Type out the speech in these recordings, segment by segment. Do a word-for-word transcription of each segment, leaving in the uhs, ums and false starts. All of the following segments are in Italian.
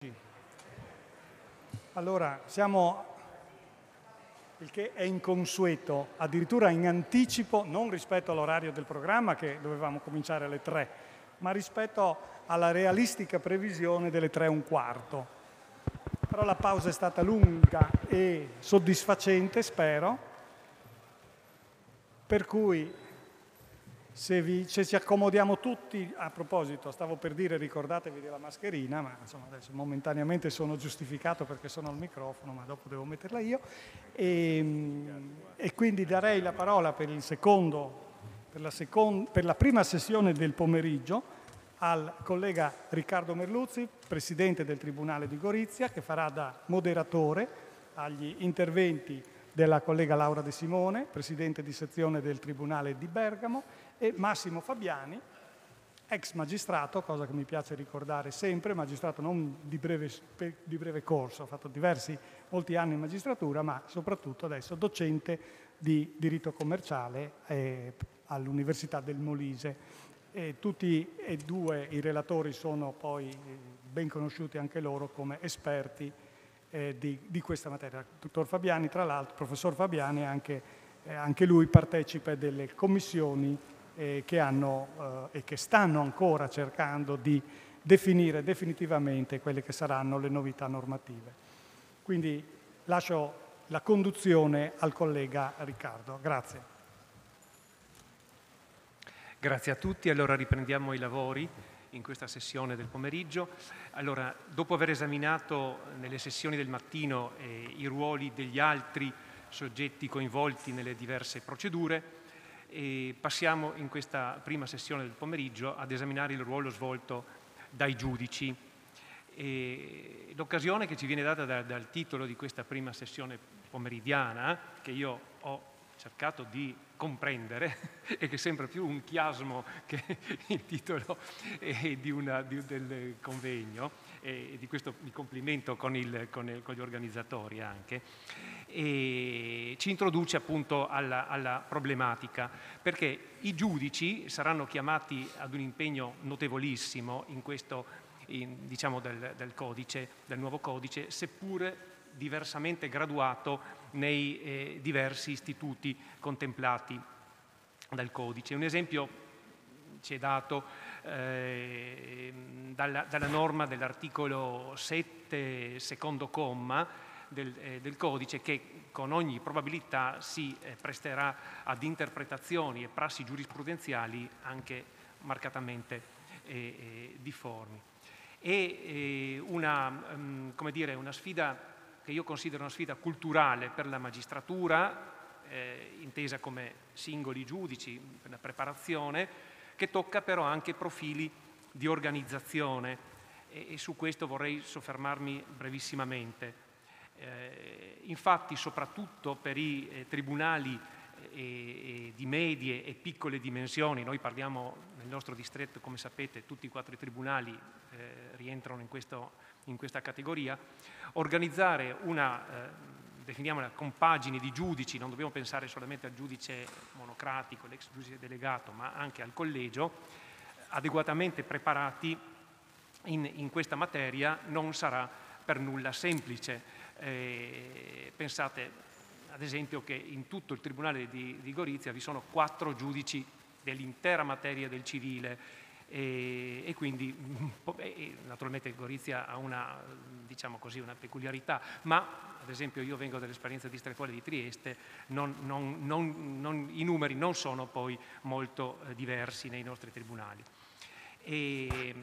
Allora, siamo, il che è inconsueto, addirittura in anticipo, non rispetto all'orario del programma che dovevamo cominciare alle tre, ma rispetto alla realistica previsione delle tre e un quarto. Però la pausa è stata lunga e soddisfacente, spero, per cui se, vi, se ci accomodiamo tutti, a proposito, stavo per dire ricordatevi della mascherina, ma insomma adesso momentaneamente sono giustificato perché sono al microfono, ma dopo devo metterla io, e, e quindi darei la parola per il secondo, per la, seconda, per la prima sessione del pomeriggio al collega Riccardo Merluzzi, Presidente del Tribunale di Gorizia, che farà da moderatore agli interventi della collega Laura De Simone, Presidente di sezione del Tribunale di Bergamo, e Massimo Fabiani, ex magistrato, cosa che mi piace ricordare sempre, magistrato non di breve, di breve corso, ha fatto diversi, molti anni in magistratura, ma soprattutto adesso docente di diritto commerciale eh, all'Università del Molise. E tutti e due i relatori sono poi ben conosciuti anche loro come esperti eh, di, di questa materia. Dottor Fabiani, tra l'altro, professor Fabiani, anche, eh, anche lui partecipe delle commissioni eh, che hanno eh, e che stanno ancora cercando di definire definitivamente quelle che saranno le novità normative. Quindi lascio la conduzione al collega Riccardo. Grazie. Grazie a tutti. Allora riprendiamo i lavori in questa sessione del pomeriggio. Allora, dopo aver esaminato nelle sessioni del mattino eh, i ruoli degli altri soggetti coinvolti nelle diverse procedure, e passiamo in questa prima sessione del pomeriggio ad esaminare il ruolo svolto dai giudici. L'occasione che ci viene data da, dal titolo di questa prima sessione pomeridiana, che io ho cercato di comprendere e che sembra più un chiasmo che il titolo eh, di una, di, del convegno, e di questo mi complimento con, il, con, il, con gli organizzatori anche, e ci introduce appunto alla, alla problematica, perché i giudici saranno chiamati ad un impegno notevolissimo in questo, in, diciamo, del, del codice, del nuovo codice, seppure diversamente graduato nei eh, diversi istituti contemplati dal codice. Un esempio ci è dato eh, dalla, dalla norma dell'articolo sette, secondo comma del, eh, del codice, che con ogni probabilità si eh, presterà ad interpretazioni e prassi giurisprudenziali anche marcatamente eh, eh, difformi. E eh, una, um, come dire, una sfida che io considero una sfida culturale per la magistratura, eh, intesa come singoli giudici per la preparazione, che tocca però anche profili di organizzazione, e, e su questo vorrei soffermarmi brevissimamente. Eh, infatti, soprattutto per i eh, tribunali eh, eh, di medie e piccole dimensioni, noi parliamo nel nostro distretto, come sapete, tutti i quattro i tribunali eh, rientrano in questo in questa categoria, organizzare una, eh, definiamola, compagine di giudici, non dobbiamo pensare solamente al giudice monocratico, l'ex giudice delegato, ma anche al collegio, adeguatamente preparati in, in questa materia, non sarà per nulla semplice. Eh, pensate, ad esempio, che in tutto il Tribunale di, di Gorizia vi sono quattro giudici dell'intera materia del civile, E, e quindi e naturalmente Gorizia ha una, diciamo così, una peculiarità, ma ad esempio io vengo dall'esperienza distrettuale di Trieste, non, non, non, non, i numeri non sono poi molto eh, diversi nei nostri tribunali. E,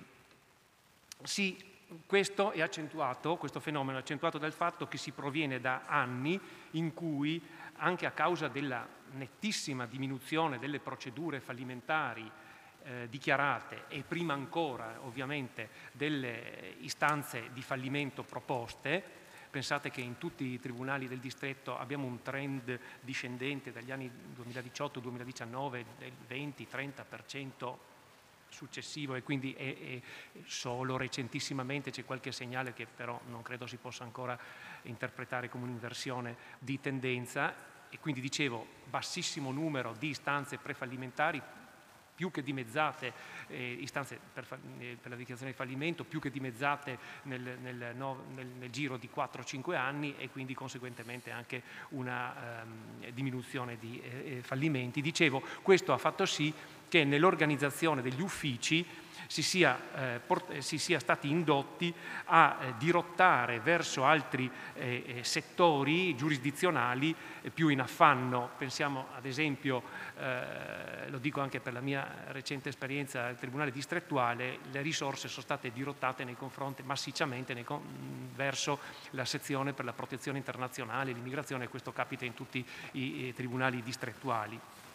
sì, questo è accentuato, questo fenomeno è accentuato dal fatto che si proviene da anni in cui, anche a causa della nettissima diminuzione delle procedure fallimentari Eh, dichiarate e prima ancora ovviamente delle istanze di fallimento proposte, pensate che in tutti i tribunali del distretto abbiamo un trend discendente dagli anni duemiladiciotto duemiladiciannove del venti trenta per cento successivo, e quindi è, è solo recentissimamente c'è qualche segnale che però non credo si possa ancora interpretare come un'inversione di tendenza, e quindi dicevo bassissimo numero di istanze prefallimentari, più che dimezzate eh, istanze per, eh, per la dichiarazione di fallimento, più che dimezzate nel, nel, no, nel, nel giro di quattro cinque anni e quindi conseguentemente anche una ehm, diminuzione di eh, fallimenti. Dicevo, questo ha fatto sì che nell'organizzazione degli uffici si sia, eh, port- si sia stati indotti a eh, dirottare verso altri eh, settori giurisdizionali eh, più in affanno. Pensiamo ad esempio, eh, lo dico anche per la mia recente esperienza al Tribunale distrettuale, le risorse sono state dirottate nei confronti massicciamente nei con- verso la sezione per la protezione internazionale e l'immigrazione, e questo capita in tutti i, i tribunali distrettuali.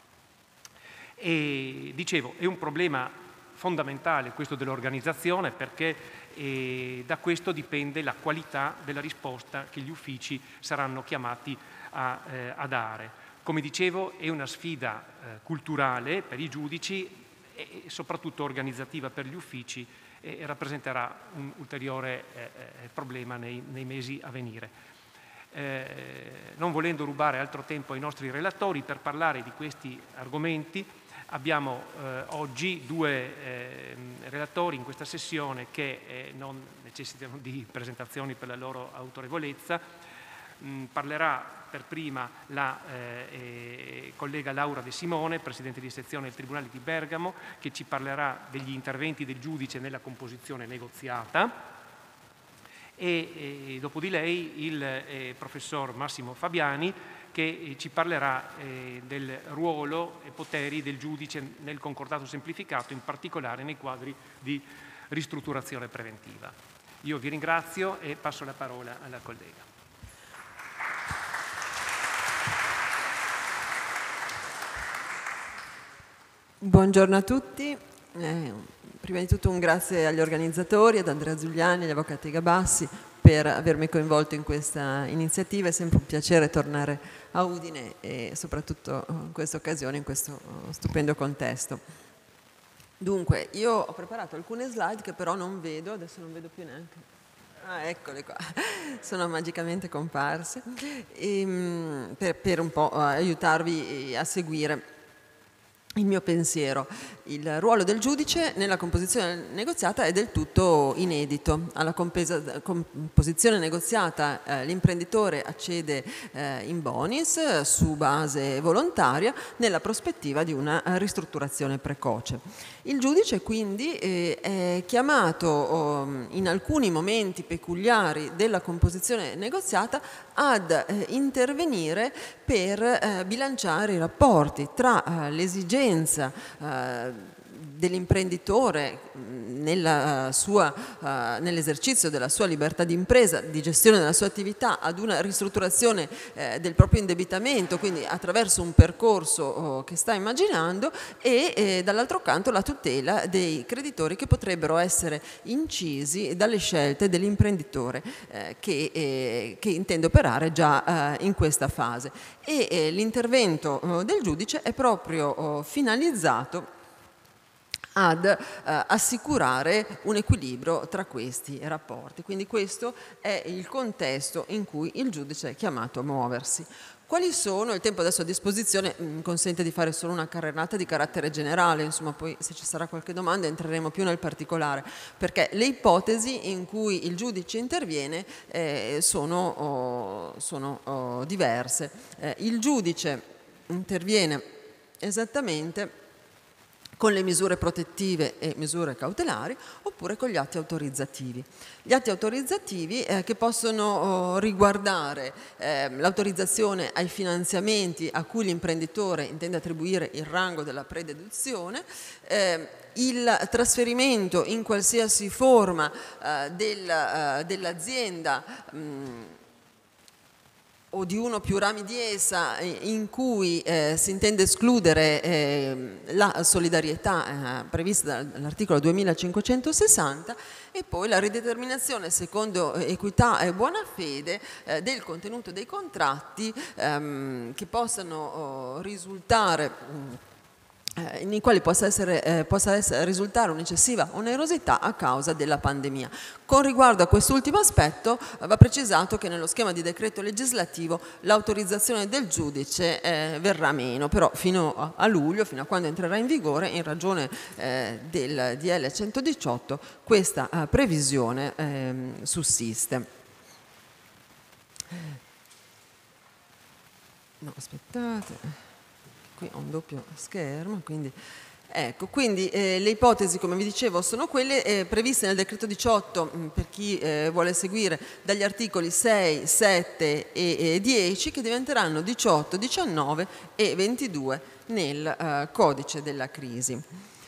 E dicevo, è un problema fondamentale questo dell'organizzazione, perché eh, da questo dipende la qualità della risposta che gli uffici saranno chiamati a, eh, a dare. Come dicevo, è una sfida eh, culturale per i giudici e soprattutto organizzativa per gli uffici, e rappresenterà un ulteriore eh, problema nei, nei mesi a venire. Eh, non volendo rubare altro tempo ai nostri relatori, per parlare di questi argomenti abbiamo eh, oggi due eh, relatori in questa sessione che eh, non necessitano di presentazioni per la loro autorevolezza. Mm, parlerà per prima la eh, eh, collega Laura De Simone, Presidente di sezione del Tribunale di Bergamo, che ci parlerà degli interventi del giudice nella composizione negoziata. E eh, dopo di lei il eh, professor Massimo Fabiani, che eh, ci parlerà eh, del ruolo e poteri del giudice nel concordato semplificato, in particolare nei quadri di ristrutturazione preventiva. Io vi ringrazio e passo la parola alla collega. Buongiorno a tutti. Eh, prima di tutto un grazie agli organizzatori, ad Andrea Zuliani, agli avvocati Gabassi, per avermi coinvolto in questa iniziativa. È sempre un piacere tornare a Udine e soprattutto in questa occasione, in questo stupendo contesto. Dunque, io ho preparato alcune slide che però non vedo, adesso non vedo più neanche. Ah, eccole qua, sono magicamente comparse, e, per, per un po' aiutarvi a seguire il mio pensiero. Il ruolo del giudice nella composizione negoziata è del tutto inedito. Alla composizione negoziata eh, l'imprenditore accede eh, in bonis su base volontaria nella prospettiva di una ristrutturazione precoce. Il giudice quindi eh, è chiamato oh, in alcuni momenti peculiari della composizione negoziata ad eh, intervenire per eh, bilanciare i rapporti tra eh, l'esigenza eh, dell'imprenditore nella sua, uh, nell'esercizio della sua libertà di impresa, di gestione della sua attività, ad una ristrutturazione eh, del proprio indebitamento, quindi attraverso un percorso oh, che sta immaginando, e eh, dall'altro canto la tutela dei creditori che potrebbero essere incisi dalle scelte dell'imprenditore eh, che, eh, che intende operare già eh, in questa fase. E eh, l'intervento oh, del giudice è proprio oh, finalizzato ad eh, assicurare un equilibrio tra questi rapporti. Quindi questo è il contesto in cui il giudice è chiamato a muoversi. Quali sono? Il tempo adesso a disposizione mh, consente di fare solo una carrellata di carattere generale, insomma poi se ci sarà qualche domanda entreremo più nel particolare, perché le ipotesi in cui il giudice interviene eh, sono, oh, sono oh, diverse. Eh, il giudice interviene esattamente con le misure protettive e misure cautelari, oppure con gli atti autorizzativi. Gli atti autorizzativi eh, che possono oh, riguardare eh, l'autorizzazione ai finanziamenti a cui l'imprenditore intende attribuire il rango della prededuzione, eh, il trasferimento in qualsiasi forma eh, del, eh, dell'azienda mh, o di uno o più rami di essa in cui eh, si intende escludere eh, la solidarietà eh, prevista dall'articolo duemilacinquecentosessanta, e poi la rideterminazione secondo equità e buona fede eh, del contenuto dei contratti ehm, che possano oh, risultare mh, eh, nei quali possa, essere, eh, possa essere, risultare un'eccessiva onerosità a causa della pandemia. Con riguardo a quest'ultimo aspetto eh, va precisato che nello schema di decreto legislativo l'autorizzazione del giudice eh, verrà meno, però fino a, a luglio, fino a quando entrerà in vigore, in ragione eh, del D L centodiciotto, questa eh, previsione eh, sussiste. No, aspettate. Qui ho un doppio schermo, quindi, ecco, quindi eh, le ipotesi, come vi dicevo, sono quelle eh, previste nel decreto diciotto, mh, per chi eh, vuole seguire, dagli articoli sei, sette e, e dieci, che diventeranno diciotto, diciannove e ventidue nel eh, codice della crisi.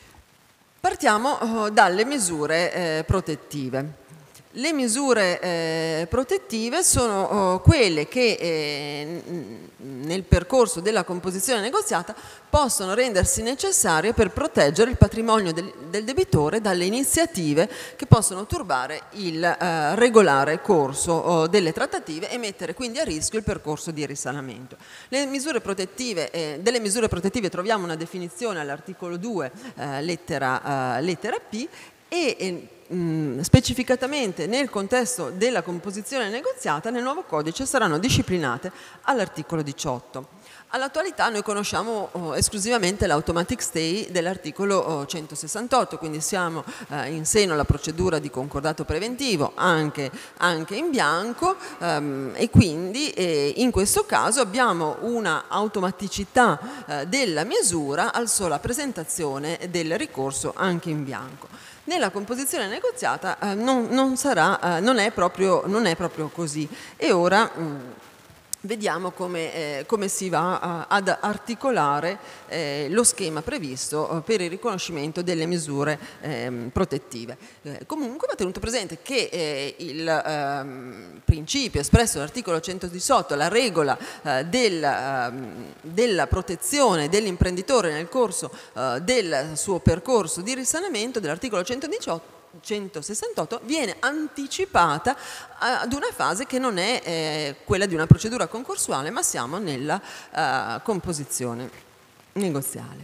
Partiamo oh, dalle misure eh, protettive. Le misure eh, protettive sono oh, quelle che eh, nel percorso della composizione negoziata possono rendersi necessarie per proteggere il patrimonio del, del debitore dalle iniziative che possono turbare il eh, regolare corso oh, delle trattative e mettere quindi a rischio il percorso di risanamento. Le misure protettive, eh, delle misure protettive troviamo una definizione all'articolo due, eh, lettera, eh, lettera P, e eh, mh, specificatamente nel contesto della composizione negoziata nel nuovo codice saranno disciplinate all'articolo diciotto. All'attualità noi conosciamo oh, esclusivamente l'automatic stay dell'articolo oh, centosessantotto, quindi siamo eh, in seno alla procedura di concordato preventivo anche, anche in bianco ehm, e quindi eh, in questo caso abbiamo una automaticità eh, della misura al sola presentazione del ricorso anche in bianco. Nella composizione negoziata eh, non, non, sarà, eh, non, è proprio, non è proprio così e ora mh, vediamo come, eh, come si va uh, ad articolare eh, lo schema previsto uh, per il riconoscimento delle misure eh, protettive. Eh, comunque va tenuto presente che eh, il eh, principio espresso nell'articolo centodiciotto, la regola eh, del, eh, della protezione dell'imprenditore nel corso eh, del suo percorso di risanamento dell'articolo centodiciotto, centosessantotto viene anticipata ad una fase che non è eh, quella di una procedura concorsuale, ma siamo nella uh, composizione negoziale.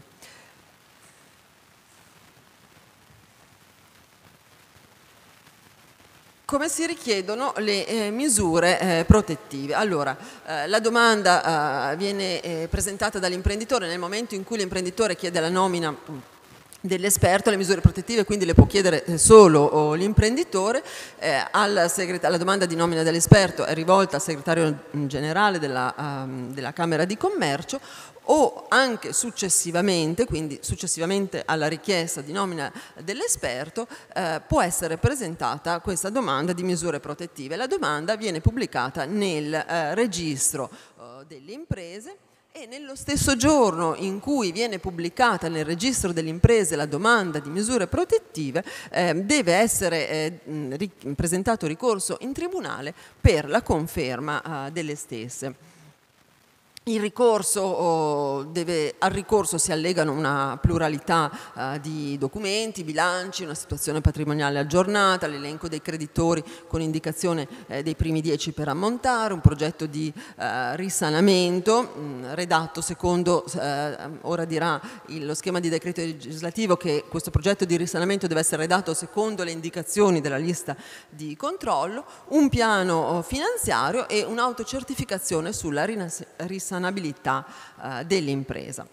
Come si richiedono le eh, misure eh, protettive? Allora, eh, la domanda eh, viene eh, presentata dall'imprenditore nel momento in cui l'imprenditore chiede la nomina dell'esperto. Le misure protettive quindi le può chiedere solo l'imprenditore. Eh, alla, alla domanda di nomina dell'esperto è rivolta al segretario generale della, um, della Camera di Commercio o anche successivamente, quindi successivamente alla richiesta di nomina dell'esperto, eh, può essere presentata questa domanda di misure protettive. La domanda viene pubblicata nel eh, registro eh, delle imprese e nello stesso giorno in cui viene pubblicata nel registro delle imprese la domanda di misure protettive eh, deve essere eh, ri- presentato ricorso in tribunale per la conferma eh, delle stesse. Il ricorso, oh, deve, al ricorso si allegano una pluralità eh, di documenti, bilanci, una situazione patrimoniale aggiornata, l'elenco dei creditori con indicazione eh, dei primi dieci per ammontare, un progetto di eh, risanamento mh, redatto secondo, eh, ora dirà il, lo schema di decreto legislativo che questo progetto di risanamento deve essere redatto secondo le indicazioni della lista di controllo, un piano finanziario e un'autocertificazione sulla risanamento sanabilità eh, dell'impresa.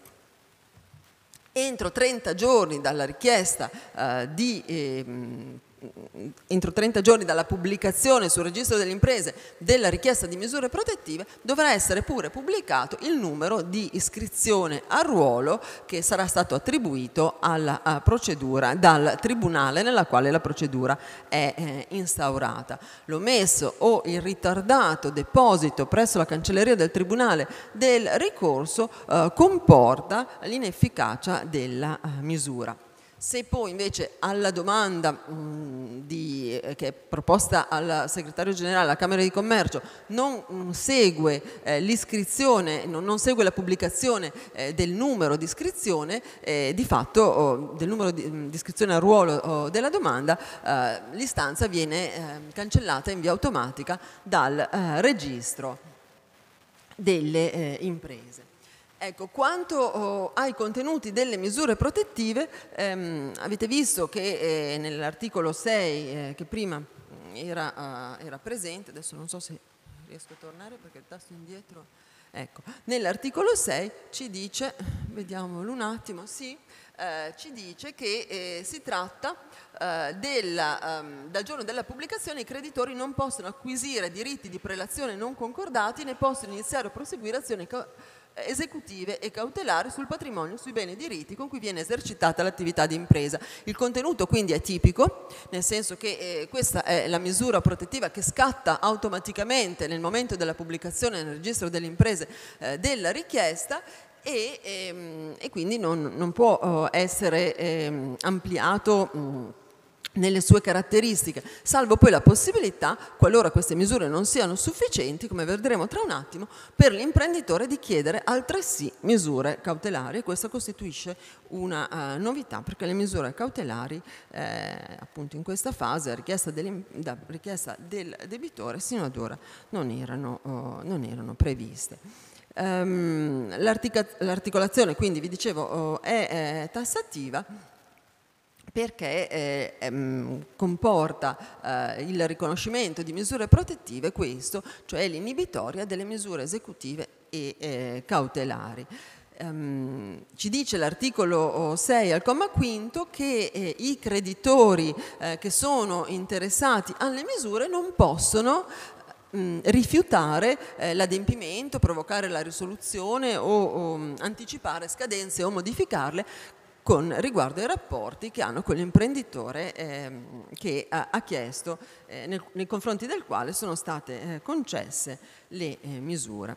Entro trenta giorni dalla richiesta eh, di eh, entro trenta giorni dalla pubblicazione sul registro delle imprese della richiesta di misure protettive dovrà essere pure pubblicato il numero di iscrizione a ruolo che sarà stato attribuito alla procedura dal tribunale nella quale la procedura è eh, instaurata. L'omesso o il ritardato deposito presso la cancelleria del tribunale del ricorso eh, comporta l'inefficacia della eh, misura. Se poi invece alla domanda mh, di, eh, che è proposta al segretario generale alla Camera di Commercio non mh, segue eh, l'iscrizione, non, non segue la pubblicazione eh, del numero di iscrizione, eh, di fatto oh, del numero di, mh, di iscrizione a ruolo oh, della domanda, eh, l'istanza viene eh, cancellata in via automatica dal eh, registro delle eh, imprese. Ecco, quanto oh, ai contenuti delle misure protettive, ehm, avete visto che eh, nell'articolo sei, eh, che prima era, uh, era presente, adesso non so se riesco a tornare perché il tasto indietro, ecco, nell'articolo sei ci dice, vediamolo un attimo, sì, eh, ci dice che eh, si tratta eh, della, um, dal giorno della pubblicazione i creditori non possono acquisire diritti di prelazione non concordati né possono iniziare o proseguire azioni esecutive e cautelari sul patrimonio, sui beni e diritti con cui viene esercitata l'attività di impresa. Il contenuto quindi è tipico, nel senso che eh, questa è la misura protettiva che scatta automaticamente nel momento della pubblicazione nel registro delle imprese eh, della richiesta e, ehm, e quindi non, non può eh, essere ehm, ampliato mh, nelle sue caratteristiche, salvo poi la possibilità, qualora queste misure non siano sufficienti, come vedremo tra un attimo, per l'imprenditore di chiedere altresì misure cautelari, e questo costituisce una uh, novità, perché le misure cautelari, eh, appunto in questa fase, a richiesta, da richiesta del debitore, sino ad ora non erano, uh, non erano previste. Um, l'articolazione, quindi, vi dicevo, uh, è, è tassativa, perché eh, ehm, comporta eh, il riconoscimento di misure protettive, questo, cioè l'inibitoria delle misure esecutive e eh, cautelari. Um, ci dice l'articolo sei al comma quinto che eh, i creditori eh, che sono interessati alle misure non possono mh, rifiutare eh, l'adempimento, provocare la risoluzione o, o anticipare scadenze o modificarle con riguardo ai rapporti che hanno con l'imprenditore eh, che ha, ha chiesto, eh, nel, nei confronti del quale sono state eh, concesse le eh, misure.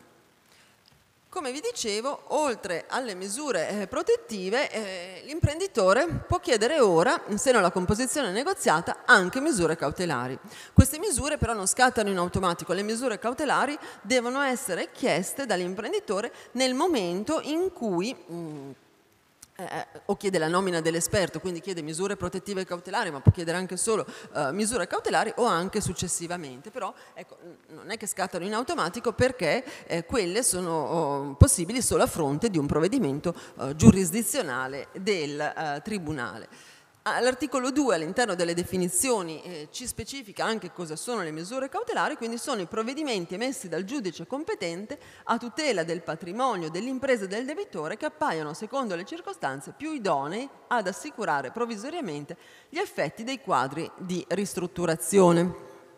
Come vi dicevo, oltre alle misure eh, protettive, eh, l'imprenditore può chiedere ora, in seno alla composizione negoziata, anche misure cautelari. Queste misure però non scattano in automatico, le misure cautelari devono essere chieste dall'imprenditore nel momento in cui mh, Eh, o chiede la nomina dell'esperto, quindi chiede misure protettive e cautelari, ma può chiedere anche solo eh, misure cautelari o anche successivamente. Però ecco, non è che scattano in automatico, perché eh, quelle sono oh, possibili solo a fronte di un provvedimento eh, giurisdizionale del eh, Tribunale. All'articolo due, all'interno delle definizioni, eh, ci specifica anche cosa sono le misure cautelari, quindi sono i provvedimenti emessi dal giudice competente a tutela del patrimonio dell'impresa e del debitore che appaiono, secondo le circostanze, più idonei ad assicurare provvisoriamente gli effetti dei quadri di ristrutturazione.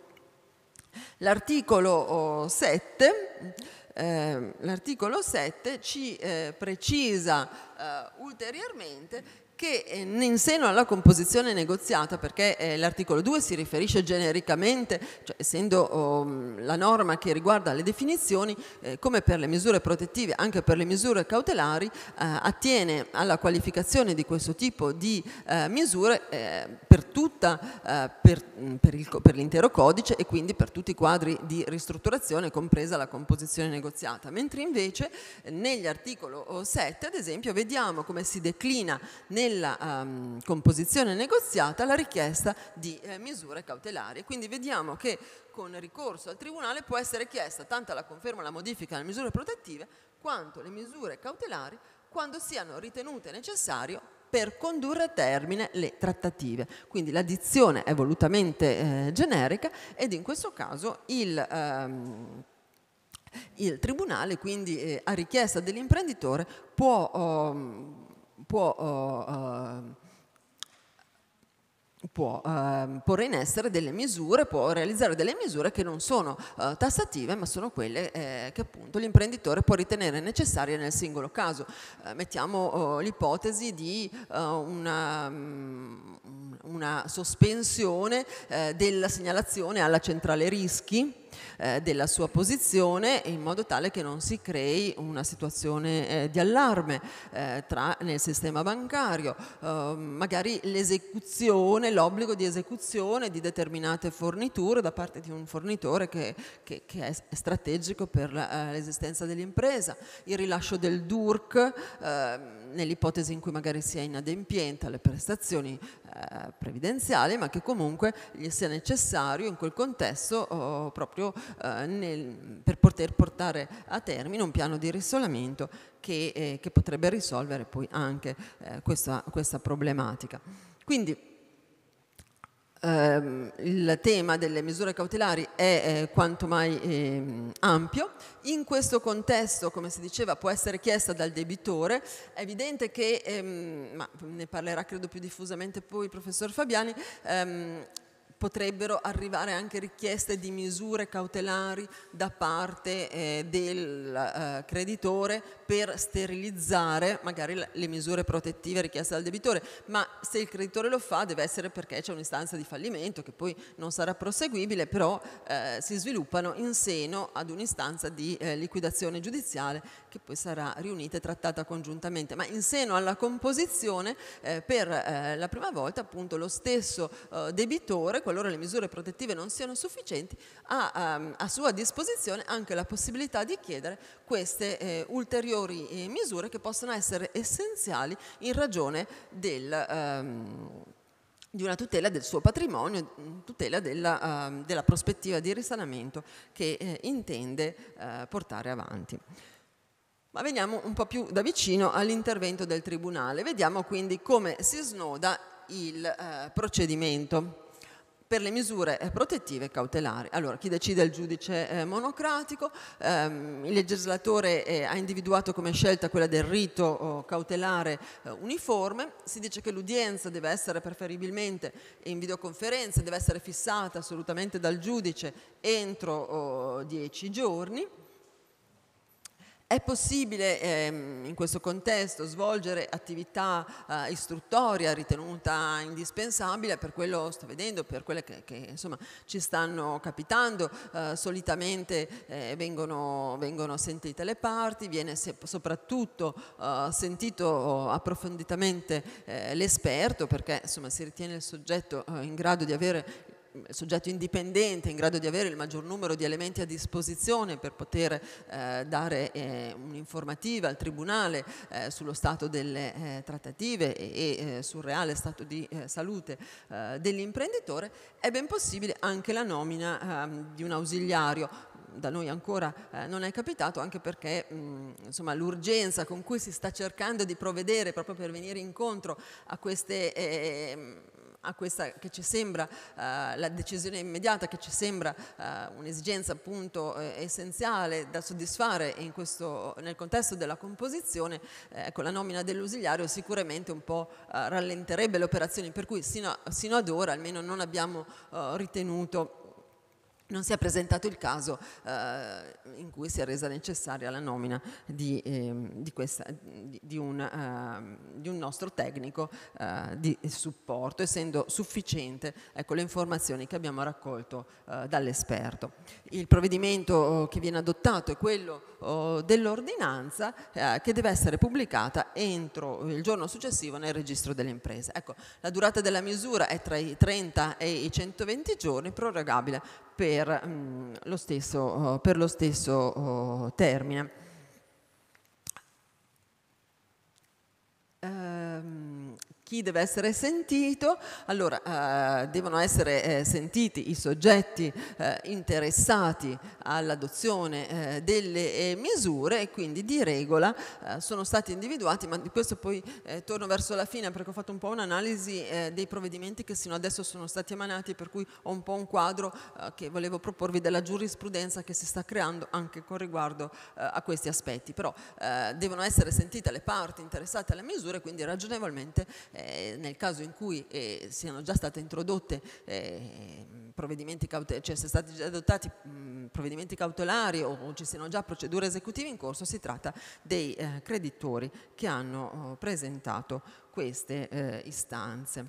L'articolo oh, sette... Eh, l'articolo sette ci eh, precisa eh, ulteriormente che eh, in seno alla composizione negoziata, perché eh, l'articolo due si riferisce genericamente, cioè essendo oh, la norma che riguarda le definizioni, eh, come per le misure protettive, anche per le misure cautelari, eh, attiene alla qualificazione di questo tipo di eh, misure eh, per tutta, eh, per, per, il, per l'intero codice e quindi per tutti i quadri di ristrutturazione, compresa la composizione negoziata. Mentre invece eh, negli articolo sette, ad esempio, vediamo come si declina nel nella um, composizione negoziata la richiesta di eh, misure cautelari. Quindi vediamo che con ricorso al Tribunale può essere chiesta tanto la conferma o la modifica delle misure protettive quanto le misure cautelari quando siano ritenute necessario per condurre a termine le trattative. Quindi la dizione è volutamente eh, generica ed in questo caso il... Um, il Tribunale, quindi eh, a richiesta dell'imprenditore, può... Um, può, uh, uh, può uh, porre in essere delle misure, può realizzare delle misure che non sono uh, tassative, ma sono quelle eh, che appunto l'imprenditore può ritenere necessarie nel singolo caso. Uh, mettiamo uh, l'ipotesi di uh, una, um, una sospensione uh, della segnalazione alla centrale rischi Eh, della sua posizione, in modo tale che non si crei una situazione eh, di allarme eh, tra, nel sistema bancario, eh, magari l'esecuzione, l'obbligo di esecuzione di determinate forniture da parte di un fornitore che, che, che è strategico per la, eh, l'esistenza dell'impresa, il rilascio del D U R C, eh, nell'ipotesi in cui magari sia inadempiente alle prestazioni eh, previdenziali, ma che comunque gli sia necessario in quel contesto oh, proprio eh, nel, per poter portare a termine un piano di risolamento che, eh, che potrebbe risolvere poi anche eh, questa, questa problematica. Quindi ehm, il tema delle misure cautelari è eh, quanto mai eh, ampio. In questo contesto, come si diceva, può essere chiesta dal debitore. È evidente che, ehm, ma ne parlerà credo più diffusamente poi il professor Fabiani, ehm, potrebbero arrivare anche richieste di misure cautelari da parte eh, del eh, creditore per sterilizzare magari le misure protettive richieste dal debitore, ma se il creditore lo fa deve essere perché c'è un'istanza di fallimento che poi non sarà proseguibile, però eh, si sviluppano in seno ad un'istanza di eh, liquidazione giudiziale che poi sarà riunita e trattata congiuntamente, ma in seno alla composizione eh, per eh, la prima volta appunto lo stesso eh, debitore, qualora le misure protettive non siano sufficienti, ha um, a sua disposizione anche la possibilità di chiedere queste eh, ulteriori eh, misure che possono essere essenziali in ragione del, um, di una tutela del suo patrimonio, tutela della, uh, della prospettiva di risanamento che eh, intende uh, portare avanti. Ma veniamo un po' più da vicino all'intervento del Tribunale. Vediamo quindi come si snoda il eh, procedimento per le misure eh, protettive cautelari. Allora, chi decide è il giudice eh, monocratico, ehm, il legislatore eh, ha individuato come scelta quella del rito oh, cautelare eh, uniforme, si dice che l'udienza deve essere preferibilmente in videoconferenza, deve essere fissata assolutamente dal giudice entro oh, dieci giorni. È possibile ehm, in questo contesto svolgere attività eh, istruttoria ritenuta indispensabile per quello sto vedendo, per quelle che, che insomma ci stanno capitando. Eh, solitamente eh, vengono, vengono sentite le parti, viene se, soprattutto eh, sentito approfonditamente eh, l'esperto, perché insomma si ritiene il soggetto eh, in grado di avere il soggetto indipendente in grado di avere il maggior numero di elementi a disposizione per poter eh, dare eh, un'informativa al Tribunale eh, sullo stato delle eh, trattative e, e eh, sul reale stato di eh, salute eh, dell'imprenditore, è ben possibile anche la nomina eh, di un ausiliario. Da noi ancora eh, non è capitato, anche perché mh, insomma, l'urgenza con cui si sta cercando di provvedere proprio per venire incontro a queste eh, a questa che ci sembra uh, la decisione immediata, che ci sembra uh, un'esigenza appunto eh, essenziale da soddisfare in questo, nel contesto della composizione, eh, con la nomina dell'ausiliario sicuramente un po' uh, rallenterebbe le operazioni, per cui sino, a, sino ad ora almeno non abbiamo uh, ritenuto, non si è presentato il caso eh, in cui si è resa necessaria la nomina di, eh, di, questa, di, di, un, uh, di un nostro tecnico uh, di supporto, essendo sufficiente ecco, le informazioni che abbiamo raccolto uh, dall'esperto. Il provvedimento che viene adottato è quello uh, dell'ordinanza uh, che deve essere pubblicata entro il giorno successivo nel registro delle imprese. Ecco, la durata della misura è tra i trenta e i centoventi giorni, prorogabile per, um, lo stesso, uh, per lo stesso uh, termine. Um, chi deve essere sentito? Allora, eh, devono essere eh, sentiti i soggetti eh, interessati all'adozione eh, delle eh, misure e quindi di regola eh, sono stati individuati, ma di questo poi eh, torno verso la fine perché ho fatto un po' un'analisi eh, dei provvedimenti che sino adesso sono stati emanati, per cui ho un po' un quadro eh, che volevo proporvi della giurisprudenza che si sta creando anche con riguardo eh, a questi aspetti. Però eh, devono essere sentite le parti interessate alle misure, quindi ragionevolmente Eh, nel caso in cui eh, siano già state introdotte eh, provvedimenti cautelari, cioè siano stati già adottati mh, provvedimenti cautelari o, o ci siano già procedure esecutive in corso, si tratta dei eh, creditori che hanno oh, presentato queste eh, istanze.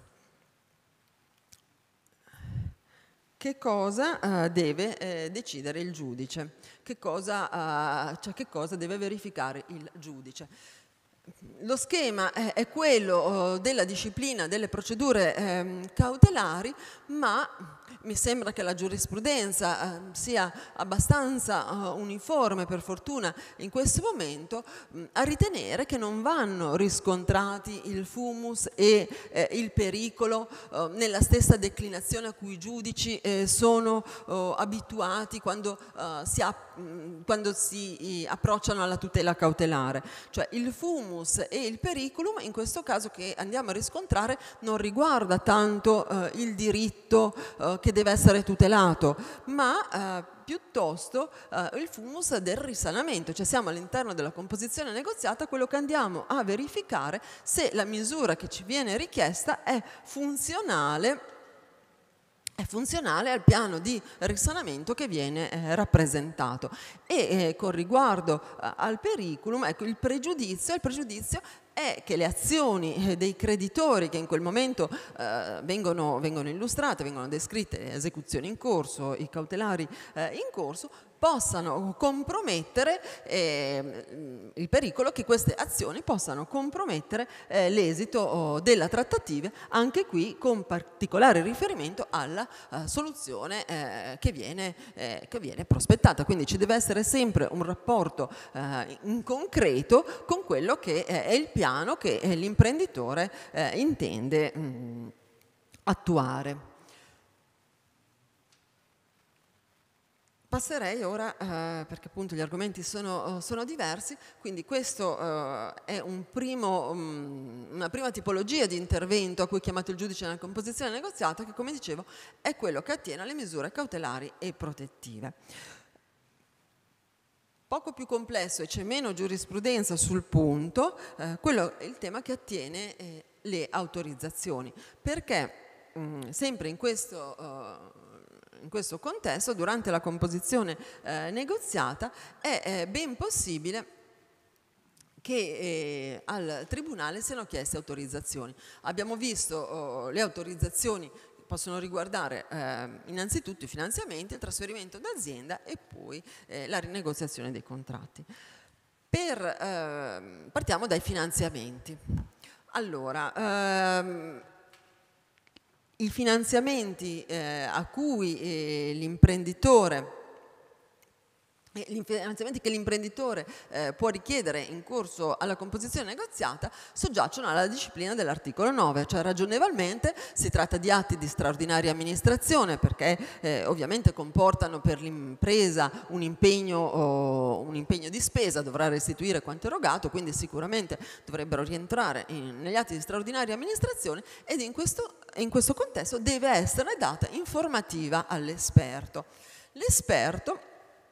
Che cosa uh, deve eh, decidere il giudice? Che cosa, uh, cioè che cosa deve verificare il giudice? Lo schema è quello della disciplina delle procedure ehm, cautelari, ma mi sembra che la giurisprudenza eh, sia abbastanza eh, uniforme, per fortuna, in questo momento, mh, a ritenere che non vanno riscontrati il fumus e eh, il pericolo eh, nella stessa declinazione a cui i giudici eh, sono eh, abituati quando, eh, si, mh, quando si eh, approcciano alla tutela cautelare. Cioè il fumus e il periculum, in questo caso che andiamo a riscontrare, non riguarda tanto eh, il diritto eh, che deve essere tutelato, ma eh, piuttosto eh, il fumus del risanamento, cioè siamo all'interno della composizione negoziata, quello che andiamo a verificare se la misura che ci viene richiesta è funzionale è funzionale al piano di risanamento che viene eh, rappresentato. E eh, con riguardo eh, al periculum, ecco, il pregiudizio, il pregiudizio è che le azioni dei creditori che in quel momento eh, vengono, vengono illustrate, vengono descritte, le esecuzioni in corso, i cautelari eh, in corso, possano compromettere eh, il pericolo che queste azioni possano compromettere eh, l'esito oh, della trattativa, anche qui con particolare riferimento alla uh, soluzione eh, che, viene, eh, che viene prospettata. Quindi ci deve essere sempre un rapporto eh, in concreto con quello che eh, è il piano che eh, l'imprenditore eh, intende mh, attuare. Passerei ora, eh, perché appunto gli argomenti sono, sono diversi, quindi questo eh, è un primo, um, una prima tipologia di intervento a cui è chiamato il giudice nella composizione negoziata, che come dicevo è quello che attiene alle misure cautelari e protettive. Poco più complesso e c'è meno giurisprudenza sul punto, eh, quello è il tema che attiene eh, le autorizzazioni, perché mh, sempre in questo... Uh, In questo contesto, durante la composizione eh, negoziata, è eh, ben possibile che eh, al Tribunale siano chieste autorizzazioni. Abbiamo visto oh, le autorizzazioni possono riguardare eh, innanzitutto i finanziamenti, il trasferimento d'azienda e poi eh, la rinegoziazione dei contratti. Per, eh, partiamo dai finanziamenti. Allora, ehm, i finanziamenti eh, a cui eh, l'imprenditore Gli finanziamenti che l'imprenditore eh, può richiedere in corso alla composizione negoziata soggiacciono alla disciplina dell'articolo nove, cioè ragionevolmente si tratta di atti di straordinaria amministrazione perché eh, ovviamente comportano per l'impresa un impegno, oh, un impegno di spesa, dovrà restituire quanto erogato, quindi sicuramente dovrebbero rientrare in, negli atti di straordinaria amministrazione ed in questo, in questo contesto deve essere data informativa all'esperto. L'esperto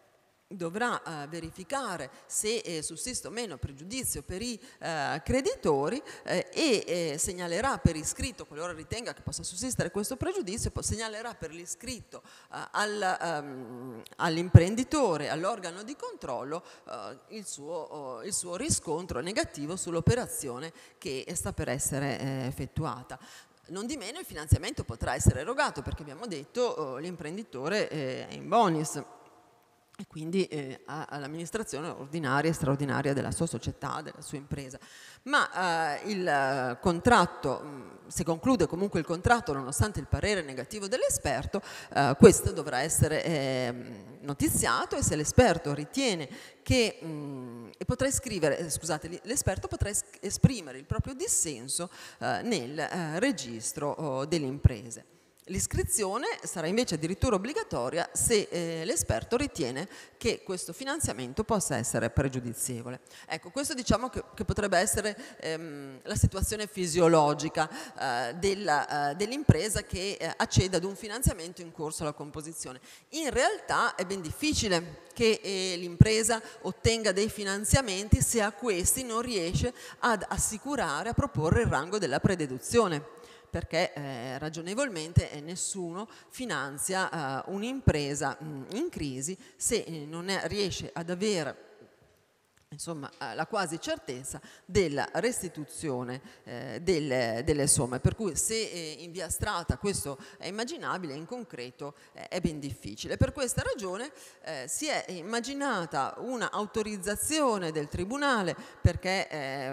dovrà eh, verificare se eh, sussiste o meno pregiudizio per i eh, creditori eh, e eh, segnalerà per iscritto, qualora ritenga che possa sussistere questo pregiudizio, poi segnalerà per l'iscritto eh, al, um, all'imprenditore, all'organo di controllo eh, il, suo, oh, il suo riscontro negativo sull'operazione che sta per essere eh, effettuata. Non di meno il finanziamento potrà essere erogato perché abbiamo detto oh, l'imprenditore eh, è in bonus e quindi eh, all'amministrazione ordinaria e straordinaria della sua società, della sua impresa. Ma eh, il eh, contratto, se conclude comunque il contratto nonostante il parere negativo dell'esperto, eh, questo dovrà essere eh, notiziato e se l'esperto ritiene che, mh, e potrà scrivere, scusate, l'esperto potrà es esprimere il proprio dissenso eh, nel eh, registro oh, delle imprese. L'iscrizione sarà invece addirittura obbligatoria se eh, l'esperto ritiene che questo finanziamento possa essere pregiudizievole. Ecco, questo diciamo che, che potrebbe essere ehm, la situazione fisiologica eh, dell'impresa eh, dell che eh, accede ad un finanziamento in corso alla composizione. In realtà è ben difficile che eh, l'impresa ottenga dei finanziamenti se a questi non riesce ad assicurare, a proporre il rango della prededuzione, perché eh, ragionevolmente eh, nessuno finanzia eh, un'impresa in crisi se eh, non è, riesce ad avere insomma eh, la quasi certezza della restituzione eh, delle, delle somme, per cui se eh, in via astratta questo è immaginabile, in concreto eh, è ben difficile. Per questa ragione eh, si è immaginata una autorizzazione del Tribunale perché, eh, perché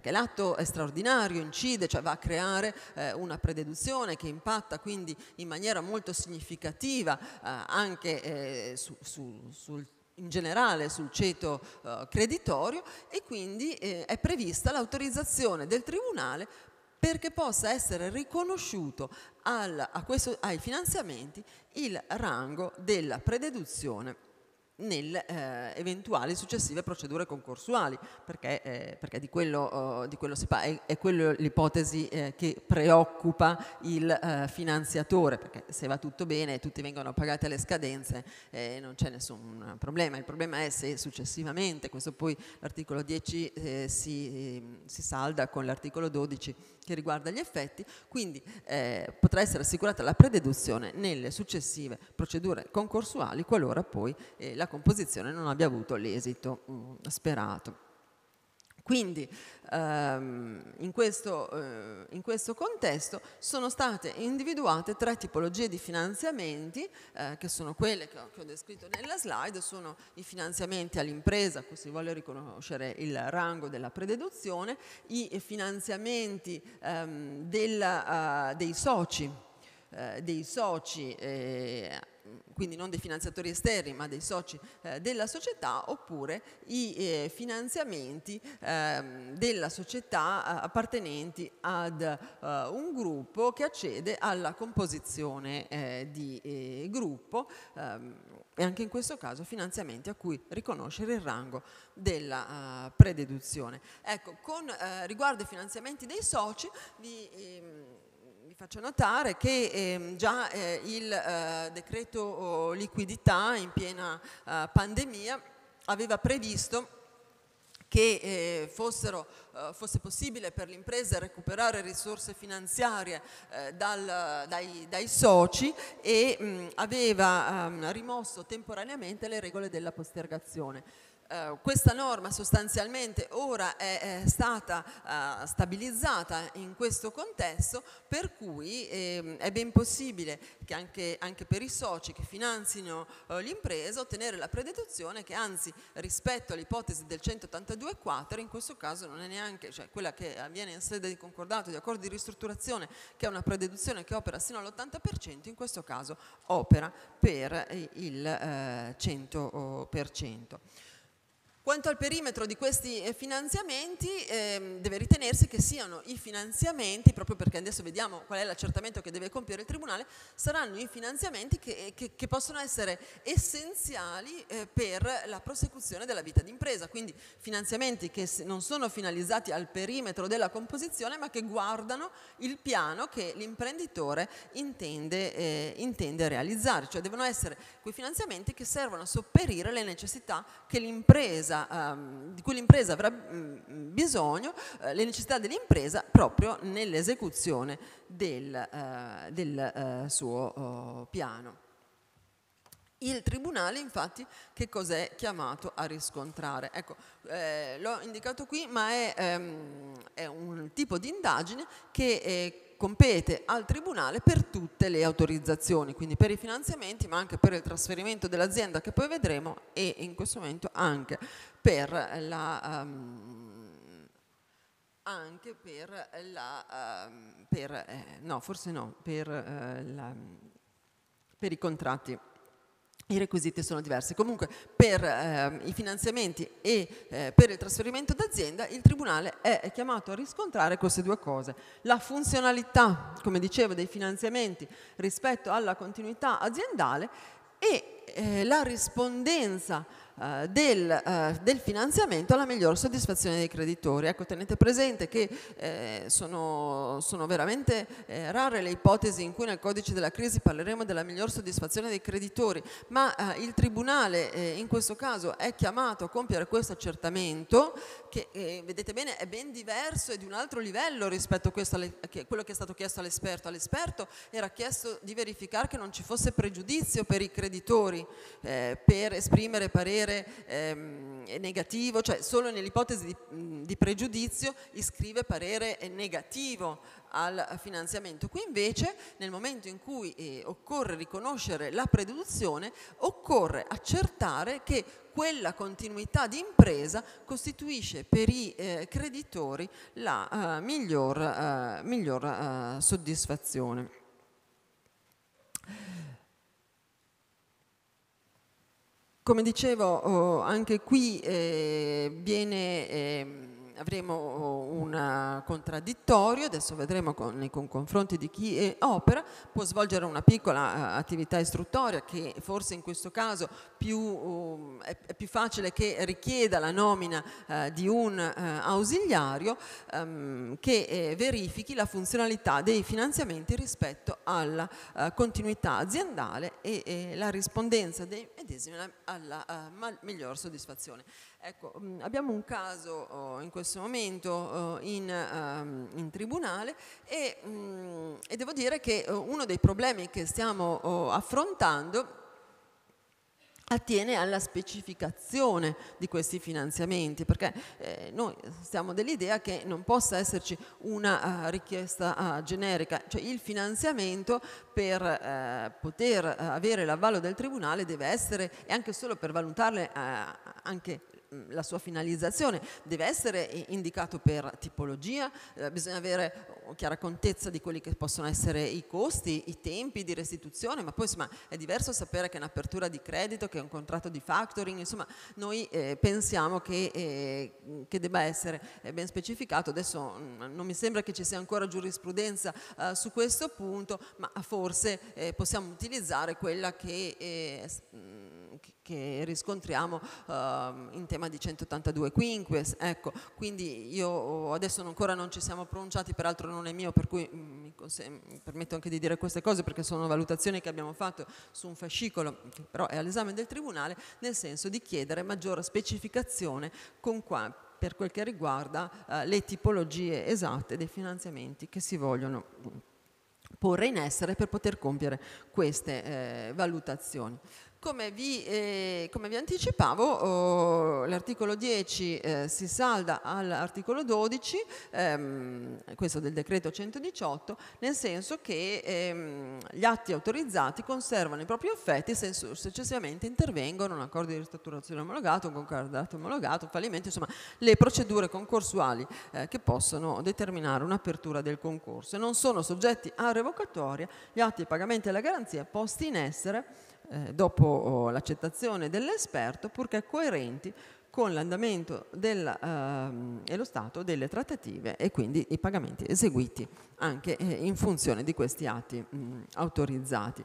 perché l'atto è straordinario, incide, cioè va a creare eh, una prededuzione che impatta quindi in maniera molto significativa eh, anche eh, su, su, sul in generale sul ceto uh, creditorio, e quindi eh, è prevista l'autorizzazione del Tribunale perché possa essere riconosciuto al, a questo, ai finanziamenti il rango della prededuzione nelle eh, eventuali successive procedure concorsuali, perché, eh, perché di, quello, oh, di quello si parla, è, è quello l'ipotesi eh, che preoccupa il eh, finanziatore, perché se va tutto bene e tutti vengono pagati alle scadenze eh, non c'è nessun problema. Il problema è se successivamente, questo poi l'articolo dieci eh, si, eh, si salda con l'articolo dodici che riguarda gli effetti, quindi eh, potrà essere assicurata la prededuzione nelle successive procedure concorsuali qualora poi eh, la composizione non abbia avuto l'esito mh, sperato. Quindi ehm, in, questo, eh, in questo contesto sono state individuate tre tipologie di finanziamenti eh, che sono quelle che ho, che ho descritto nella slide. Sono i finanziamenti all'impresa, cui si vuole riconoscere il rango della prededuzione, i finanziamenti ehm, della, uh, dei soci, eh, dei soci eh, quindi non dei finanziatori esterni ma dei soci eh, della società, oppure i eh, finanziamenti eh, della società eh, appartenenti ad eh, un gruppo che accede alla composizione eh, di eh, gruppo, ehm, e anche in questo caso finanziamenti a cui riconoscere il rango della uh, prededuzione. Ecco, con eh, riguardo ai finanziamenti dei soci vi ehm, Vi faccio notare che eh, già eh, il eh, decreto oh, liquidità in piena eh, pandemia aveva previsto che eh, fossero, eh, fosse possibile per le imprese recuperare risorse finanziarie eh, dal, dai, dai soci, e mh, aveva mh, rimosso temporaneamente le regole della postergazione. Uh, questa norma sostanzialmente ora è, è stata uh, stabilizzata in questo contesto, per cui eh, è ben possibile che anche, anche per i soci che finanzino uh, l'impresa ottenere la prededuzione, che anzi rispetto all'ipotesi del centottantadue quater in questo caso non è neanche, cioè quella che avviene in sede di concordato di accordi di ristrutturazione, che è una prededuzione che opera sino all'ottanta per cento, in questo caso opera per il eh, cento per cento. Quanto al perimetro di questi finanziamenti, eh, deve ritenersi che siano i finanziamenti, proprio perché adesso vediamo qual è l'accertamento che deve compiere il Tribunale, saranno i finanziamenti che, che, che possono essere essenziali eh, per la prosecuzione della vita d'impresa, quindi finanziamenti che non sono finalizzati al perimetro della composizione, ma che guardano il piano che l'imprenditore intende, eh, intende realizzare, cioè devono essere quei finanziamenti che servono a sopperire le necessità che l'impresa Um, di cui l'impresa avrà um, bisogno, uh, le necessità dell'impresa proprio nell'esecuzione del, uh, del uh, suo uh, piano. Il Tribunale infatti che cos'è chiamato a riscontrare? Ecco, eh, l'ho indicato qui, ma è, um, è un tipo di indagine che è compete al Tribunale per tutte le autorizzazioni, quindi per i finanziamenti, ma anche per il trasferimento dell'azienda, che poi vedremo, e in questo momento anche per la um, anche per la um, per eh, no, forse no, per, eh, la, per i contratti. I requisiti sono diversi. Comunque per eh, i finanziamenti e eh, per il trasferimento d'azienda il Tribunale è chiamato a riscontrare queste due cose: la funzionalità, come dicevo, dei finanziamenti rispetto alla continuità aziendale e eh, la rispondenza eh, del, eh, del finanziamento alla miglior soddisfazione dei creditori. Ecco, tenete presente che eh, sono, sono veramente eh, rare le ipotesi in cui nel codice della crisi parleremo della miglior soddisfazione dei creditori, ma eh, il Tribunale eh, in questo caso è chiamato a compiere questo accertamento che, eh, vedete bene, è ben diverso e di un altro livello rispetto a questo, a quello che è stato chiesto all'esperto. All'esperto era chiesto di verificare che non ci fosse pregiudizio per i creditori creditori eh, per esprimere parere ehm, negativo, cioè solo nell'ipotesi di, di pregiudizio iscrive parere negativo al finanziamento. Qui invece nel momento in cui eh, occorre riconoscere la prededuzione, occorre accertare che quella continuità di impresa costituisce per i eh, creditori la uh, miglior, uh, miglior uh, soddisfazione. Come dicevo, oh, anche qui eh, viene... Eh, avremo un contraddittorio, adesso vedremo con, nei con confronti di chi è, opera, può svolgere una piccola uh, attività istruttoria che forse in questo caso più, uh, è, è più facile che richieda la nomina uh, di un uh, ausiliario um, che eh, verifichi la funzionalità dei finanziamenti rispetto alla uh, continuità aziendale e, e la rispondenza dei medesimi alla uh, miglior soddisfazione. Ecco, abbiamo un caso oh, in questo momento oh, in, um, in tribunale e, um, e devo dire che oh, uno dei problemi che stiamo oh, affrontando attiene alla specificazione di questi finanziamenti, perché eh, noi stiamo dell'idea che non possa esserci una uh, richiesta uh, generica, cioè il finanziamento per uh, poter uh, avere l'avallo del tribunale deve essere, e anche solo per valutarle uh, anche la sua finalizzazione, deve essere indicato per tipologia, eh, bisogna avere chiara contezza di quelli che possono essere i costi, i tempi di restituzione, ma poi insomma è diverso sapere che è un'apertura di credito, che è un contratto di factoring, insomma noi eh, pensiamo che, eh, che debba essere ben specificato. Adesso mh, non mi sembra che ci sia ancora giurisprudenza eh, su questo punto, ma forse eh, possiamo utilizzare quella che eh, che riscontriamo uh, in tema di centottantadue quinquies, ecco, quindi io adesso ancora non ci siamo pronunciati, peraltro non è mio, per cui mi, mi permetto anche di dire queste cose perché sono valutazioni che abbiamo fatto su un fascicolo che però è all'esame del tribunale, nel senso di chiedere maggiore specificazione con qua, per quel che riguarda uh, le tipologie esatte dei finanziamenti che si vogliono porre in essere per poter compiere queste eh, valutazioni. Come vi, eh, come vi anticipavo, oh, l'articolo dieci eh, si salda all'articolo dodici, ehm, questo del decreto centodiciotto, nel senso che ehm, gli atti autorizzati conservano i propri effetti se successivamente intervengono un accordo di ristrutturazione omologato, un concordato omologato, un fallimento, insomma le procedure concorsuali eh, che possono determinare un'apertura del concorso. E non sono soggetti a revocatoria gli atti di pagamento e la garanzia posti in essere Eh, dopo oh, l'accettazione dell'esperto, purché coerenti con l'andamento ehm, e lo stato delle trattative e quindi i pagamenti eseguiti anche eh, in funzione di questi atti mh, autorizzati.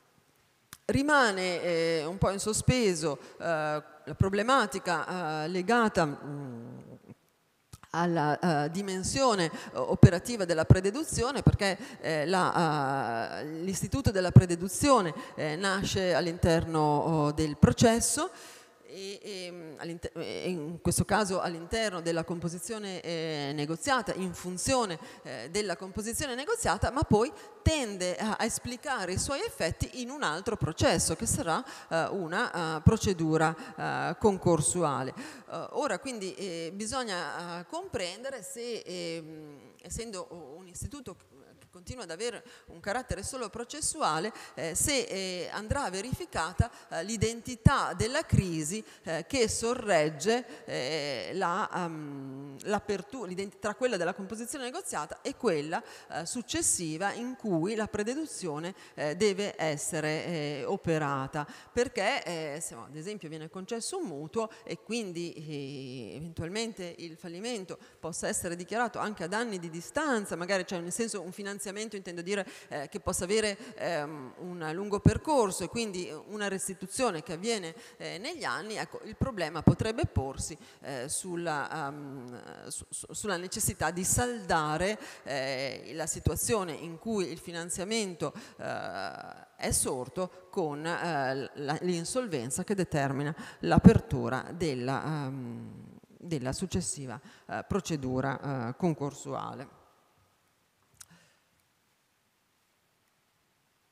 Rimane eh, un po' in sospeso eh, la problematica eh, legata mh, alla uh, dimensione uh, operativa della prededuzione, perché eh, uh, l'istituto della prededuzione eh, nasce all'interno uh, del processo e, e in questo caso all'interno della composizione eh, negoziata, in funzione eh, della composizione negoziata, ma poi tende a, a esplicare i suoi effetti in un altro processo che sarà eh, una uh, procedura uh, concorsuale. Uh, ora quindi eh, bisogna uh, comprendere se eh, essendo un istituto che continua ad avere un carattere solo processuale, eh, se eh, andrà verificata eh, l'identità della crisi eh, che sorregge eh, la, um, l'apertura tra quella della composizione negoziata e quella eh, successiva in cui la prededuzione eh, deve essere eh, operata, perché eh, se ad esempio viene concesso un mutuo e quindi eh, eventualmente il fallimento possa essere dichiarato anche ad anni di distanza, magari cioè nel senso un finanziamento intendo dire eh, che possa avere ehm, un lungo percorso e quindi una restituzione che avviene eh, negli anni, ecco, il problema potrebbe porsi eh, sulla, um, su, sulla necessità di saldare eh, la situazione in cui il finanziamento eh, è sorto con eh, la, l'insolvenza che determina l'apertura della, um, della successiva uh, procedura uh, concorsuale.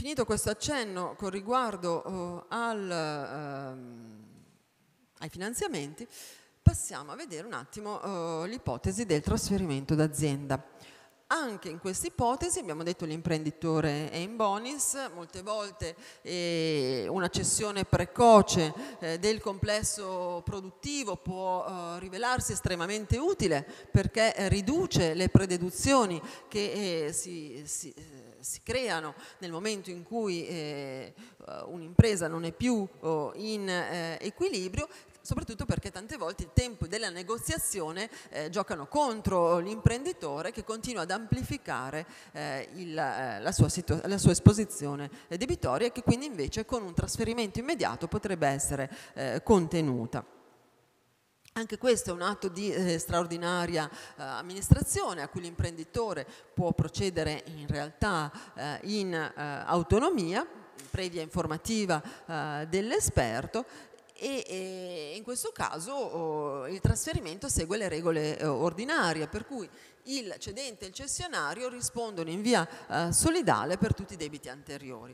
Finito questo accenno con riguardo uh, al, uh, ai finanziamenti, passiamo a vedere un attimo uh, l'ipotesi del trasferimento d'azienda. Anche in questa ipotesi abbiamo detto l'imprenditore è in bonis, molte volte eh, una cessione precoce eh, del complesso produttivo può eh, rivelarsi estremamente utile perché eh, riduce le prededuzioni che eh, si, si, eh, si creano nel momento in cui eh, un'impresa non è più oh, in eh, equilibrio, soprattutto perché tante volte il tempo della negoziazione eh, giocano contro l'imprenditore che continua ad amplificare eh, il, eh, la, sua la sua esposizione debitoria e che quindi invece con un trasferimento immediato potrebbe essere eh, contenuta. Anche questo è un atto di eh, straordinaria eh, amministrazione a cui l'imprenditore può procedere in realtà eh, in eh, autonomia, previa informativa eh, dell'esperto. E, e in questo caso oh, il trasferimento segue le regole eh, ordinarie, per cui il cedente e il cessionario rispondono in via eh, solidale per tutti i debiti anteriori.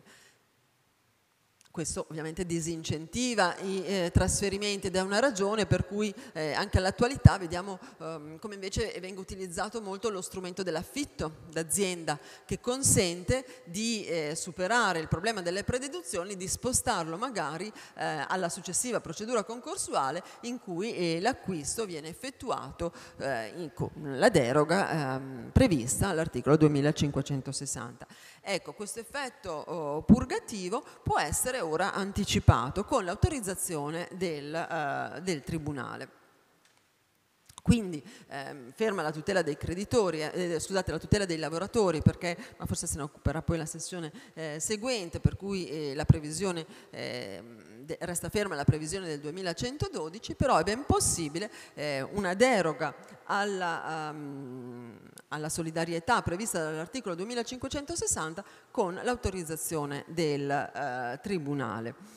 Questo ovviamente disincentiva i eh, trasferimenti ed è una ragione per cui eh, anche all'attualità vediamo ehm, come invece venga utilizzato molto lo strumento dell'affitto d'azienda, che consente di eh, superare il problema delle prededuzioni, di spostarlo magari eh, alla successiva procedura concorsuale in cui eh, l'acquisto viene effettuato eh, in, con la deroga ehm, prevista all'articolo duemilacinquecentosessanta. Ecco, questo effetto oh, purgativo può essere ora anticipato con l'autorizzazione del, uh, del Tribunale. Quindi ehm, ferma la tutela dei creditori, eh, scusate, la tutela dei lavoratori, perché, ma forse se ne occuperà poi la sessione eh, seguente, per cui eh, la previsione, eh, de, resta ferma la previsione del duemilacentododici, però è ben possibile eh, una deroga alla, um, alla solidarietà prevista dall'articolo duemilacinquecentosessanta con l'autorizzazione del uh, Tribunale.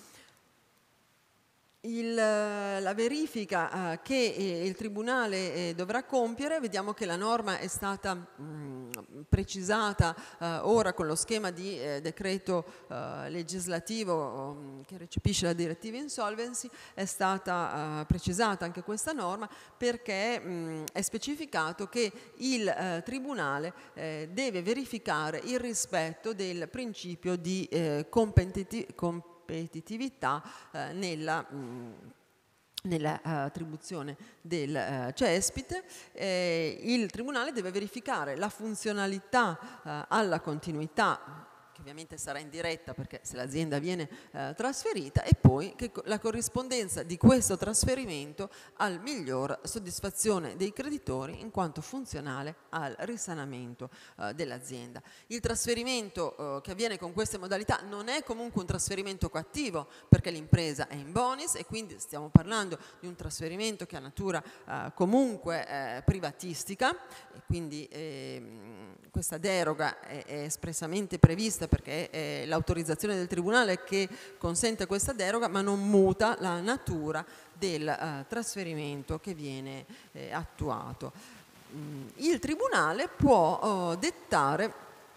Il, la verifica uh, che eh, il Tribunale eh, dovrà compiere, vediamo che la norma è stata mh, precisata uh, ora con lo schema di eh, decreto uh, legislativo um, che recepisce la direttiva insolvency, è stata uh, precisata anche questa norma perché mh, è specificato che il uh, Tribunale eh, deve verificare il rispetto del principio di eh, competitività competitività eh, nella, mh, nella uh, attribuzione del uh, cespite. Eh, il Tribunale deve verificare la funzionalità uh, alla continuità, che ovviamente sarà indiretta perché se l'azienda viene uh, trasferita, e poi che la corrispondenza di questo trasferimento al miglior soddisfazione dei creditori in quanto funzionale al risanamento uh, dell'azienda. Il trasferimento uh, che avviene con queste modalità non è comunque un trasferimento coattivo perché l'impresa è in bonis e quindi stiamo parlando di un trasferimento che ha natura uh, comunque eh, privatistica e quindi eh, questa deroga è, è espressamente prevista perché è l'autorizzazione del Tribunale che consente questa deroga, ma non muta la natura del uh, trasferimento che viene eh, attuato. Mm, il Tribunale può uh, dettare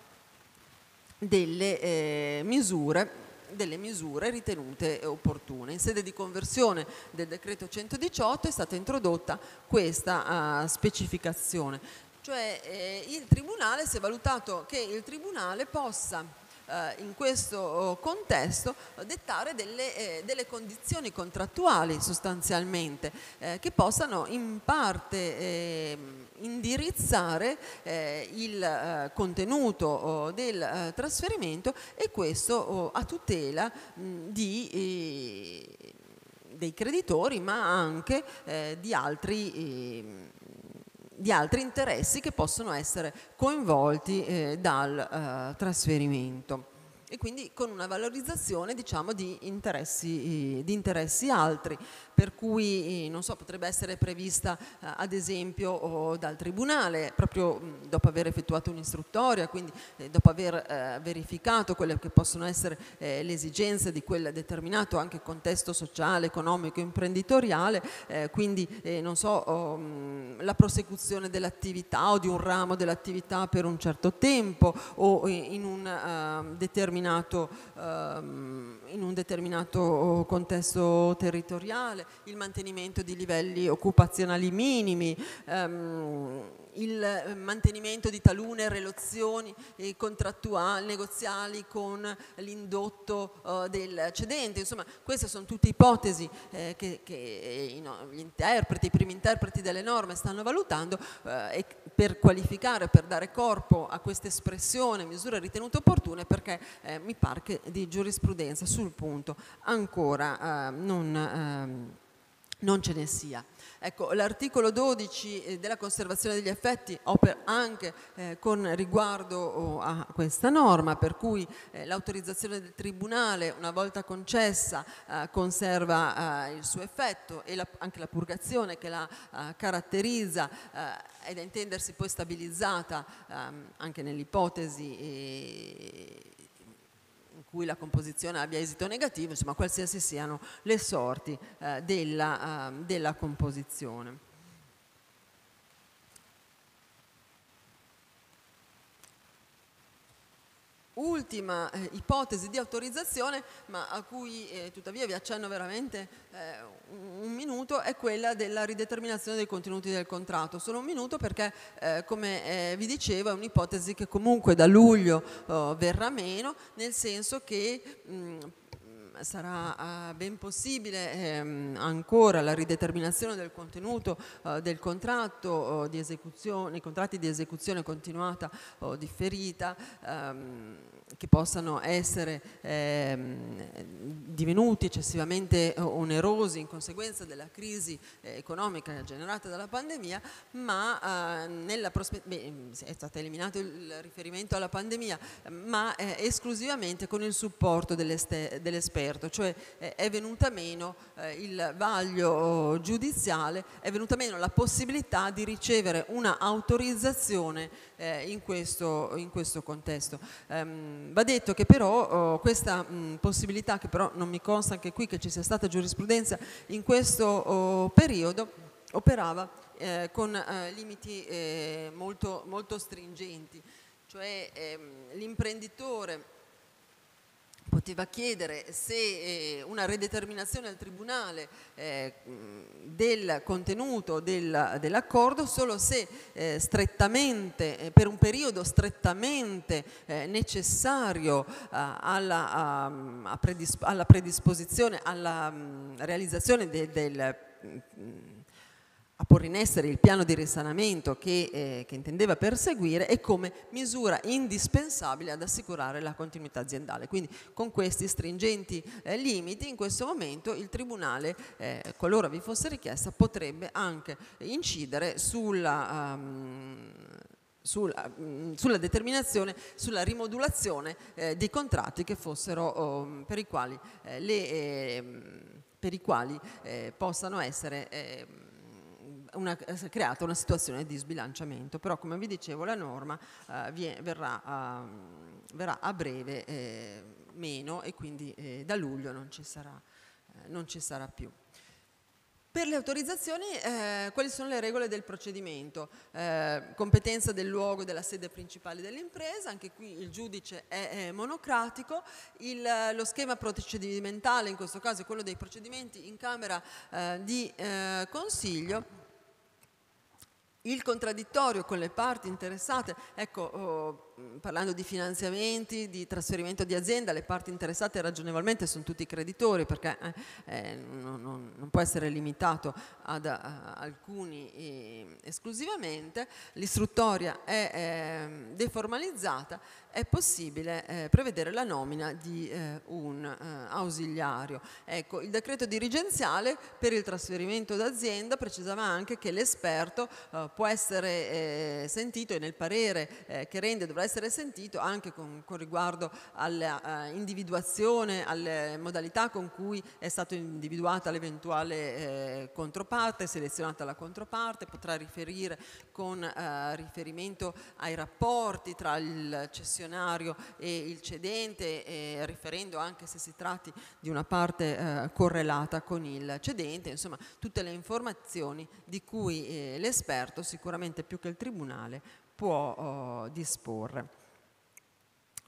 delle eh, misure delle misure ritenute opportune. In sede di conversione del decreto centodiciotto è stata introdotta questa uh, specificazione, cioè eh, il Tribunale, si è valutato che il Tribunale possa in questo contesto dettare delle, eh, delle condizioni contrattuali sostanzialmente eh, che possano in parte eh, indirizzare eh, il eh, contenuto oh, del eh, trasferimento, e questo oh, a tutela mh, di, eh, dei creditori ma anche eh, di altri eh, di altri interessi che possono essere coinvolti eh, dal eh, trasferimento, e quindi con una valorizzazione, diciamo, di interessi, eh, di interessi altri, per cui eh, non so, potrebbe essere prevista eh, ad esempio oh, dal Tribunale proprio mh, dopo aver effettuato un'istruttoria, quindi eh, dopo aver eh, verificato quelle che possono essere eh, le esigenze di quel determinato anche contesto sociale, economico, imprenditoriale, eh, quindi eh, non so oh, mh, la prosecuzione dell'attività o di un ramo dell'attività per un certo tempo o in un uh, determinato determinato, ehm, in un determinato contesto territoriale, il mantenimento di livelli occupazionali minimi, ehm, il mantenimento di talune relazioni eh, contrattuali, negoziali con l'indotto eh, del cedente. Insomma, queste sono tutte ipotesi eh, che, che no, gli interpreti, i primi interpreti delle norme stanno valutando eh, e per qualificare, per dare corpo a questa espressione misure ritenute opportune, perché eh, mi pare che di giurisprudenza sul punto ancora eh, non, eh, non ce ne sia. Ecco, l'articolo dodici della conservazione degli effetti opera anche eh, con riguardo oh, a questa norma, per cui eh, l'autorizzazione del Tribunale, una volta concessa, eh, conserva eh, il suo effetto, e la, anche la purgazione che la eh, caratterizza eh, è da intendersi poi stabilizzata ehm, anche nell'ipotesi eh, in cui la composizione abbia esito negativo, insomma qualsiasi siano le sorti eh, della, uh, della composizione. Ultima eh, ipotesi di autorizzazione, ma a cui eh, tuttavia vi accenno veramente eh, un, un minuto, è quella della rideterminazione dei contenuti del contratto. Solo un minuto perché, eh, come eh, vi dicevo, è un'ipotesi che comunque da luglio oh, verrà meno, nel senso che mh, sarà uh, ben possibile ehm, ancora la rideterminazione del contenuto uh, del contratto uh, di esecuzione, i contratti di esecuzione continuata o differita, um, che possano essere ehm, divenuti eccessivamente onerosi in conseguenza della crisi eh, economica generata dalla pandemia, ma uh, nella prospettiva è stato eliminato il riferimento alla pandemia, ma eh, esclusivamente con il supporto dell'esperto, cioè eh, è venuta meno eh, il vaglio giudiziale, è venuta meno la possibilità di ricevere una autorizzazione eh, in, questo, in questo contesto. Um, va detto che però oh, questa mh, possibilità, che però non mi consta anche qui che ci sia stata giurisprudenza in questo oh, periodo, operava eh, con eh, limiti eh, molto, molto stringenti, cioè ehm, l'imprenditore poteva chiedere se eh, una rideterminazione al Tribunale eh, del contenuto del, dell'accordo solo se eh, strettamente, eh, per un periodo strettamente eh, necessario eh, alla, a, a predisp alla predisposizione, alla um, realizzazione de, del um, a porre in essere il piano di risanamento che, eh, che intendeva perseguire, e come misura indispensabile ad assicurare la continuità aziendale. Quindi con questi stringenti eh, limiti in questo momento il Tribunale, eh, qualora vi fosse richiesta, potrebbe anche incidere sulla... Um, Sulla, sulla determinazione, sulla rimodulazione eh, dei contratti che fossero oh, per i quali, eh, le, eh, per i quali eh, possano essere eh, una, creata una situazione di sbilanciamento. Però, come vi dicevo, la norma eh, vie, verrà, uh, verrà a breve eh, meno, e quindi eh, da luglio non ci sarà, eh, non ci sarà più. Per le autorizzazioni, eh, quali sono le regole del procedimento? Eh, competenza del luogo e della sede principale dell'impresa, anche qui il giudice è, è monocratico, il, lo schema procedimentale in questo caso è quello dei procedimenti in Camera eh, di eh, Consiglio. Il contraddittorio con le parti interessate, ecco, oh, parlando di finanziamenti, di trasferimento di azienda, le parti interessate ragionevolmente sono tutti creditori, perché eh, eh, non, non, non può essere limitato ad a, alcuni eh, esclusivamente. L'istruttoria è eh, deformalizzata, è possibile eh, prevedere la nomina di eh, un eh, ausiliario. Ecco, il decreto dirigenziale per il trasferimento d'azienda precisava anche che l'esperto eh, può essere eh, sentito, e nel parere eh, che rende dovrà essere sentito anche con, con riguardo all'individuazione, alle modalità con cui è stata individuata l'eventuale eh, controparte, selezionata la controparte, potrà riferire con eh, riferimento ai rapporti tra il cessionario e il cedente, eh, riferendo anche se si tratti di una parte eh, correlata con il cedente, insomma tutte le informazioni di cui eh, l'esperto, sicuramente più che il Tribunale, può oh, disporre.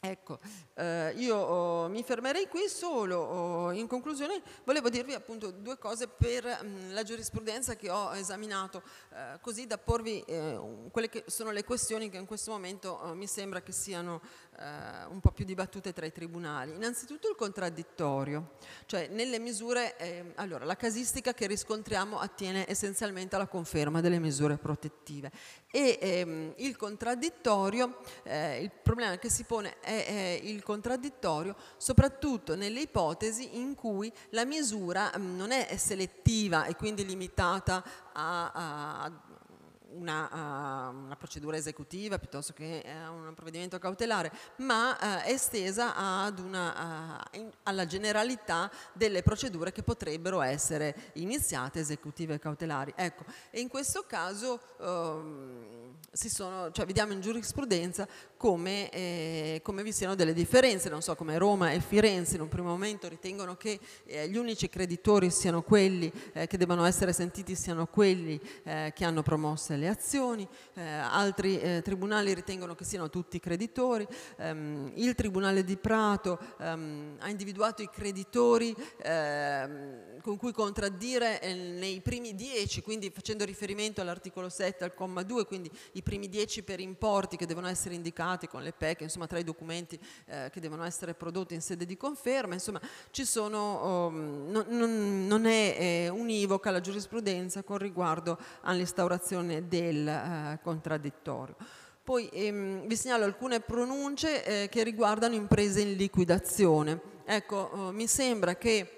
Ecco, eh, io oh, mi fermerei qui, solo oh, in conclusione volevo dirvi appunto due cose per mh, la giurisprudenza che ho esaminato, eh, così da porvi eh, quelle che sono le questioni che in questo momento oh, mi sembra che siano eh, un po' più dibattute tra i tribunali. Innanzitutto il contraddittorio, cioè nelle misure, eh, allora la casistica che riscontriamo attiene essenzialmente alla conferma delle misure protettive e ehm, il contraddittorio, eh, il problema che si pone è È il contraddittorio soprattutto nelle ipotesi in cui la misura non è selettiva e quindi limitata a, a una, a una procedura esecutiva piuttosto che a un provvedimento cautelare, ma eh, estesa ad una, a, in, alla generalità delle procedure che potrebbero essere iniziate, esecutive e cautelari. Ecco, e in questo caso ehm, si sono, cioè vediamo in giurisprudenza come, eh, come vi siano delle differenze, non so, come Roma e Firenze in un primo momento ritengono che eh, gli unici creditori siano quelli eh, che debbano essere sentiti, siano quelli eh, che hanno promosse le azioni, eh, altri eh, tribunali ritengono che siano tutti creditori, ehm, il Tribunale di Prato ehm, ha individuato i creditori ehm, con cui contraddire eh, nei primi dieci, quindi facendo riferimento all'articolo sette, al comma due, quindi i primi dieci per importi che devono essere indicati con le P E C, insomma tra i documenti eh, che devono essere prodotti in sede di conferma, insomma ci sono, um, non, non, non è eh, univoca la giurisprudenza con riguardo all'instaurazione del eh, contraddittorio. Poi ehm, vi segnalo alcune pronunce eh, che riguardano imprese in liquidazione. Ecco, eh, mi sembra che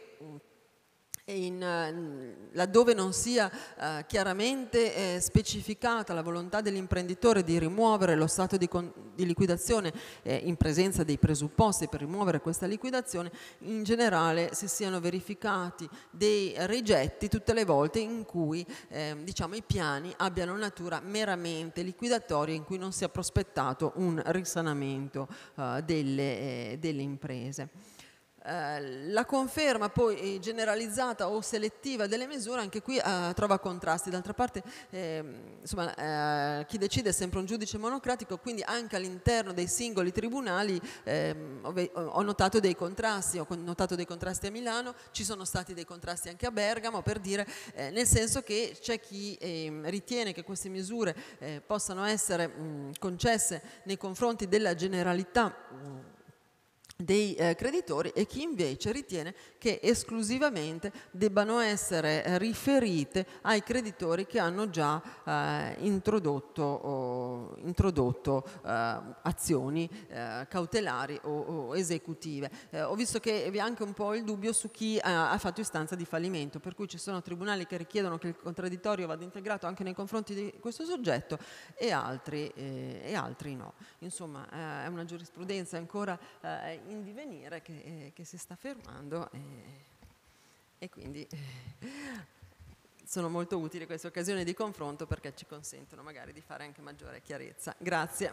In, laddove non sia eh, chiaramente eh, specificata la volontà dell'imprenditore di rimuovere lo stato di, con, di liquidazione eh, in presenza dei presupposti per rimuovere questa liquidazione, in generale si siano verificati dei rigetti tutte le volte in cui eh, diciamo, i piani abbiano natura meramente liquidatoria, in cui non sia prospettato un risanamento eh, delle, eh, delle imprese. La conferma poi generalizzata o selettiva delle misure anche qui eh, trova contrasti. D'altra parte eh, insomma, eh, chi decide è sempre un giudice monocratico, quindi anche all'interno dei singoli tribunali eh, ho notato dei contrasti, ho notato dei contrasti a Milano, ci sono stati dei contrasti anche a Bergamo, per dire, eh, nel senso che c'è chi eh, ritiene che queste misure eh, possano essere mh, concesse nei confronti della generalità mh, dei eh, creditori e chi invece ritiene che esclusivamente debbano essere eh, riferite ai creditori che hanno già eh, introdotto, oh, introdotto eh, azioni eh, cautelari o, o esecutive. Eh, ho visto che vi è anche un po' il dubbio su chi ha, ha fatto istanza di fallimento, per cui ci sono tribunali che richiedono che il contraddittorio vada integrato anche nei confronti di questo soggetto e altri, eh, e altri no. Insomma, eh, è una giurisprudenza ancora eh, in divenire che, eh, che si sta fermando e, e quindi eh, sono molto utili queste occasioni di confronto perché ci consentono magari di fare anche maggiore chiarezza. Grazie.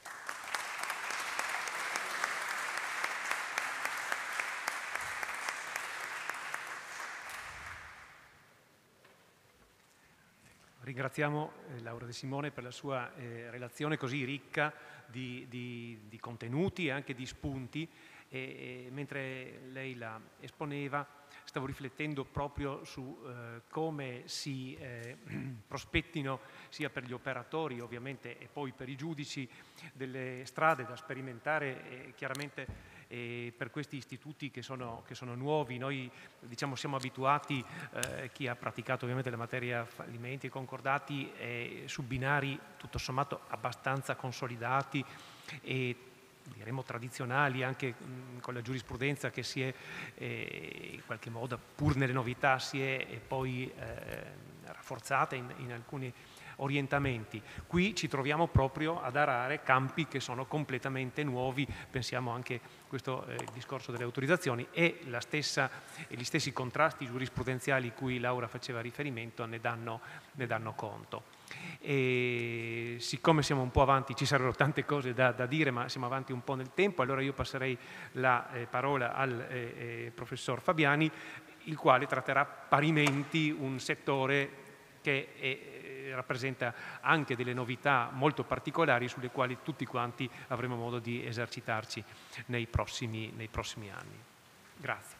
Ringraziamo eh, Laura De Simone per la sua eh, relazione così ricca di, di, di contenuti e anche di spunti e, e mentre lei la esponeva stavo riflettendo proprio su eh, come si eh, prospettino sia per gli operatori ovviamente e poi per i giudici delle strade da sperimentare e chiaramente e per questi istituti che sono, che sono nuovi. Noi diciamo, siamo abituati, eh, chi ha praticato ovviamente la materia fallimenti e concordati, eh, su binari tutto sommato abbastanza consolidati e diremo tradizionali, anche mh, con la giurisprudenza che si è eh, in qualche modo, pur nelle novità, si è e poi eh, rafforzata in, in alcuni orientamenti. Qui ci troviamo proprio ad arare campi che sono completamente nuovi, pensiamo anche a questo eh, discorso delle autorizzazioni e, la stessa, e gli stessi contrasti giurisprudenziali cui Laura faceva riferimento ne danno, ne danno conto. E siccome siamo un po' avanti, ci sarebbero tante cose da, da dire, ma siamo avanti un po' nel tempo, allora io passerei la eh, parola al eh, eh, professor Fabiani, il quale tratterà parimenti un settore che è rappresenta anche delle novità molto particolari sulle quali tutti quanti avremo modo di esercitarci nei prossimi, nei prossimi anni. Grazie.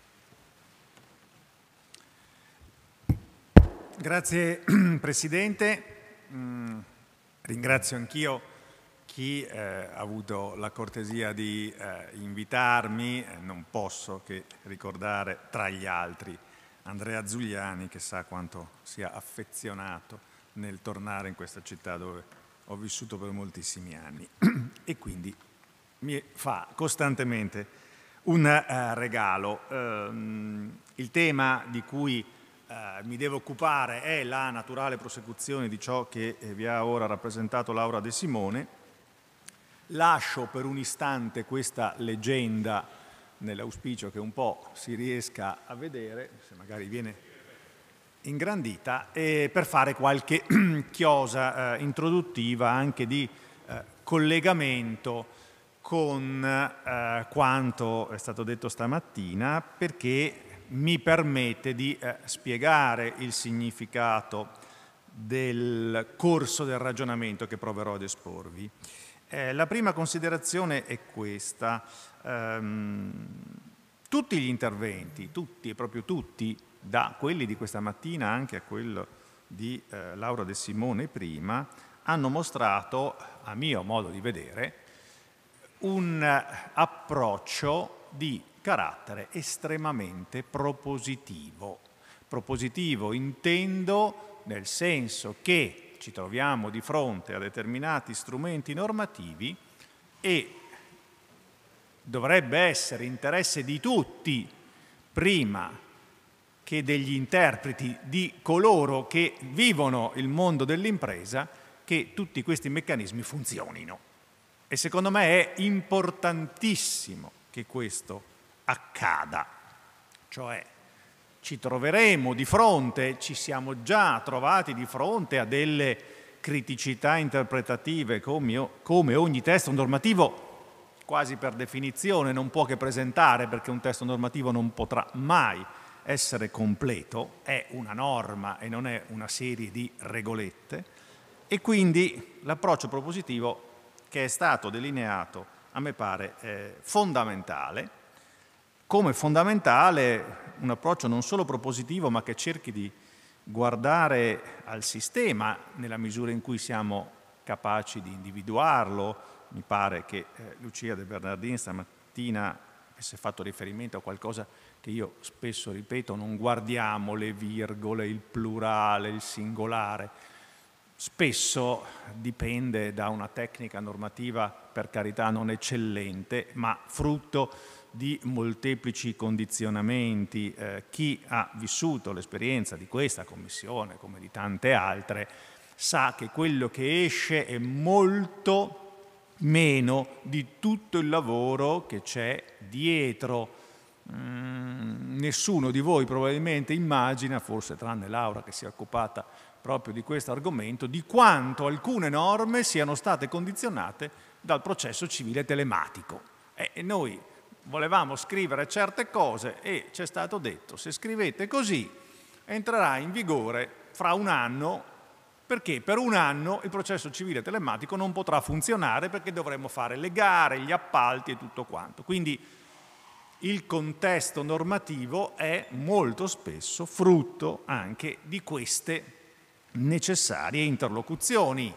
Grazie Presidente, mm, ringrazio anch'io chi eh, ha avuto la cortesia di eh, invitarmi. Eh, non posso che ricordare tra gli altri Andrea Zuliani, che sa quanto sia affezionato nel tornare in questa città dove ho vissuto per moltissimi anni e quindi mi fa costantemente un uh, regalo. Uh, il tema di cui Uh, mi devo occupare è la naturale prosecuzione di ciò che eh, vi ha ora rappresentato Laura De Simone. Lascio per un istante questa leggenda nell'auspicio che un po' si riesca a vedere, se magari viene ingrandita, e per fare qualche chiosa eh, introduttiva anche di eh, collegamento con eh, quanto è stato detto stamattina, perché mi permette di eh, spiegare il significato del corso del ragionamento che proverò ad esporvi. Eh, la prima considerazione è questa. Ehm, tutti gli interventi, tutti e proprio tutti, da quelli di questa mattina anche a quello di eh, Laura De Simone prima, hanno mostrato, a mio modo di vedere, un eh, approccio di carattere estremamente propositivo. Propositivo intendo nel senso che ci troviamo di fronte a determinati strumenti normativi e dovrebbe essere interesse di tutti, prima che degli interpreti, di coloro che vivono il mondo dell'impresa, che tutti questi meccanismi funzionino. E secondo me è importantissimo che questo accada, cioè ci troveremo di fronte, ci siamo già trovati di fronte a delle criticità interpretative come, come ogni testo normativo quasi per definizione non può che presentare, perché un testo normativo non potrà mai essere completo, è una norma e non è una serie di regolette, e quindi l'approccio propositivo che è stato delineato a me pare eh, fondamentale. Come fondamentale un approccio non solo propositivo, ma che cerchi di guardare al sistema nella misura in cui siamo capaci di individuarlo. Mi pare che eh, Lucia De Bernardin stamattina avesse fatto riferimento a qualcosa che io spesso ripeto: non guardiamo le virgole, il plurale, il singolare. Spesso dipende da una tecnica normativa, per carità non eccellente, ma frutto di molteplici condizionamenti. Eh, chi ha vissuto l'esperienza di questa commissione, come di tante altre, sa che quello che esce è molto meno di tutto il lavoro che c'è dietro. Mm, nessuno di voi probabilmente immagina, forse tranne Laura che si è occupata proprio di questo argomento, di quanto alcune norme siano state condizionate dal processo civile telematico. E noi volevamo scrivere certe cose e ci è stato detto: se scrivete così entrerà in vigore fra un anno, perché per un anno il processo civile telematico non potrà funzionare, perché dovremo fare le gare, gli appalti e tutto quanto. Quindi il contesto normativo è molto spesso frutto anche di queste necessarie interlocuzioni.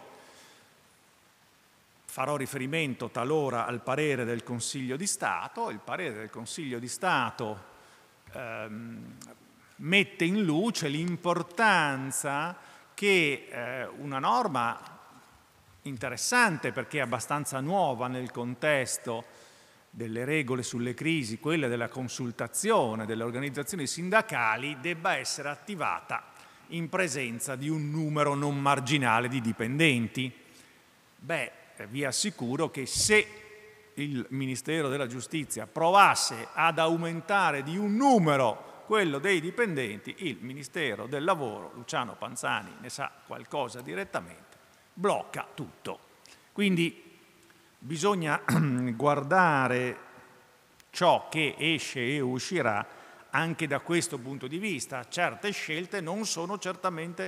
Farò riferimento talora al parere del Consiglio di Stato. Il parere del Consiglio di Stato ehm, mette in luce l'importanza che eh, una norma interessante, perché è abbastanza nuova nel contesto delle regole sulle crisi, quella della consultazione delle organizzazioni sindacali, debba essere attivata in presenza di un numero non marginale di dipendenti. Beh, vi assicuro che se il Ministero della Giustizia provasse ad aumentare di un numero quello dei dipendenti, il Ministero del Lavoro, Luciano Panzani ne sa qualcosa direttamente, blocca tutto. Quindi bisogna guardare ciò che esce e uscirà anche da questo punto di vista. Certe scelte non sono certamente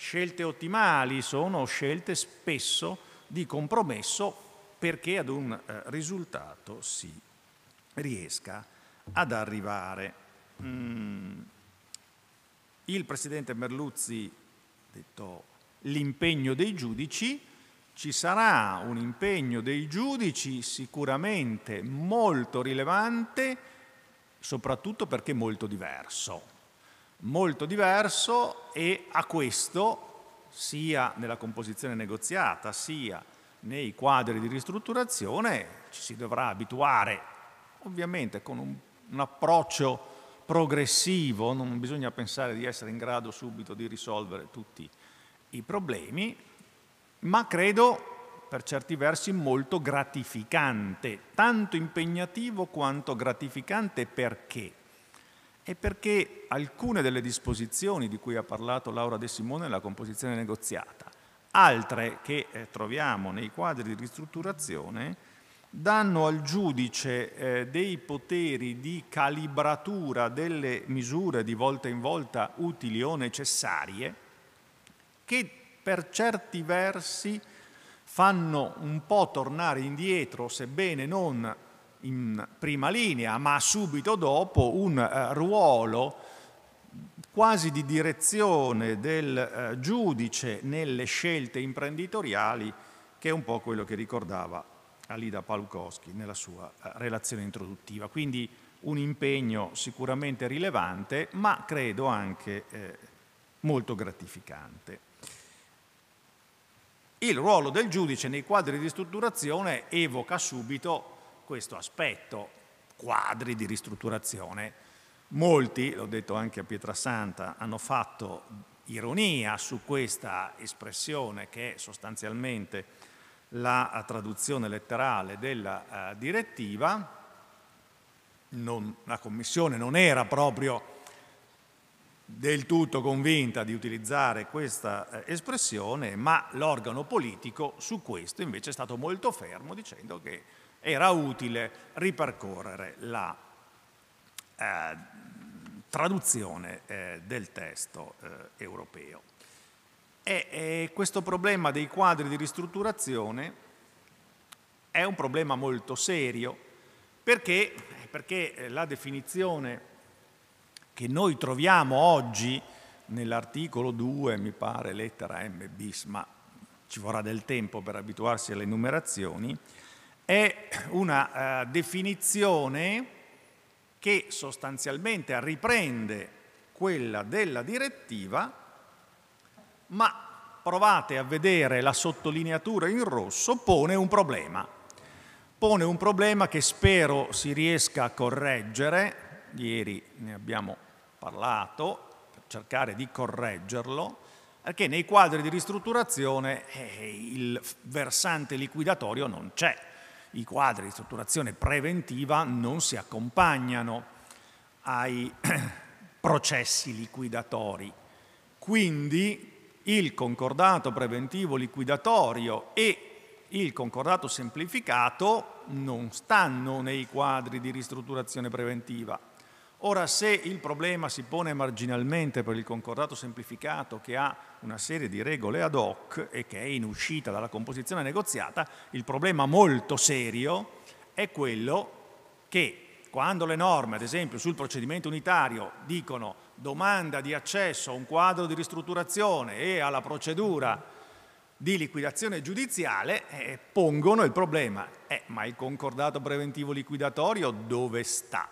scelte ottimali, sono scelte spesso di compromesso perché ad un eh, risultato si riesca ad arrivare. Mm. Il Presidente Merluzzi ha detto l'impegno dei giudici, ci sarà un impegno dei giudici sicuramente molto rilevante, soprattutto perché molto diverso. Molto diverso e a questo, sia nella composizione negoziata, sia nei quadri di ristrutturazione, ci si dovrà abituare, ovviamente con un, un approccio progressivo, non bisogna pensare di essere in grado subito di risolvere tutti i problemi, ma credo per certi versi molto gratificante, tanto impegnativo quanto gratificante. Perché? È perché alcune delle disposizioni di cui ha parlato Laura De Simone nella composizione negoziata, altre che eh, troviamo nei quadri di ristrutturazione, danno al giudice eh, dei poteri di calibratura delle misure di volta in volta utili o necessarie, che per certi versi fanno un po' tornare indietro, sebbene non in prima linea, ma subito dopo, un eh, ruolo quasi di direzione del eh, giudice nelle scelte imprenditoriali, che è un po' quello che ricordava Alida Palukowski nella sua eh, relazione introduttiva. Quindi un impegno sicuramente rilevante, ma credo anche eh, molto gratificante. Il ruolo del giudice nei quadri di ristrutturazione evoca subito questo aspetto, quadri di ristrutturazione. Molti, l'ho detto anche a Pietrasanta, hanno fatto ironia su questa espressione che è sostanzialmente la traduzione letterale della uh, direttiva. Non, la Commissione non era proprio del tutto convinta di utilizzare questa eh, espressione, ma l'organo politico su questo invece è stato molto fermo, dicendo che era utile ripercorrere la eh, traduzione eh, del testo eh, europeo. E, e questo problema dei quadri di ristrutturazione è un problema molto serio, perché, perché la definizione che noi troviamo oggi nell'articolo due, mi pare, lettera M bis, ma ci vorrà del tempo per abituarsi alle numerazioni, è una uh, definizione che sostanzialmente riprende quella della direttiva, ma provate a vedere la sottolineatura in rosso, pone un problema. Pone un problema che spero si riesca a correggere. Ieri ne abbiamo parlato, per cercare di correggerlo, perché nei quadri di ristrutturazione eh, il versante liquidatorio non c'è. I quadri di ristrutturazione preventiva non si accompagnano ai processi liquidatori. Quindi il concordato preventivo liquidatorio e il concordato semplificato non stanno nei quadri di ristrutturazione preventiva. Ora, se il problema si pone marginalmente per il concordato semplificato, che ha una serie di regole ad hoc e che è in uscita dalla composizione negoziata, il problema molto serio è quello che quando le norme, ad esempio sul procedimento unitario, dicono domanda di accesso a un quadro di ristrutturazione e alla procedura di liquidazione giudiziale, eh, pongono il problema, eh, ma il concordato preventivo liquidatorio dove sta?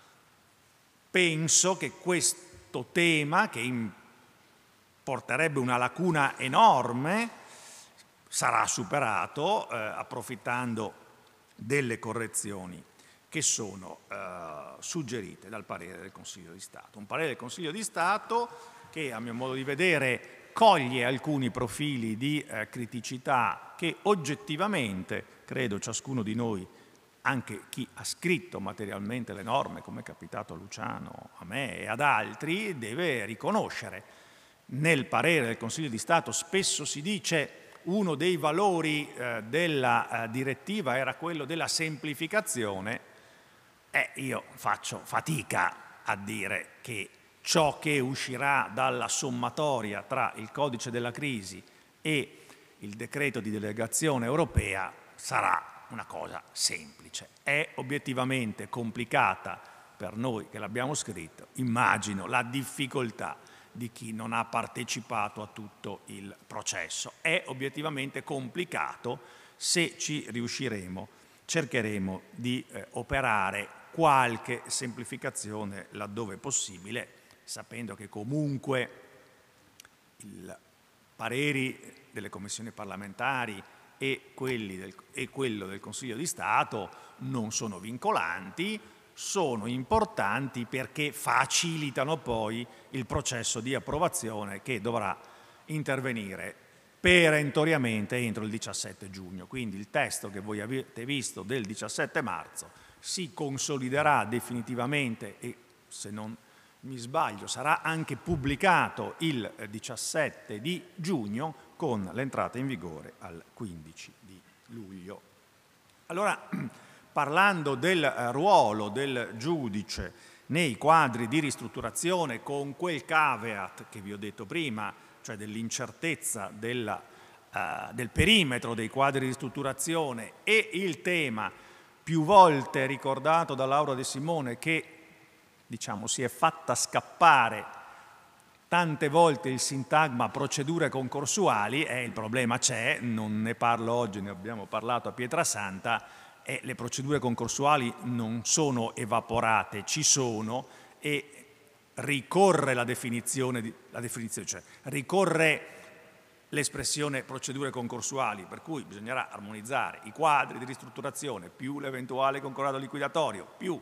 Penso che questo tema, che porterebbe una lacuna enorme, sarà superato eh, approfittando delle correzioni che sono eh, suggerite dal parere del Consiglio di Stato. Un parere del Consiglio di Stato che, a mio modo di vedere, coglie alcuni profili di eh, criticità che oggettivamente, credo ciascuno di noi, anche chi ha scritto materialmente le norme, come è capitato a Luciano, a me e ad altri, deve riconoscere. Nel parere del Consiglio di Stato spesso si dice uno dei valori eh, della eh, direttiva era quello della semplificazione, e io faccio fatica a dire che ciò che uscirà dalla sommatoria tra il codice della crisi e il decreto di delegazione europea sarà una cosa semplice. È obiettivamente complicata per noi che l'abbiamo scritto, immagino la difficoltà di chi non ha partecipato a tutto il processo. È obiettivamente complicato, se ci riusciremo cercheremo di eh, operare qualche semplificazione laddove possibile, sapendo che comunque i pareri delle commissioni parlamentari e, quelli del, e quello del Consiglio di Stato non sono vincolanti, sono importanti perché facilitano poi il processo di approvazione che dovrà intervenire perentoriamente entro il diciassette giugno. Quindi il testo che voi avete visto del diciassette marzo si consoliderà definitivamente e, se non mi sbaglio, sarà anche pubblicato il diciassette di giugno con l'entrata in vigore al quindici di luglio. Allora, parlando del ruolo del giudice nei quadri di ristrutturazione, con quel caveat che vi ho detto prima, cioè dell'incertezza della, uh, del perimetro dei quadri di ristrutturazione, e il tema più volte ricordato da Laura De Simone che, diciamo, si è fatta scappare tante volte il sintagma procedure concorsuali, e il problema c'è, non ne parlo oggi, ne abbiamo parlato a Pietrasanta, e le procedure concorsuali non sono evaporate, ci sono, e ricorre la definizione, di, la definizione cioè ricorre l'espressione procedure concorsuali, per cui bisognerà armonizzare i quadri di ristrutturazione più l'eventuale concordato liquidatorio, più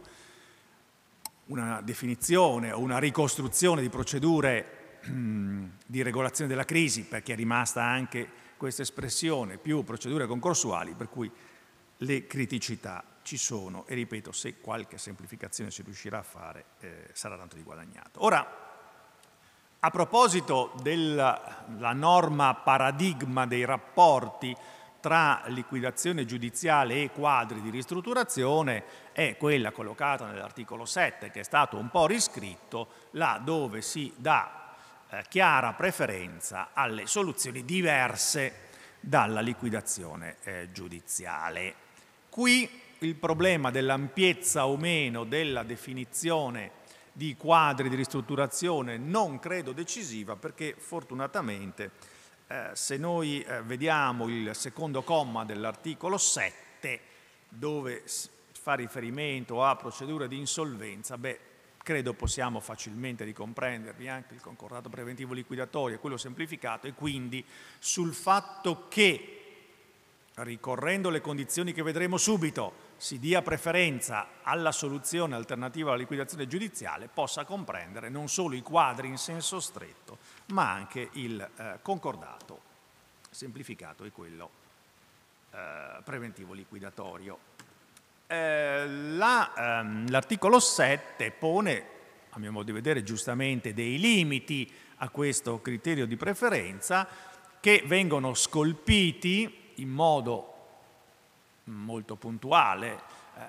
una definizione o una ricostruzione di procedure mh, di regolazione della crisi, perché è rimasta anche questa espressione, più procedure concorsuali, per cui le criticità ci sono e, ripeto, se qualche semplificazione si riuscirà a fare eh, sarà tanto di guadagnato. Ora, a proposito della la norma paradigma dei rapporti tra liquidazione giudiziale e quadri di ristrutturazione, è quella collocata nell'articolo sette, che è stato un po' riscritto, là dove si dà eh, chiara preferenza alle soluzioni diverse dalla liquidazione eh, giudiziale. Qui il problema dell'ampiezza o meno della definizione di quadri di ristrutturazione non credo decisiva, perché fortunatamente eh, se noi eh, vediamo il secondo comma dell'articolo sette, dove fa riferimento a procedure di insolvenza, beh, credo possiamo facilmente ricomprendervi anche il concordato preventivo liquidatorio e quello semplificato, e quindi sul fatto che, ricorrendo le condizioni che vedremo subito, si dia preferenza alla soluzione alternativa alla liquidazione giudiziale, possa comprendere non solo i quadri in senso stretto, ma anche il eh, concordato semplificato e quello eh, preventivo liquidatorio. Eh, la, ehm, l'articolo sette pone, a mio modo di vedere giustamente, dei limiti a questo criterio di preferenza, che vengono scolpiti in modo molto puntuale, eh,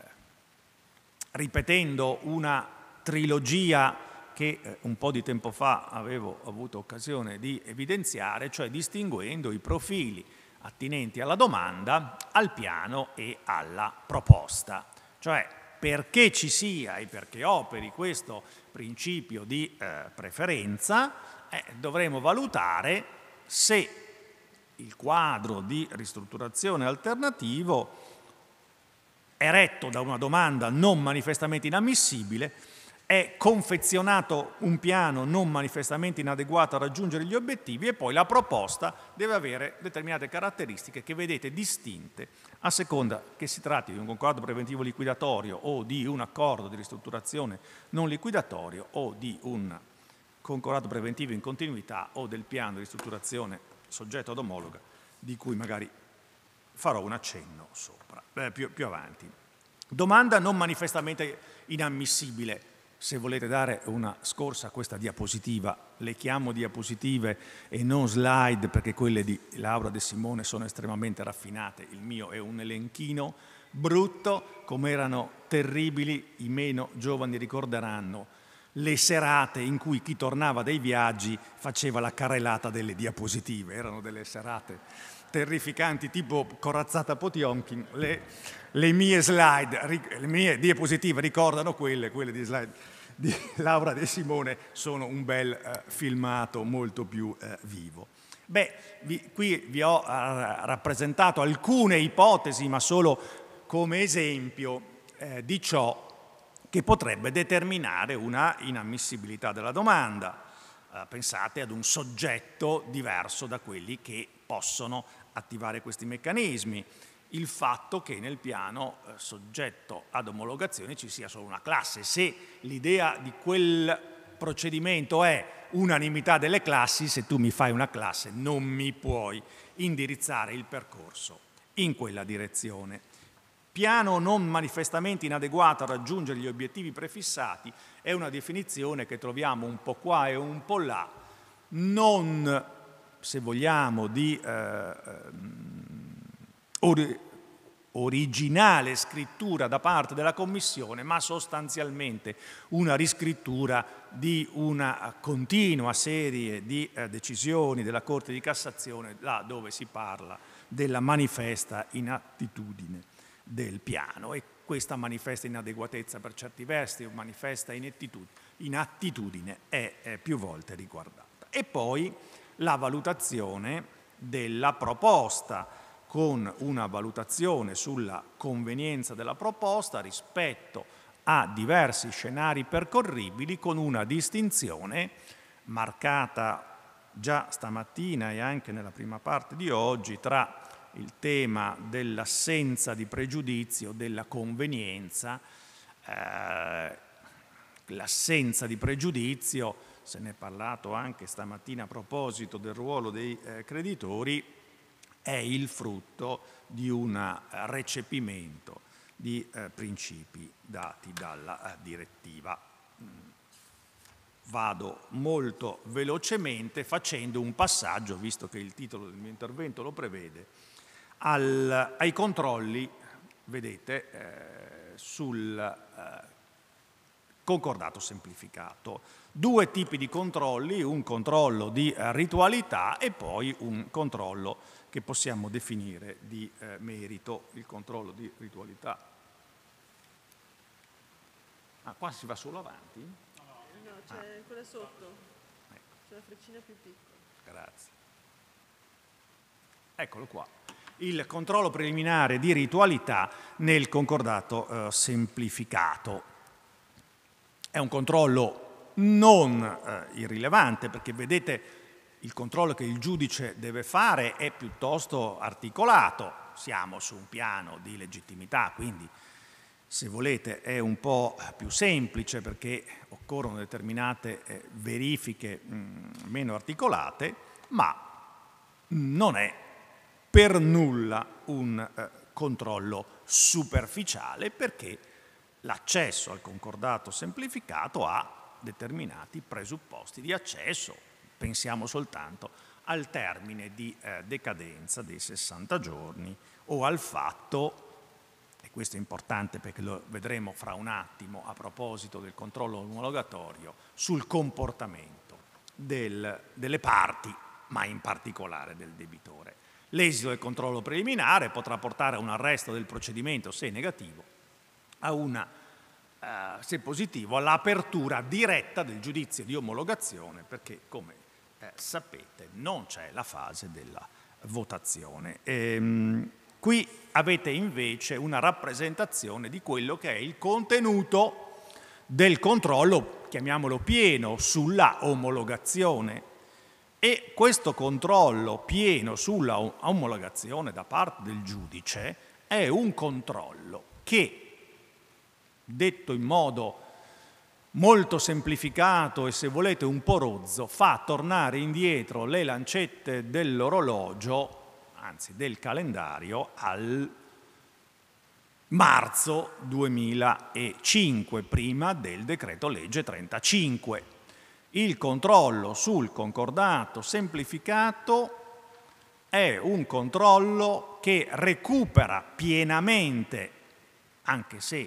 ripetendo una trilogia che eh, un po' di tempo fa avevo avuto occasione di evidenziare, cioè distinguendo i profili attinenti alla domanda, al piano e alla proposta. Cioè, perché ci sia e perché operi questo principio di eh, preferenza, eh, dovremo valutare se il quadro di ristrutturazione alternativo è retto da una domanda non manifestamente inammissibile, è confezionato un piano non manifestamente inadeguato a raggiungere gli obiettivi, e poi la proposta deve avere determinate caratteristiche che vedete distinte a seconda che si tratti di un concordato preventivo liquidatorio o di un accordo di ristrutturazione non liquidatorio o di un concordato preventivo in continuità o del piano di ristrutturazione soggetto ad omologa, di cui magari farò un accenno sopra, eh, più, più avanti. Domanda non manifestamente inammissibile. Se volete dare una scorsa a questa diapositiva, le chiamo diapositive e non slide, perché quelle di Laura De Simone sono estremamente raffinate, il mio è un elenchino brutto, come erano terribili, i meno giovani ricorderanno, le serate in cui chi tornava dai viaggi faceva la carrellata delle diapositive. Erano delle serate terrificanti, tipo corazzata Potionkin. Le, le mie slide, le mie diapositive ricordano quelle, quelle di slide di Laura De Simone sono un bel eh, filmato molto più eh, vivo. Beh, vi, qui vi ho eh, rappresentato alcune ipotesi, ma solo come esempio eh, di ciò che potrebbe determinare una inammissibilità della domanda. Eh, pensate ad un soggetto diverso da quelli che possono attivare questi meccanismi. Il fatto che nel piano eh, soggetto ad omologazione ci sia solo una classe. Se l'idea di quel procedimento è unanimità delle classi, se tu mi fai una classe non mi puoi indirizzare il percorso in quella direzione. Piano non manifestamente inadeguato a raggiungere gli obiettivi prefissati è una definizione che troviamo un po' qua e un po' là, non, se vogliamo, di eh, or- originale scrittura da parte della Commissione, ma sostanzialmente una riscrittura di una continua serie di eh, decisioni della Corte di Cassazione, là dove si parla della manifesta inattitudine del piano, e questa manifesta inadeguatezza per certi versi o manifesta inattitudine è, è più volte riguardata. E poi la valutazione della proposta, con una valutazione sulla convenienza della proposta rispetto a diversi scenari percorribili, con una distinzione marcata già stamattina e anche nella prima parte di oggi tra il tema dell'assenza di pregiudizio, della convenienza. Eh, l'assenza di pregiudizio, se ne è parlato anche stamattina a proposito del ruolo dei eh, creditori, è il frutto di un recepimento di eh, principi dati dalla eh, direttiva. Vado molto velocemente facendo un passaggio, visto che il titolo del mio intervento lo prevede, al, ai controlli, vedete, eh, sul eh, concordato semplificato. Due tipi di controlli, un controllo di eh, ritualità e poi un controllo che possiamo definire di eh, merito. Il controllo di ritualità. Ah, qua si va solo avanti? No, c'è ah. quella sotto, ecco. C'è la freccina più piccola. Grazie. Eccolo qua. Il controllo preliminare di ritualità nel concordato eh, semplificato. È un controllo non eh, irrilevante, perché vedete il controllo che il giudice deve fare è piuttosto articolato. Siamo su un piano di legittimità, quindi se volete è un po' più semplice perché occorrono determinate eh, verifiche mh, meno articolate, ma non è per nulla un eh, controllo superficiale, perché l'accesso al concordato semplificato ha determinati presupposti di accesso. Pensiamo soltanto al termine di eh, decadenza dei sessanta giorni o al fatto, e questo è importante perché lo vedremo fra un attimo a proposito del controllo omologatorio, sul comportamento del, delle parti, ma in particolare del debitore. L'esito del controllo preliminare potrà portare a un arresto del procedimento se negativo, a una, eh, se positivo, all'apertura diretta del giudizio di omologazione, perché come eh, sapete non c'è la fase della votazione. Ehm, qui avete invece una rappresentazione di quello che è il contenuto del controllo, chiamiamolo pieno, sulla omologazione. E questo controllo pieno sulla omologazione da parte del giudice è un controllo che, detto in modo molto semplificato e se volete un po' rozzo, fa tornare indietro le lancette dell'orologio, anzi del calendario, al marzo duemilacinque, prima del decreto legge trentacinque. Il controllo sul concordato semplificato è un controllo che recupera pienamente, anche se a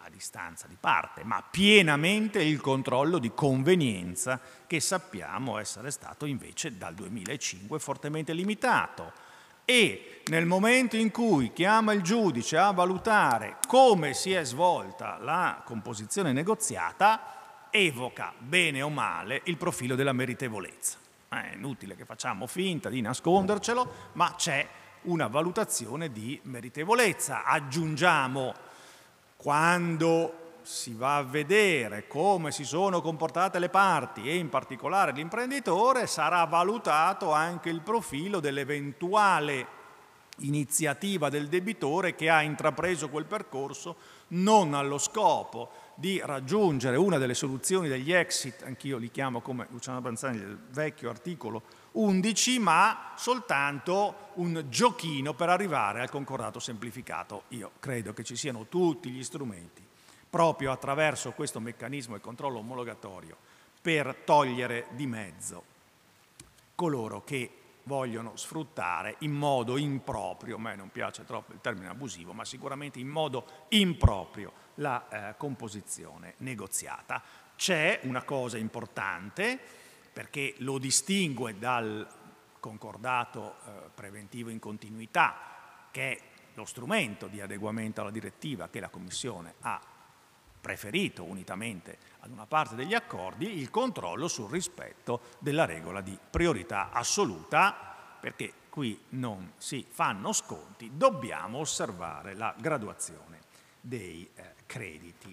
distanza di parte, ma pienamente il controllo di convenienza che sappiamo essere stato invece dal duemilacinque fortemente limitato. E nel momento in cui chiama il giudice a valutare come si è svolta la composizione negoziata, evoca bene o male il profilo della meritevolezza. È inutile che facciamo finta di nascondercelo, ma c'è una valutazione di meritevolezza. Aggiungiamo, quando si va a vedere come si sono comportate le parti e in particolare l'imprenditore, sarà valutato anche il profilo dell'eventuale iniziativa del debitore che ha intrapreso quel percorso non allo scopo di raggiungere una delle soluzioni degli exit, anch'io li chiamo come Luciano Banzani il vecchio articolo undici, ma soltanto un giochino per arrivare al concordato semplificato. Io credo che ci siano tutti gli strumenti, proprio attraverso questo meccanismo di controllo omologatorio, per togliere di mezzo coloro che vogliono sfruttare in modo improprio, a me non piace troppo il termine abusivo, ma sicuramente in modo improprio la eh, composizione negoziata. C'è una cosa importante, perché lo distingue dal concordato eh, preventivo in continuità, che è lo strumento di adeguamento alla direttiva che la Commissione ha preferito unitamente ad una parte degli accordi, il controllo sul rispetto della regola di priorità assoluta, perché qui non si fanno sconti, dobbiamo osservare la graduazione dei eh, crediti.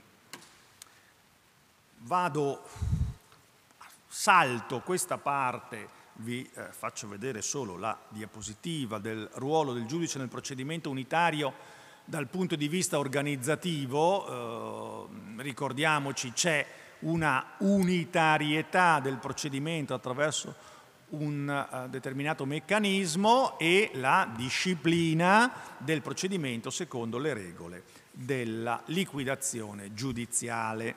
Vado, salto questa parte, vi eh, faccio vedere solo la diapositiva del ruolo del giudice nel procedimento unitario dal punto di vista organizzativo. Eh, ricordiamoci, c'è una unitarietà del procedimento attraverso un uh, determinato meccanismo e la disciplina del procedimento secondo le regole della liquidazione giudiziale.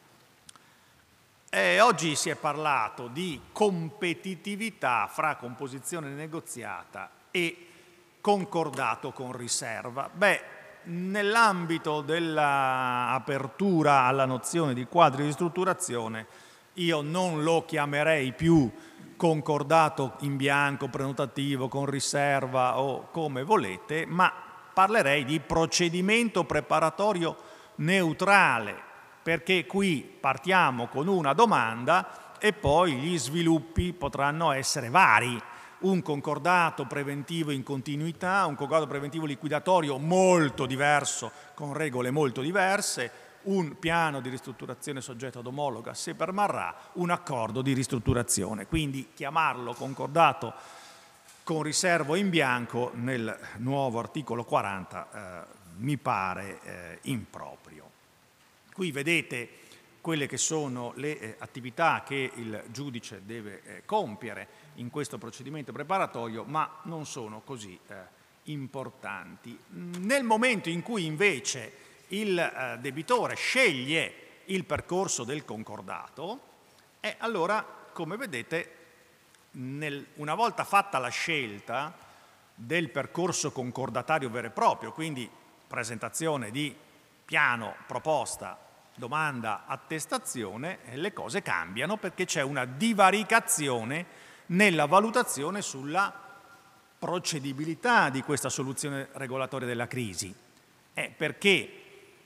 E oggi si è parlato di competitività fra composizione negoziata e concordato con riserva. Beh, nell'ambito dell'apertura alla nozione di quadri di strutturazione, io non lo chiamerei più concordato in bianco, prenotativo, con riserva o come volete, ma parlerei di procedimento preparatorio neutrale, perché qui partiamo con una domanda e poi gli sviluppi potranno essere vari. Un concordato preventivo in continuità, un concordato preventivo liquidatorio molto diverso, con regole molto diverse, un piano di ristrutturazione soggetto ad omologa se permarrà, un accordo di ristrutturazione. Quindi chiamarlo concordato con riservo in bianco nel nuovo articolo quaranta eh, mi pare eh, improprio. Qui vedete quelle che sono le eh, attività che il giudice deve eh, compiere in questo procedimento preparatorio, ma non sono così eh, importanti. Nel momento in cui invece il eh, debitore sceglie il percorso del concordato, e allora, come vedete, nel, una volta fatta la scelta del percorso concordatario vero e proprio, quindi presentazione di piano, proposta, domanda, attestazione, le cose cambiano perché c'è una divaricazione nella valutazione sulla procedibilità di questa soluzione regolatoria della crisi. È perché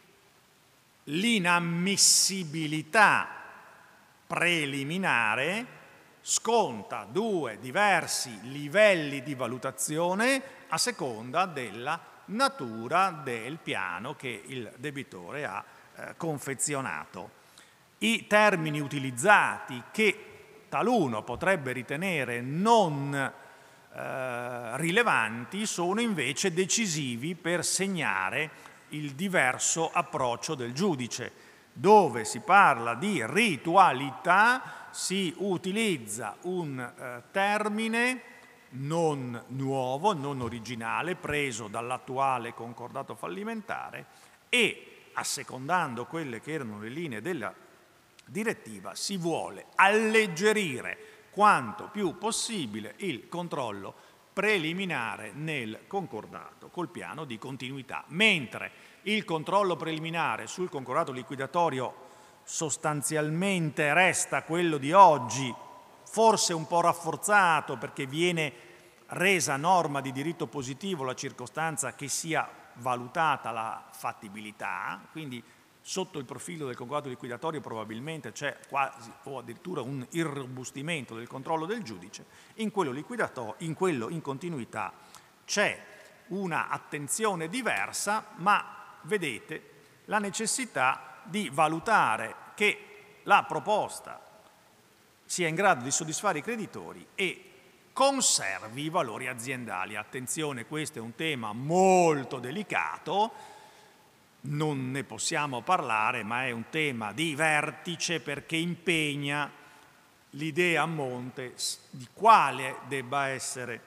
l'inammissibilità preliminare sconta due diversi livelli di valutazione a seconda della natura del piano che il debitore ha eh, confezionato. I termini utilizzati, che taluno potrebbe ritenere non eh, rilevanti, sono invece decisivi per segnare il diverso approccio del giudice. Dove si parla di ritualità si utilizza un eh, termine non nuovo, non originale, preso dall'attuale concordato fallimentare e, assecondando quelle che erano le linee della direttiva, si vuole alleggerire quanto più possibile il controllo preliminare nel concordato col piano di continuità, mentre il controllo preliminare sul concordato liquidatorio sostanzialmente resta quello di oggi, forse un po' rafforzato perché viene resa norma di diritto positivo la circostanza che sia valutata la fattibilità, quindi sotto il profilo del concordato liquidatorio probabilmente c'è quasi o addirittura un irrobustimento del controllo del giudice. In quello liquidatorio, in quello in continuità c'è una attenzione diversa, ma vedete la necessità di valutare che la proposta sia in grado di soddisfare i creditori e conservi i valori aziendali. Attenzione, questo è un tema molto delicato, non ne possiamo parlare, ma è un tema di vertice perché impegna l'idea a monte di quale debba essere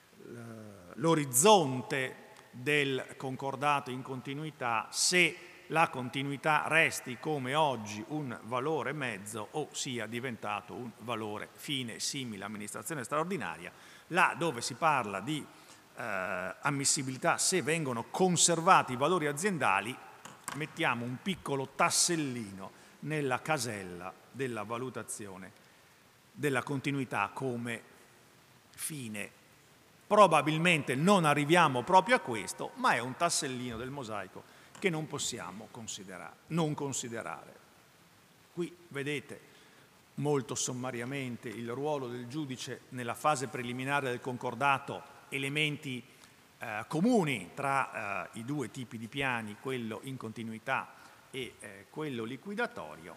l'orizzonte del concordato in continuità, se la continuità resti come oggi un valore mezzo o sia diventato un valore fine simile amministrazione straordinaria, là dove si parla di eh, ammissibilità se vengono conservati i valori aziendali, mettiamo un piccolo tassellino nella casella della valutazione della continuità come fine. Probabilmente non arriviamo proprio a questo, ma è un tassellino del mosaico che non possiamo considerare, non considerare. Qui vedete molto sommariamente il ruolo del giudice nella fase preliminare del concordato, elementi eh, comuni tra eh, i due tipi di piani, quello in continuità e eh, quello liquidatorio.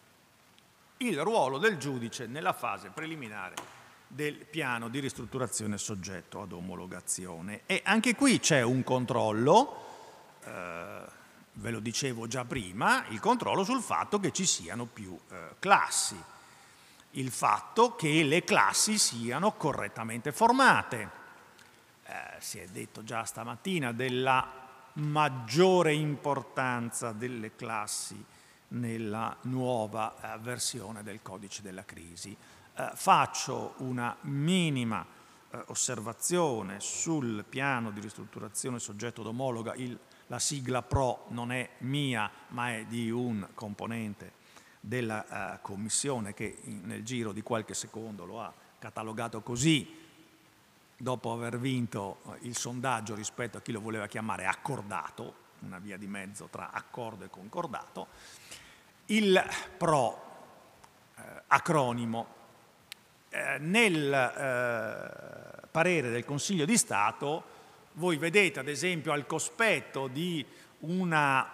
Il ruolo del giudice nella fase preliminare del piano di ristrutturazione soggetto ad omologazione. E anche qui c'è un controllo, eh, ve lo dicevo già prima, il controllo sul fatto che ci siano più eh, classi, il fatto che le classi siano correttamente formate. Eh, si è detto già stamattina della maggiore importanza delle classi nella nuova eh, versione del codice della crisi. Eh, faccio una minima eh, osservazione sul piano di ristrutturazione soggetto ad omologa. Il, la sigla P R O non è mia, ma è di un componente della eh, Commissione che in, nel giro di qualche secondo lo ha catalogato così, dopo aver vinto eh, il sondaggio rispetto a chi lo voleva chiamare accordato, una via di mezzo tra accordo e concordato. Il P R O, eh, acronimo, eh, nel eh, parere del Consiglio di Stato, voi vedete ad esempio al cospetto di una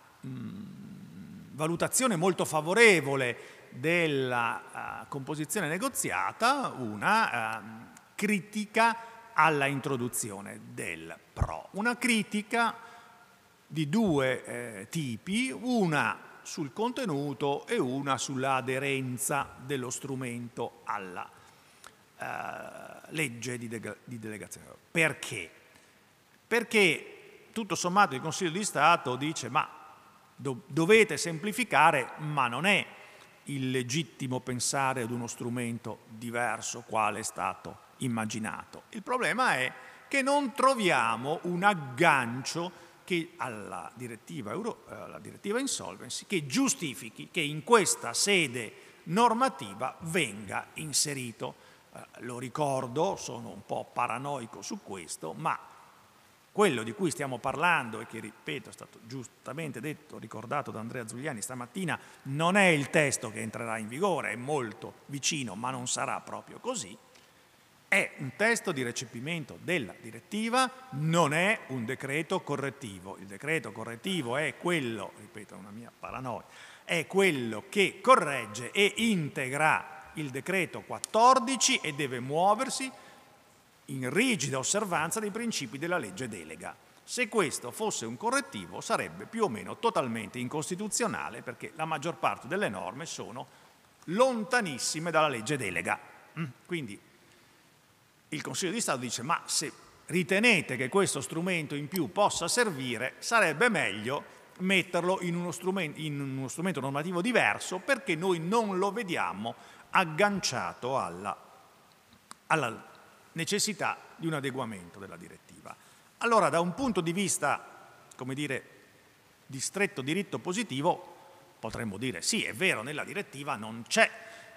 mh, valutazione molto favorevole della uh, composizione negoziata, una uh, critica alla introduzione del P R O. Una critica di due eh, tipi, una sul contenuto e una sull'aderenza dello strumento alla eh, legge di, de di delegazione. Perché? Perché tutto sommato il Consiglio di Stato dice ma do dovete semplificare, ma non è illegittimo pensare ad uno strumento diverso quale è stato immaginato. Il problema è che non troviamo un aggancio che alla direttiva, Euro, alla direttiva Insolvency che giustifichi che in questa sede normativa venga inserito. Eh, lo ricordo, sono un po' paranoico su questo, ma quello di cui stiamo parlando e che, ripeto, è stato giustamente detto, ricordato da Andrea Zuliani stamattina, non è il testo che entrerà in vigore, è molto vicino, ma non sarà proprio così. È un testo di recepimento della direttiva, non è un decreto correttivo. Il decreto correttivo è quello, ripeto, è una mia paranoia, è quello che corregge e integra il decreto quattordici e deve muoversi in rigida osservanza dei principi della legge delega. Se questo fosse un correttivo sarebbe più o meno totalmente incostituzionale perché la maggior parte delle norme sono lontanissime dalla legge delega. Quindi il Consiglio di Stato dice ma se ritenete che questo strumento in più possa servire sarebbe meglio metterlo in uno strumento, in uno strumento normativo diverso perché noi non lo vediamo agganciato alla, alla necessità di un adeguamento della direttiva. Allora, da un punto di vista, come dire, di stretto diritto positivo, potremmo dire sì, è vero, nella direttiva non c'è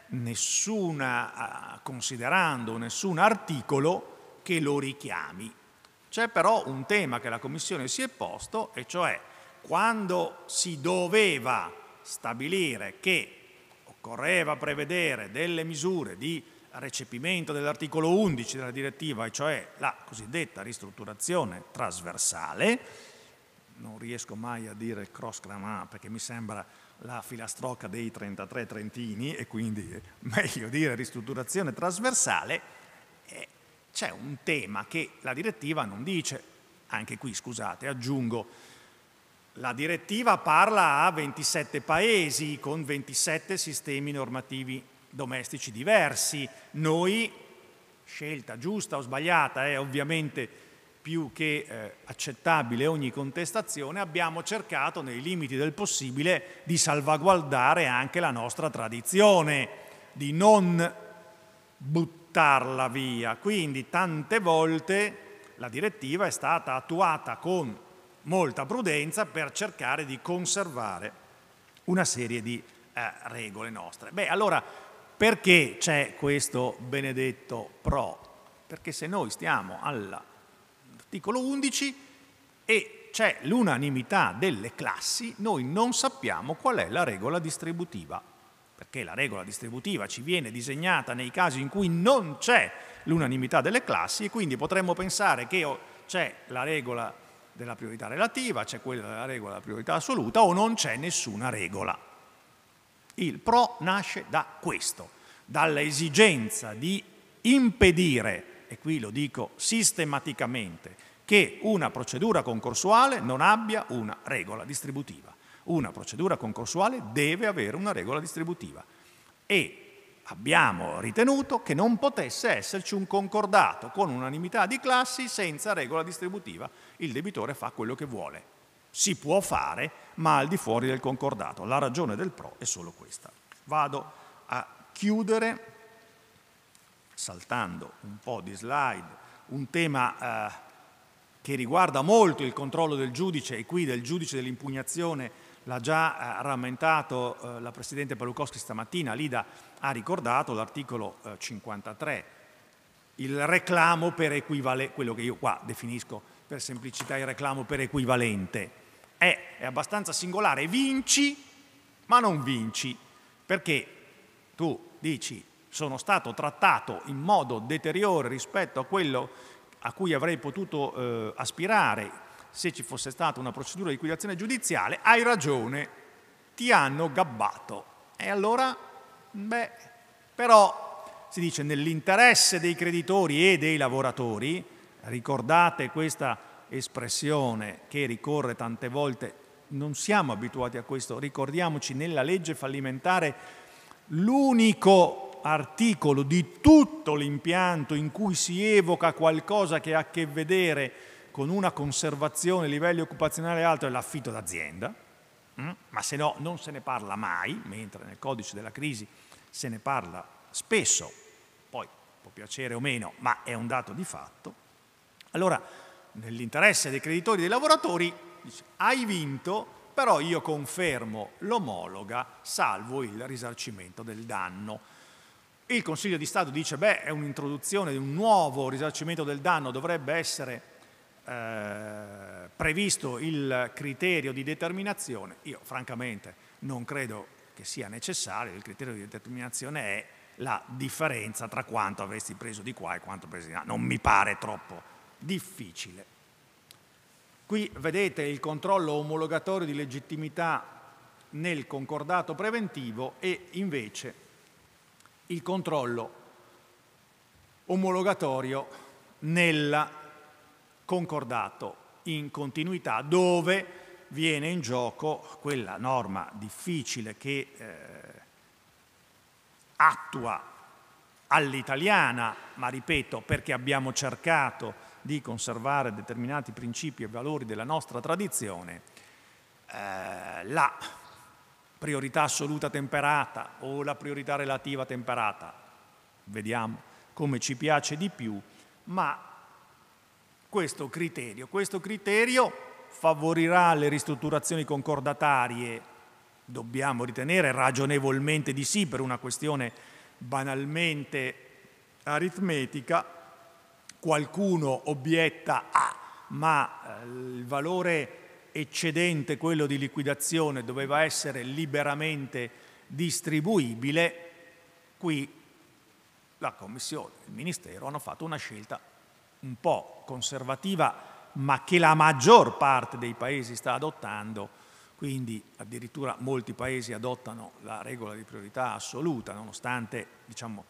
nessuna, considerando nessun articolo che lo richiami. C'è però un tema che la Commissione si è posto, e cioè quando si doveva stabilire che occorreva prevedere delle misure di recepimento dell'articolo undici della direttiva, e cioè la cosiddetta ristrutturazione trasversale, non riesco mai a dire cross grammar perché mi sembra la filastrocca dei trentatré trentini e quindi è meglio dire ristrutturazione trasversale, eh, c'è un tema che la direttiva non dice. Anche qui, scusate, aggiungo, la direttiva parla a ventisette paesi con ventisette sistemi normativi domestici diversi. Noi, scelta giusta o sbagliata, è ovviamente più che eh, accettabile ogni contestazione, abbiamo cercato nei limiti del possibile di salvaguardare anche la nostra tradizione, di non buttarla via. Quindi tante volte la direttiva è stata attuata con molta prudenza per cercare di conservare una serie di eh, regole nostre. Beh, allora, perché c'è questo benedetto pro? Perché se noi stiamo all'articolo undici e c'è l'unanimità delle classi, noi non sappiamo qual è la regola distributiva, perché la regola distributiva ci viene disegnata nei casi in cui non c'è l'unanimità delle classi, e quindi potremmo pensare che c'è la regola della priorità relativa, c'è quella della regola della priorità assoluta, o non c'è nessuna regola. Il pro nasce da questo, dalla esigenza di impedire, e qui lo dico sistematicamente, che una procedura concorsuale non abbia una regola distributiva. Una procedura concorsuale deve avere una regola distributiva, e abbiamo ritenuto che non potesse esserci un concordato con unanimità di classi senza regola distributiva. Il debitore fa quello che vuole. Si può fare, ma al di fuori del concordato. La ragione del pro è solo questa. Vado a chiudere saltando un po' di slide, un tema eh, che riguarda molto il controllo del giudice, e qui del giudice dell'impugnazione l'ha già eh, rammentato eh, la Presidente Palukowski stamattina. Lida ha ricordato l'articolo eh, cinquantatré, il reclamo per equivalente, quello che io qua definisco per semplicità il reclamo per equivalente. È, è abbastanza singolare, vinci ma non vinci, perché tu dici sono stato trattato in modo deteriore rispetto a quello a cui avrei potuto eh, aspirare se ci fosse stata una procedura di liquidazione giudiziale, hai ragione, ti hanno gabbato. E allora, beh, però si dice nell'interesse dei creditori e dei lavoratori, ricordate questa espressione che ricorre tante volte, non siamo abituati a questo, ricordiamoci nella legge fallimentare l'unico articolo di tutto l'impianto in cui si evoca qualcosa che ha a che vedere con una conservazione a livelli occupazionali alto è l'affitto d'azienda, ma se no non se ne parla mai, mentre nel codice della crisi se ne parla spesso, poi può piacere o meno, ma è un dato di fatto. Allora, nell'interesse dei creditori e dei lavoratori, dice, hai vinto, però io confermo l'omologa salvo il risarcimento del danno. Il Consiglio di Stato dice, beh, è un'introduzione di un nuovo risarcimento del danno, dovrebbe essere eh, previsto il criterio di determinazione. Io francamente non credo che sia necessario, il criterio di determinazione è la differenza tra quanto avresti preso di qua e quanto preso di là, non mi pare troppo difficile. Qui vedete il controllo omologatorio di legittimità nel concordato preventivo e invece il controllo omologatorio nel concordato in continuità, dove viene in gioco quella norma difficile che eh, attua all'italiana, ma ripeto, perché abbiamo cercato di conservare determinati principi e valori della nostra tradizione, eh, la priorità assoluta temperata o la priorità relativa temperata, vediamo come ci piace di più, ma questo criterio, questo criterio favorirà le ristrutturazioni concordatarie, dobbiamo ritenere ragionevolmente di sì per una questione banalmente aritmetica. Qualcuno obietta, ah, ma eh, il valore eccedente, quello di liquidazione, doveva essere liberamente distribuibile. Qui la Commissione e il Ministero hanno fatto una scelta un po' conservativa, ma che la maggior parte dei paesi sta adottando, quindi addirittura molti paesi adottano la regola di priorità assoluta, nonostante, diciamo,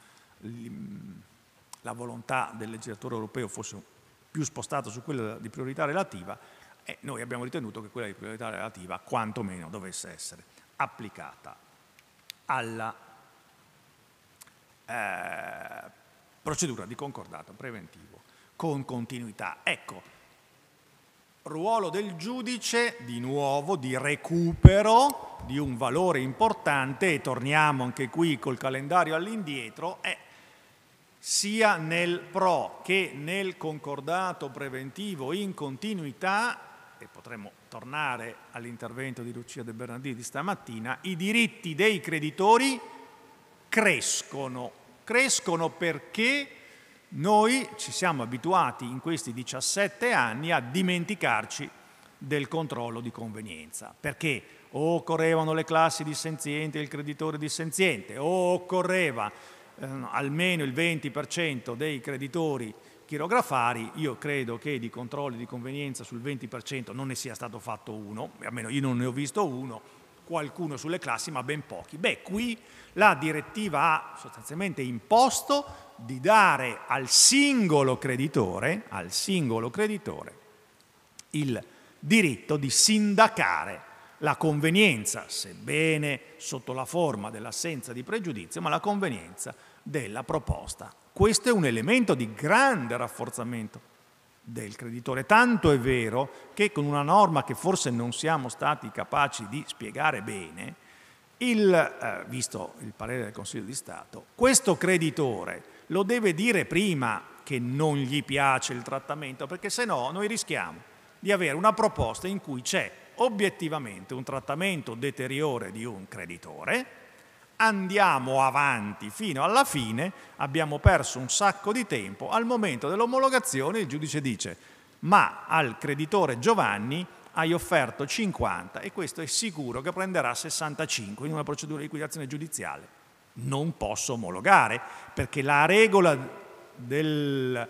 la volontà del legislatore europeo fosse più spostata su quella di priorità relativa, e noi abbiamo ritenuto che quella di priorità relativa quantomeno dovesse essere applicata alla eh, procedura di concordato preventivo con continuità. Ecco, ruolo del giudice, di nuovo, di recupero di un valore importante, e torniamo anche qui col calendario all'indietro, è sia nel pro che nel concordato preventivo in continuità, e potremmo tornare all'intervento di Lucia De Bernardini stamattina, i diritti dei creditori crescono. Crescono perché noi ci siamo abituati in questi diciassette anni a dimenticarci del controllo di convenienza, perché o occorrevano le classi dissenzienti e il creditore dissenziente, o occorreva eh, almeno il venti per cento dei creditori chirografari. Io credo che di controlli di convenienza sul venti per cento non ne sia stato fatto uno, almeno io non ne ho visto uno, qualcuno sulle classi, ma ben pochi. Beh, qui la direttiva ha sostanzialmente imposto di dare al singolo creditore, al singolo creditore, il diritto di sindacare la convenienza, sebbene sotto la forma dell'assenza di pregiudizio, ma la convenienza della proposta. Questo è un elemento di grande rafforzamento del creditore, tanto è vero che con una norma che forse non siamo stati capaci di spiegare bene, il, eh, visto il parere del Consiglio di Stato, questo creditore lo deve dire prima che non gli piace il trattamento, perché se no noi rischiamo di avere una proposta in cui c'è obiettivamente un trattamento deteriore di un creditore, andiamo avanti fino alla fine, abbiamo perso un sacco di tempo, al momento dell'omologazione il giudice dice ma al creditore Giovanni hai offerto cinquanta e questo è sicuro che prenderà sessantacinque in una procedura di liquidazione giudiziale. Non posso omologare perché la regola del,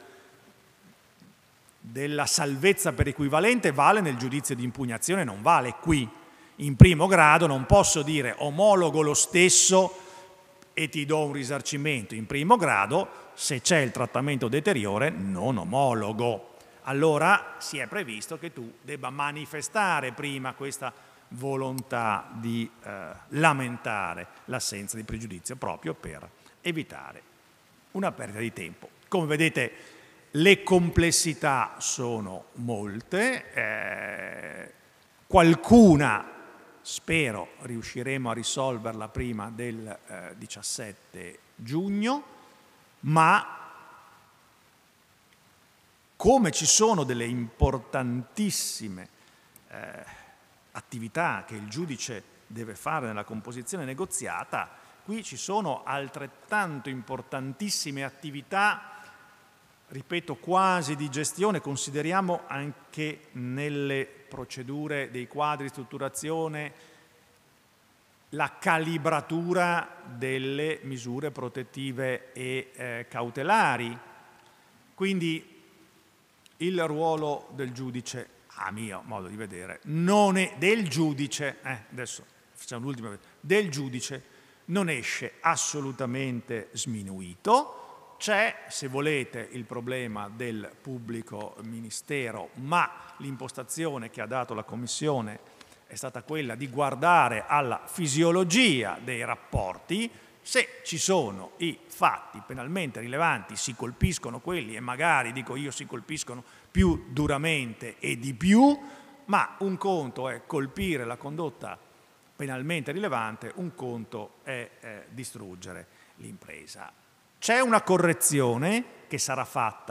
della salvezza per equivalente vale nel giudizio di impugnazione, non vale qui. In primo grado non posso dire omologo lo stesso e ti do un risarcimento. In primo grado, se c'è il trattamento deteriore, non omologo. Allora si è previsto che tu debba manifestare prima questa volontà di eh, lamentare l'assenza di pregiudizio proprio per evitare una perdita di tempo. Come vedete le complessità sono molte, eh, qualcuna spero riusciremo a risolverla prima del eh, diciassette giugno, ma come ci sono delle importantissime eh, attività che il giudice deve fare nella composizione negoziata, qui ci sono altrettanto importantissime attività, ripeto, quasi di gestione. Consideriamo anche nelle procedure dei quadri di strutturazione la calibratura delle misure protettive e eh, cautelari. Quindi il ruolo del giudice, a mio modo di vedere, non è del giudice, eh, adesso facciamo l'ultima, del giudice non esce assolutamente sminuito. C'è, se volete, il problema del pubblico ministero, ma l'impostazione che ha dato la Commissione è stata quella di guardare alla fisiologia dei rapporti. Se ci sono i fatti penalmente rilevanti, si colpiscono quelli e magari, dico io, si colpiscono più duramente e di più, ma un conto è colpire la condotta penalmente rilevante, un conto è eh, distruggere l'impresa. C'è una correzione che sarà fatta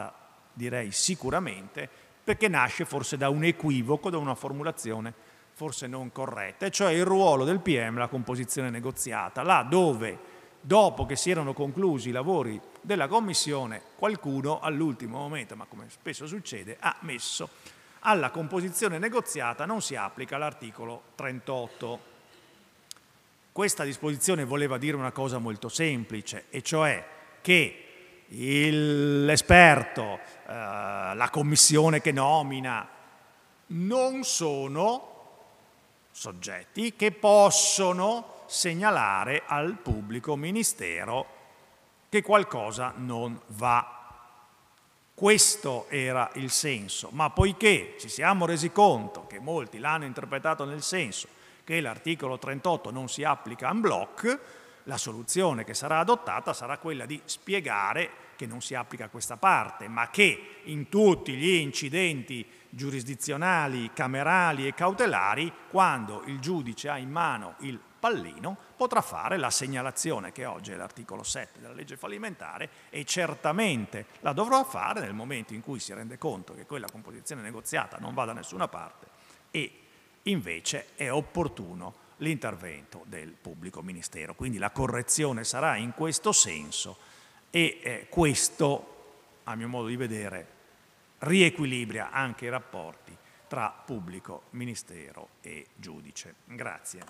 direi sicuramente, perché nasce forse da un equivoco, da una formulazione forse non corretta, e cioè il ruolo del P M, la composizione negoziata, là dove dopo che si erano conclusi i lavori della Commissione, qualcuno all'ultimo momento, ma come spesso succede, ha messo alla composizione negoziata non si applica l'articolo trentotto. Questa disposizione voleva dire una cosa molto semplice, e cioè che l'esperto, eh, la commissione che nomina, non sono soggetti che possono segnalare al pubblico ministero che qualcosa non va. Questo era il senso, ma poiché ci siamo resi conto che molti l'hanno interpretato nel senso che l'articolo trentotto non si applica en bloc, la soluzione che sarà adottata sarà quella di spiegare che non si applica questa parte, ma che in tutti gli incidenti giurisdizionali, camerali e cautelari, quando il giudice ha in mano il pallino, potrà fare la segnalazione, che oggi è l'articolo sette della legge fallimentare, e certamente la dovrà fare nel momento in cui si rende conto che quella composizione negoziata non va da nessuna parte e invece è opportuno l'intervento del pubblico ministero. Quindi la correzione sarà in questo senso e eh, questo, a mio modo di vedere, riequilibria anche i rapporti tra pubblico ministero e giudice. Grazie.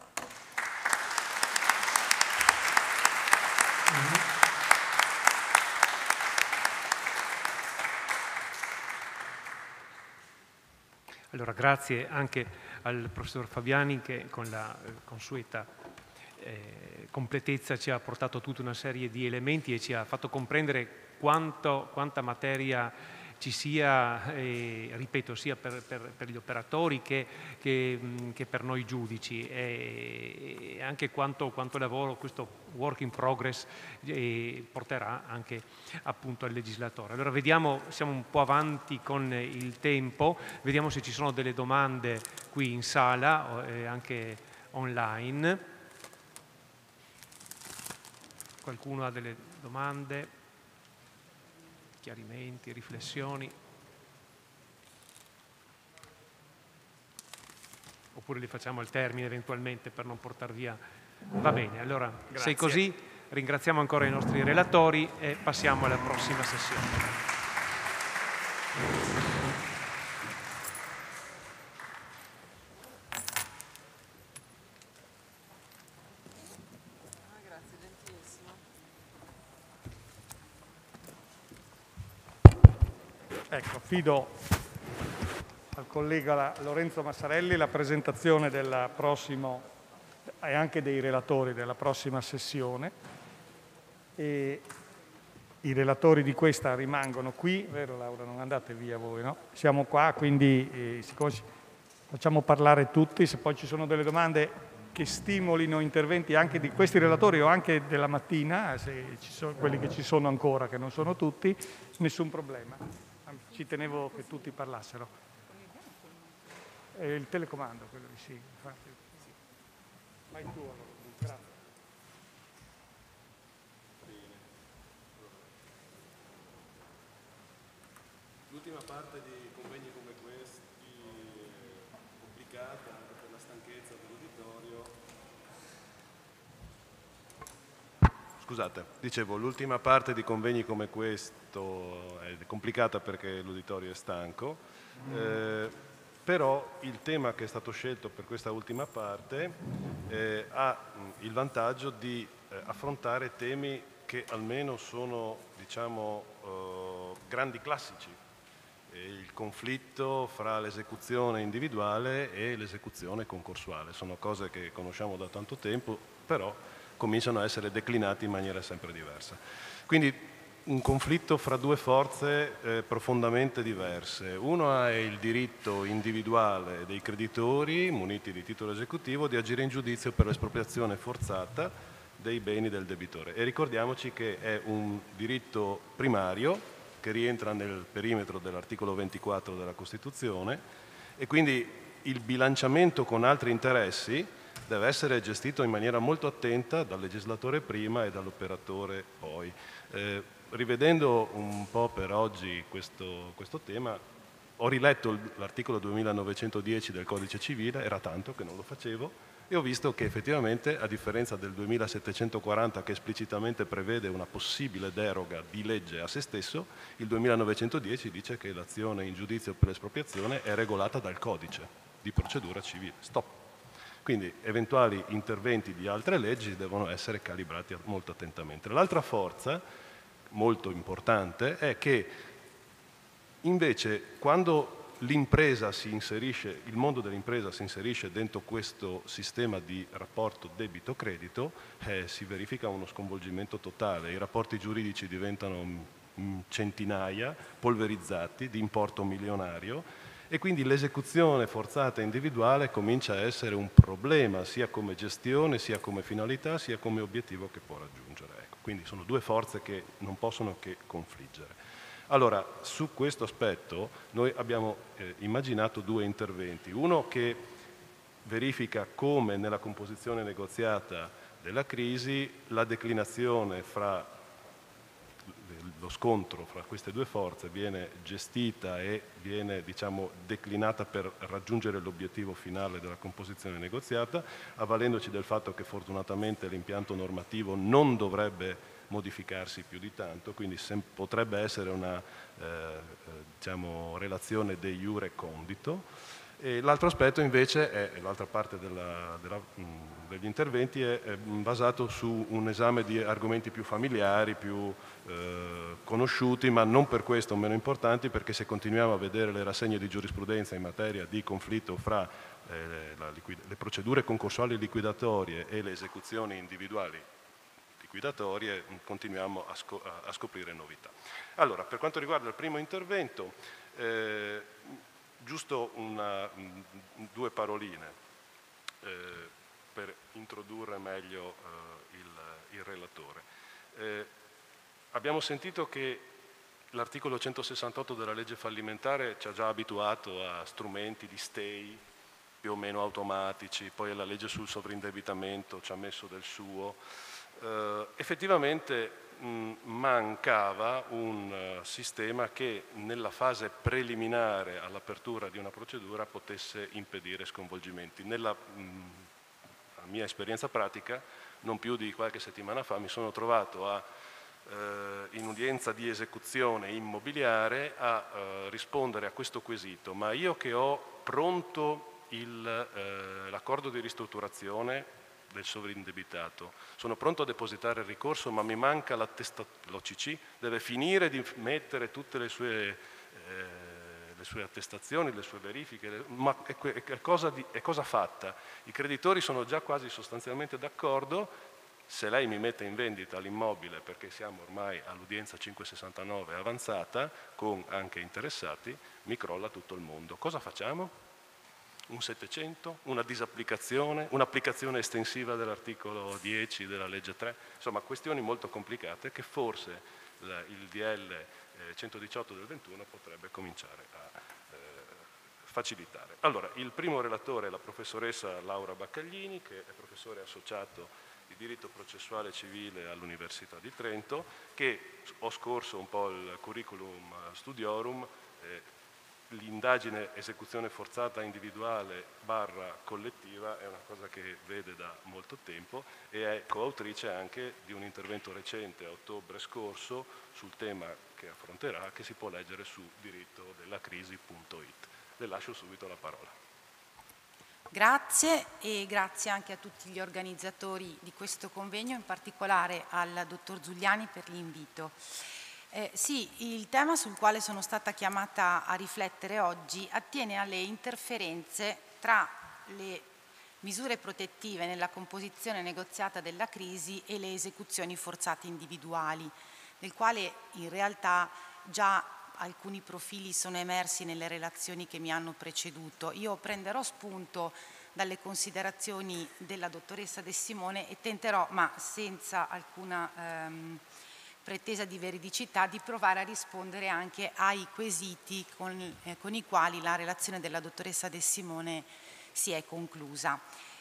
Allora, grazie anche al professor Fabiani che con la consueta eh, completezza ci ha portato tutta una serie di elementi e ci ha fatto comprendere quanto, quanta materia ci sia, eh, ripeto, sia per, per, per gli operatori che, che, che per noi giudici, e, e anche quanto, quanto lavoro questo work in progress eh, porterà anche appunto al legislatore. Allora vediamo, siamo un po' avanti con il tempo, vediamo se ci sono delle domande qui in sala e eh, anche online. Qualcuno ha delle domande? Chiarimenti, riflessioni, oppure li facciamo al termine eventualmente per non portar via. Va bene, allora grazie. Se è così ringraziamo ancora i nostri relatori e passiamo alla prossima sessione. Ecco, affido al collega Lorenzo Massarelli la presentazione del prossimo e anche dei relatori della prossima sessione. E i relatori di questa rimangono qui, vero Laura? Non andate via voi, no? Siamo qua, quindi eh, siccome facciamo parlare tutti, se poi ci sono delle domande che stimolino interventi anche di questi relatori o anche della mattina, se ci sono quelli che ci sono ancora, che non sono tutti, nessun problema. Ci tenevo che tutti parlassero. Eh, il telecomando, quello di sì, infatti. Vai tu allora, grazie. L'ultima parte di convegni come questi è complicata anche per la stanchezza dell'uditorio. Scusate, dicevo, l'ultima parte di convegni come questo è complicata perché l'uditorio è stanco, eh, però il tema che è stato scelto per questa ultima parte eh, ha il vantaggio di eh, affrontare temi che almeno sono, diciamo, eh, grandi classici. Il conflitto fra l'esecuzione individuale e l'esecuzione concorsuale. Sono cose che conosciamo da tanto tempo, però cominciano a essere declinati in maniera sempre diversa. Quindi un conflitto fra due forze eh, profondamente diverse. Uno ha il diritto individuale dei creditori, muniti di titolo esecutivo, di agire in giudizio per l'espropriazione forzata dei beni del debitore. E ricordiamoci che è un diritto primario che rientra nel perimetro dell'articolo ventiquattro della Costituzione e quindi il bilanciamento con altri interessi deve essere gestito in maniera molto attenta dal legislatore prima e dall'operatore poi. Eh, rivedendo un po' per oggi questo, questo tema, ho riletto l'articolo duemilanovecentodieci del Codice Civile, era tanto che non lo facevo, e ho visto che effettivamente, a differenza del duemilasettecentoquaranta che esplicitamente prevede una possibile deroga di legge a se stesso, il duemilanovecentodieci dice che l'azione in giudizio per l'espropriazione è regolata dal codice di procedura civile. Stop. Quindi eventuali interventi di altre leggi devono essere calibrati molto attentamente. L'altra forza, molto importante, è che invece quando l'impresa si inserisce, il mondo dell'impresa si inserisce dentro questo sistema di rapporto debito-credito, eh, si verifica uno sconvolgimento totale. I rapporti giuridici diventano mh, centinaia, polverizzati, di importo milionario, e quindi l'esecuzione forzata individuale comincia a essere un problema, sia come gestione, sia come finalità, sia come obiettivo che può raggiungere. Ecco, quindi sono due forze che non possono che confliggere. Allora, su questo aspetto noi abbiamo eh, immaginato due interventi. Uno che verifica come nella composizione negoziata della crisi la declinazione fra lo scontro fra queste due forze viene gestita e viene, diciamo, declinata per raggiungere l'obiettivo finale della composizione negoziata, avvalendoci del fatto che fortunatamente l'impianto normativo non dovrebbe modificarsi più di tanto, quindi potrebbe essere una eh, diciamo, relazione de iure condito. E l'altro aspetto invece, è, l'altra parte della, della, mh, degli interventi è, è basato su un esame di argomenti più familiari, più eh, conosciuti, ma non per questo meno importanti, perché se continuiamo a vedere le rassegne di giurisprudenza in materia di conflitto fra eh, la le procedure concorsuali liquidatorie e le esecuzioni individuali liquidatorie, continuiamo a, scop a scoprire novità. Allora, per quanto riguarda il primo intervento, eh, giusto una, due paroline eh, per introdurre meglio eh, il, il relatore. Eh, abbiamo sentito che l'articolo centosessantotto della legge fallimentare ci ha già abituato a strumenti di stay più o meno automatici, poi la legge sul sovrindebitamento ci ha messo del suo. Uh, effettivamente mh, mancava un uh, sistema che nella fase preliminare all'apertura di una procedura potesse impedire sconvolgimenti. Nella mh, mia esperienza pratica, non più di qualche settimana fa, mi sono trovato a, uh, in udienza di esecuzione immobiliare a uh, rispondere a questo quesito: ma io che ho pronto uh, l'accordo di ristrutturazione del sovrindebitato, sono pronto a depositare il ricorso, ma mi manca l'O C C, deve finire di mettere tutte le sue, eh, le sue attestazioni, le sue verifiche, le, ma è, è, cosa di, è cosa fatta? I creditori sono già quasi sostanzialmente d'accordo. Se lei mi mette in vendita l'immobile, perché siamo ormai all'udienza cinquecentosessantanove avanzata, con anche interessati, mi crolla tutto il mondo. Cosa facciamo? Un settecento, una disapplicazione, un'applicazione estensiva dell'articolo dieci della legge tre, insomma questioni molto complicate che forse la, il D L eh, centodiciotto del ventuno potrebbe cominciare a eh, facilitare. Allora, il primo relatore è la professoressa Laura Baccaglini, che è professore associato di diritto processuale civile all'Università di Trento, che ho scorso un po' il curriculum studiorum, eh, l'indagine esecuzione forzata individuale barra collettiva è una cosa che vede da molto tempo e è coautrice anche di un intervento recente a ottobre scorso sul tema che affronterà, che si può leggere su diritto della crisi punto it. Le lascio subito la parola. Grazie e grazie anche a tutti gli organizzatori di questo convegno, in particolare al dottor Zuliani per l'invito. Eh, sì, il tema sul quale sono stata chiamata a riflettere oggi attiene alle interferenze tra le misure protettive nella composizione negoziata della crisi e le esecuzioni forzate individuali, del quale in realtà già alcuni profili sono emersi nelle relazioni che mi hanno preceduto. Io prenderò spunto dalle considerazioni della dottoressa De Simone e tenterò, ma senza alcuna ehm, pretesa di veridicità, di provare a rispondere anche ai quesiti con, eh, con i quali la relazione della dottoressa De Simone si è conclusa.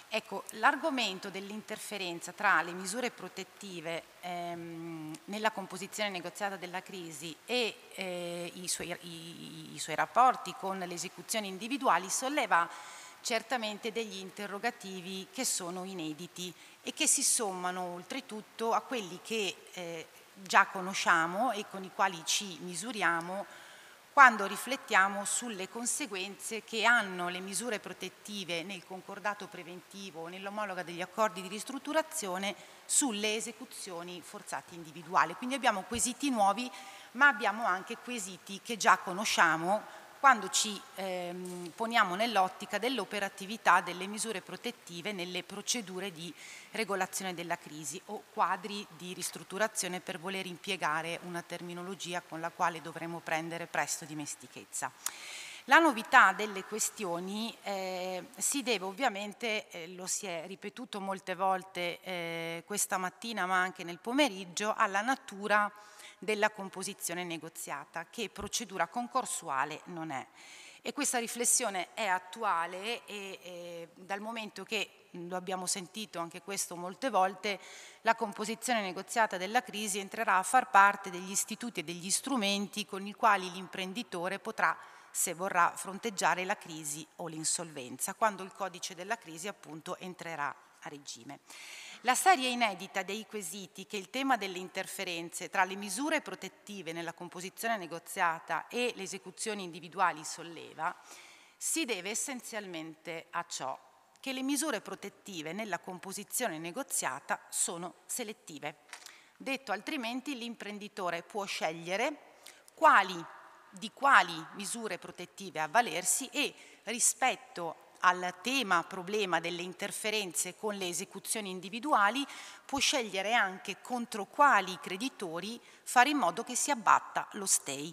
Ecco, l'argomento dell'interferenza tra le misure protettive ehm, nella composizione negoziata della crisi e eh, i, suoi, i, i suoi rapporti con le esecuzioni individuali solleva certamente degli interrogativi che sono inediti e che si sommano oltretutto a quelli che eh, già conosciamo e con i quali ci misuriamo quando riflettiamo sulle conseguenze che hanno le misure protettive nel concordato preventivo o nell'omologa degli accordi di ristrutturazione sulle esecuzioni forzate individuali. Quindi abbiamo quesiti nuovi, ma abbiamo anche quesiti che già conosciamo quando ci ehm, poniamo nell'ottica dell'operatività delle misure protettive nelle procedure di regolazione della crisi o quadri di ristrutturazione, per voler impiegare una terminologia con la quale dovremo prendere presto dimestichezza. La novità delle questioni eh, si deve ovviamente, eh, lo si è ripetuto molte volte eh, questa mattina ma anche nel pomeriggio, alla natura della composizione negoziata, che procedura concorsuale non è. E questa riflessione è attuale e, e dal momento che, lo abbiamo sentito anche questo molte volte, la composizione negoziata della crisi entrerà a far parte degli istituti e degli strumenti con i quali l'imprenditore potrà, se vorrà, fronteggiare la crisi o l'insolvenza, quando il codice della crisi appunto entrerà a regime. La serie inedita dei quesiti che il tema delle interferenze tra le misure protettive nella composizione negoziata e le esecuzioni individuali solleva si deve essenzialmente a ciò che le misure protettive nella composizione negoziata sono selettive. Detto altrimenti, l'imprenditore può scegliere quali, di quali misure protettive avvalersi e rispetto al tema problema delle interferenze con le esecuzioni individuali può scegliere anche contro quali creditori fare in modo che si abbatta lo stay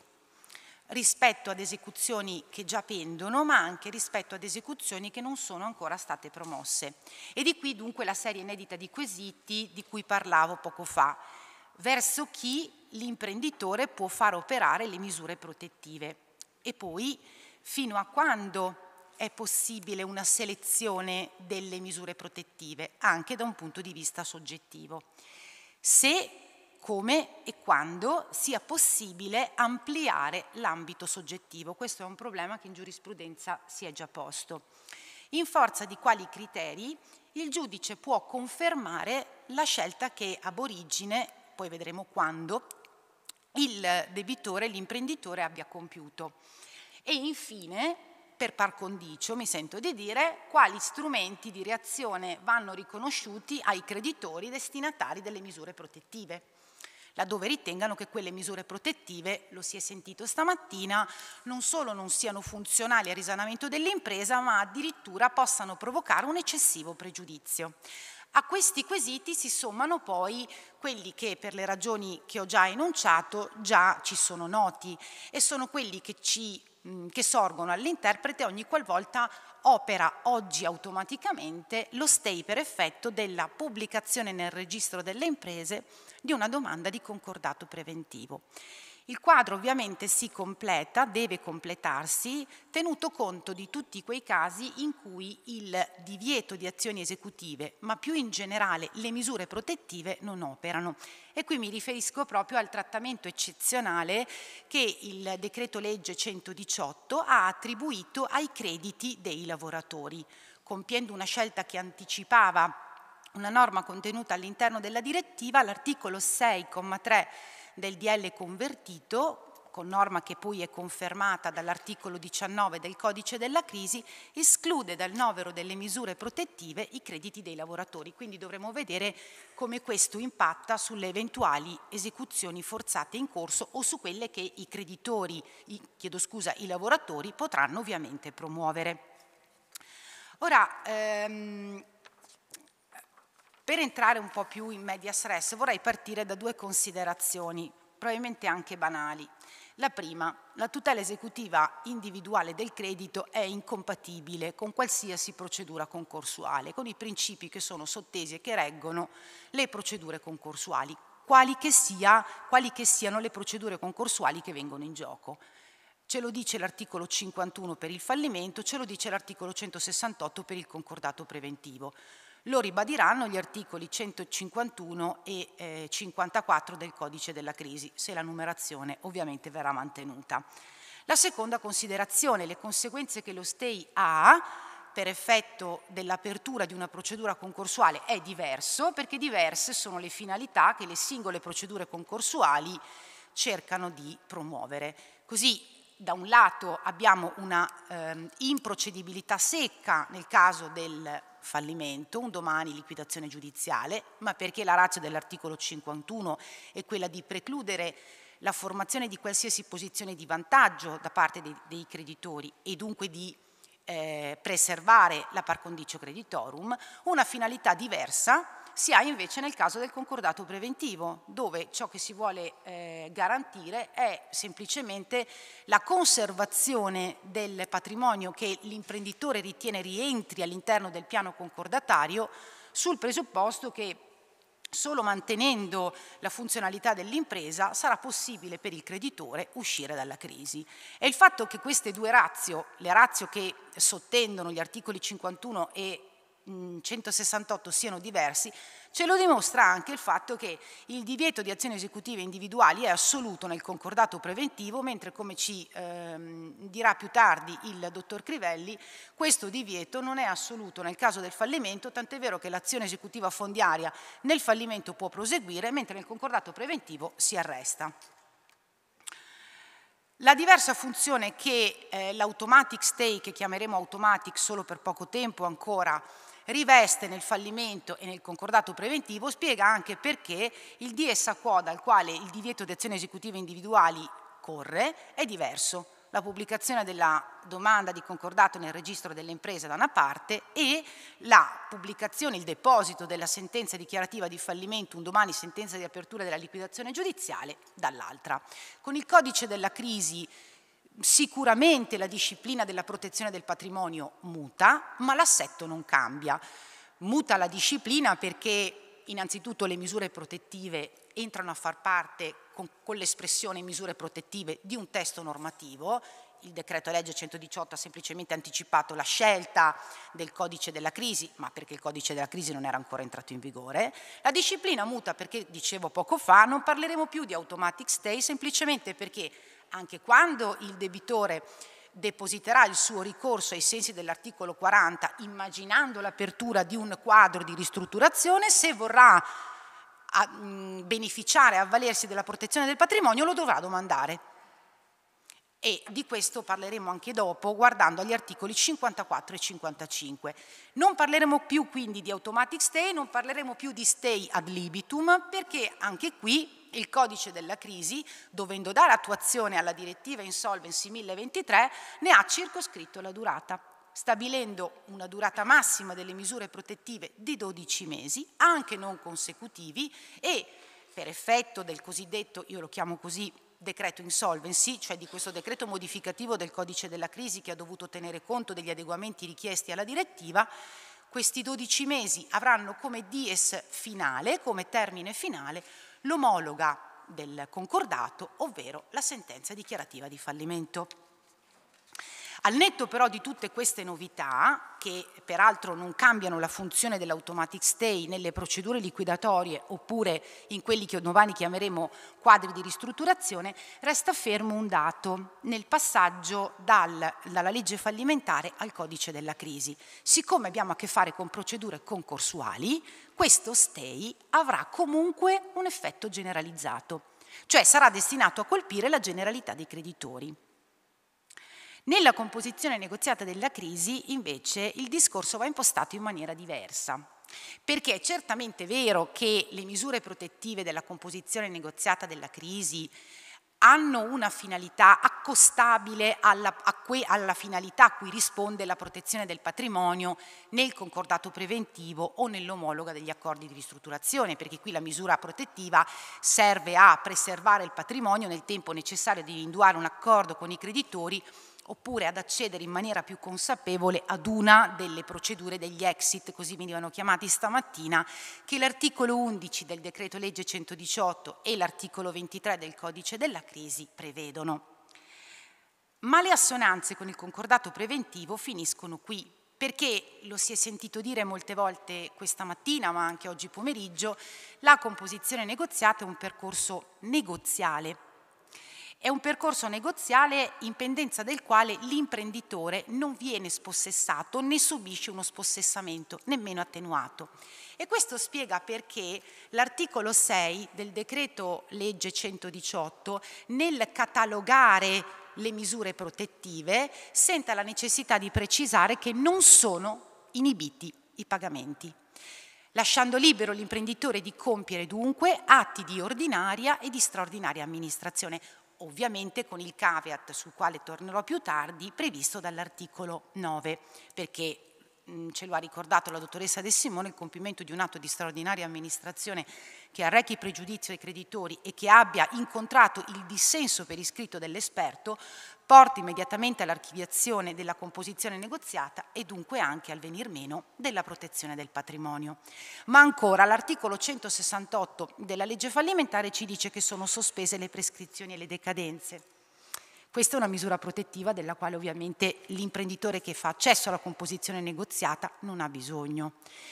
rispetto ad esecuzioni che già pendono, ma anche rispetto ad esecuzioni che non sono ancora state promosse. E di qui dunque la serie inedita di quesiti di cui parlavo poco fa, verso chi l'imprenditore può far operare le misure protettive e poi fino a quando è possibile una selezione delle misure protettive, anche da un punto di vista soggettivo. Se, come e quando sia possibile ampliare l'ambito soggettivo. Questo è un problema che in giurisprudenza si è già posto. In forza di quali criteri il giudice può confermare la scelta che ab origine, poi vedremo quando, il debitore, l'imprenditore abbia compiuto. E infine, per par condicio, mi sento di dire, quali strumenti di reazione vanno riconosciuti ai creditori destinatari delle misure protettive, laddove ritengano che quelle misure protettive, lo si è sentito stamattina, non solo non siano funzionali al risanamento dell'impresa, ma addirittura possano provocare un eccessivo pregiudizio. A questi quesiti si sommano poi quelli che, per le ragioni che ho già enunciato, già ci sono noti e sono quelli che ci che sorgono all'interprete ogni qualvolta opera oggi automaticamente lo stay per effetto della pubblicazione nel registro delle imprese di una domanda di concordato preventivo. Il quadro ovviamente si completa, deve completarsi, tenuto conto di tutti quei casi in cui il divieto di azioni esecutive, ma più in generale le misure protettive, non operano. E qui mi riferisco proprio al trattamento eccezionale che il decreto legge centodiciotto ha attribuito ai crediti dei lavoratori, compiendo una scelta che anticipava una norma contenuta all'interno della direttiva. L'articolo sei comma tre del D L convertito, con norma che poi è confermata dall'articolo diciannove del codice della crisi, esclude dal novero delle misure protettive i crediti dei lavoratori. Quindi dovremo vedere come questo impatta sulle eventuali esecuzioni forzate in corso o su quelle che i creditori, i, chiedo scusa, i lavoratori potranno ovviamente promuovere. Ora, ehm, per entrare un po' più in medias res vorrei partire da due considerazioni, probabilmente anche banali. La prima, la tutela esecutiva individuale del credito è incompatibile con qualsiasi procedura concorsuale, con i principi che sono sottesi e che reggono le procedure concorsuali, quali che, sia, quali che siano le procedure concorsuali che vengono in gioco. Ce lo dice l'articolo cinquantuno per il fallimento, ce lo dice l'articolo centosessantotto per il concordato preventivo. Lo ribadiranno gli articoli centocinquantuno e eh, cinquantaquattro del codice della crisi, se la numerazione ovviamente verrà mantenuta. La seconda considerazione, le conseguenze che lo stay ha per effetto dell'apertura di una procedura concorsuale è diverso, perché diverse sono le finalità che le singole procedure concorsuali cercano di promuovere. Così, da un lato abbiamo una ehm, improcedibilità secca nel caso del fallimento, un domani liquidazione giudiziale, ma perché la ratio dell'articolo cinquantuno è quella di precludere la formazione di qualsiasi posizione di vantaggio da parte dei, dei creditori e dunque di eh, preservare la par condicio creditorum. Una finalità diversa si ha invece nel caso del concordato preventivo, dove ciò che si vuole eh, garantire è semplicemente la conservazione del patrimonio che l'imprenditore ritiene rientri all'interno del piano concordatario, sul presupposto che solo mantenendo la funzionalità dell'impresa sarà possibile per il creditore uscire dalla crisi. E il fatto che queste due ratio, le ratio che sottendono gli articoli cinquantuno e centosessantotto siano diversi, ce lo dimostra anche il fatto che il divieto di azioni esecutive individuali è assoluto nel concordato preventivo, mentre, come ci ehm, dirà più tardi il dottor Crivelli, questo divieto non è assoluto nel caso del fallimento, tant'è vero che l'azione esecutiva fondiaria nel fallimento può proseguire, mentre nel concordato preventivo si arresta. La diversa funzione che eh, l'automatic stay, che chiameremo automatic solo per poco tempo ancora, riveste nel fallimento e nel concordato preventivo, spiega anche perché il dies a quo dal quale il divieto di azioni esecutive individuali corre è diverso. La pubblicazione della domanda di concordato nel registro delle imprese da una parte e la pubblicazione, il deposito della sentenza dichiarativa di fallimento, un domani sentenza di apertura della liquidazione giudiziale, dall'altra. Con il codice della crisi sicuramente la disciplina della protezione del patrimonio muta, ma l'assetto non cambia. Muta la disciplina perché innanzitutto le misure protettive entrano a far parte con, con l'espressione misure protettive di un testo normativo. Il decreto legge centodiciotto ha semplicemente anticipato la scelta del codice della crisi, ma perché il codice della crisi non era ancora entrato in vigore. La disciplina muta perché, dicevo poco fa, non parleremo più di automatic stay, semplicemente perché anche quando il debitore depositerà il suo ricorso ai sensi dell'articolo quaranta, immaginando l'apertura di un quadro di ristrutturazione, se vorrà a, mh, beneficiare, avvalersi della protezione del patrimonio, lo dovrà domandare. E di questo parleremo anche dopo, guardando agli articoli cinquantaquattro e cinquantacinque. Non parleremo più quindi di automatic stay, non parleremo più di stay ad libitum, perché anche qui il codice della crisi, dovendo dare attuazione alla direttiva Insolvency mille ventitré, ne ha circoscritto la durata, stabilendo una durata massima delle misure protettive di dodici mesi, anche non consecutivi, e per effetto del cosiddetto, io lo chiamo così, decreto insolvency, cioè di questo decreto modificativo del codice della crisi che ha dovuto tenere conto degli adeguamenti richiesti alla direttiva, questi dodici mesi avranno come dies finale, come termine finale, l'omologa del concordato, ovvero la sentenza dichiarativa di fallimento. Al netto però di tutte queste novità, che peraltro non cambiano la funzione dell'automatic stay nelle procedure liquidatorie oppure in quelli che domani chiameremo quadri di ristrutturazione, resta fermo un dato nel passaggio dal, dalla legge fallimentare al codice della crisi. Siccome abbiamo a che fare con procedure concorsuali, questo stay avrà comunque un effetto generalizzato, cioè sarà destinato a colpire la generalità dei creditori. Nella composizione negoziata della crisi, invece, il discorso va impostato in maniera diversa, perché è certamente vero che le misure protettive della composizione negoziata della crisi hanno una finalità accostabile alla, a que, alla finalità a cui risponde la protezione del patrimonio nel concordato preventivo o nell'omologa degli accordi di ristrutturazione, perché qui la misura protettiva serve a preservare il patrimonio nel tempo necessario di individuare un accordo con i creditori oppure ad accedere in maniera più consapevole ad una delle procedure degli exit, così venivano chiamati stamattina, che l'articolo undici del decreto legge centodiciotto e l'articolo ventitré del codice della crisi prevedono. Ma le assonanze con il concordato preventivo finiscono qui, perché, lo si è sentito dire molte volte questa mattina, ma anche oggi pomeriggio, la composizione negoziata è un percorso negoziale. È un percorso negoziale in pendenza del quale l'imprenditore non viene spossessato né subisce uno spossessamento, nemmeno attenuato. E questo spiega perché l'articolo sei del decreto legge centodiciotto, nel catalogare le misure protettive, senta la necessità di precisare che non sono inibiti i pagamenti, lasciando libero l'imprenditore di compiere dunque atti di ordinaria e di straordinaria amministrazione, ovviamente con il caveat sul quale tornerò più tardi, previsto dall'articolo nove, perché mh, ce lo ha ricordato la dottoressa De Simone, il compimento di un atto di straordinaria amministrazione che arrechi pregiudizio ai creditori e che abbia incontrato il dissenso per iscritto dell'esperto, porta immediatamente all'archiviazione della composizione negoziata e dunque anche al venir meno della protezione del patrimonio. Ma ancora l'articolo centosessantotto della legge fallimentare ci dice che sono sospese le prescrizioni e le decadenze. Questa è una misura protettiva della quale ovviamente l'imprenditore che fa accesso alla composizione negoziata non ha bisogno.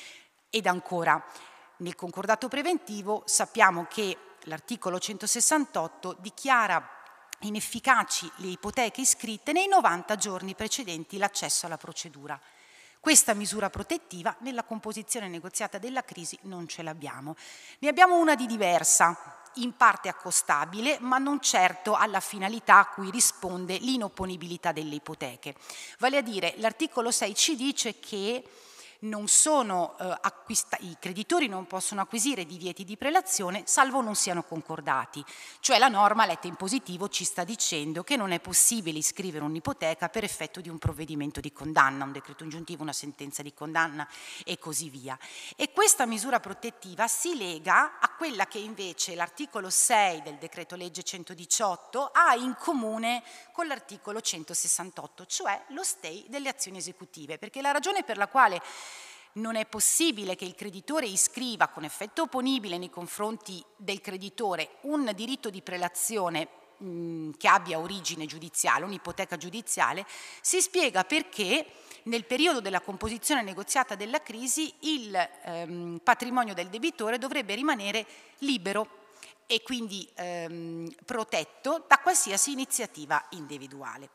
Ed ancora, nel concordato preventivo sappiamo che l'articolo centosessantotto dichiara inefficaci le ipoteche iscritte nei novanta giorni precedenti l'accesso alla procedura. Questa misura protettiva nella composizione negoziata della crisi non ce l'abbiamo. Ne abbiamo una di diversa, in parte accostabile, ma non certo alla finalità a cui risponde l'inopponibilità delle ipoteche. Vale a dire, l'articolo sei ci dice che non sono, eh, i creditori non possono acquisire divieti di prelazione salvo non siano concordati, cioè la norma letta in positivo ci sta dicendo che non è possibile iscrivere un'ipoteca per effetto di un provvedimento di condanna, un decreto ingiuntivo, una sentenza di condanna e così via. E questa misura protettiva si lega a quella che invece l'articolo sei del decreto legge centodiciotto ha in comune con l'articolo centosessantotto, cioè lo stay delle azioni esecutive, perché la ragione per la quale non è possibile che il creditore iscriva con effetto opponibile nei confronti del creditore un diritto di prelazione mh, che abbia origine giudiziale, un'ipoteca giudiziale, si spiega perché nel periodo della composizione negoziata della crisi il ehm, patrimonio del debitore dovrebbe rimanere libero e quindi ehm, protetto da qualsiasi iniziativa individuale.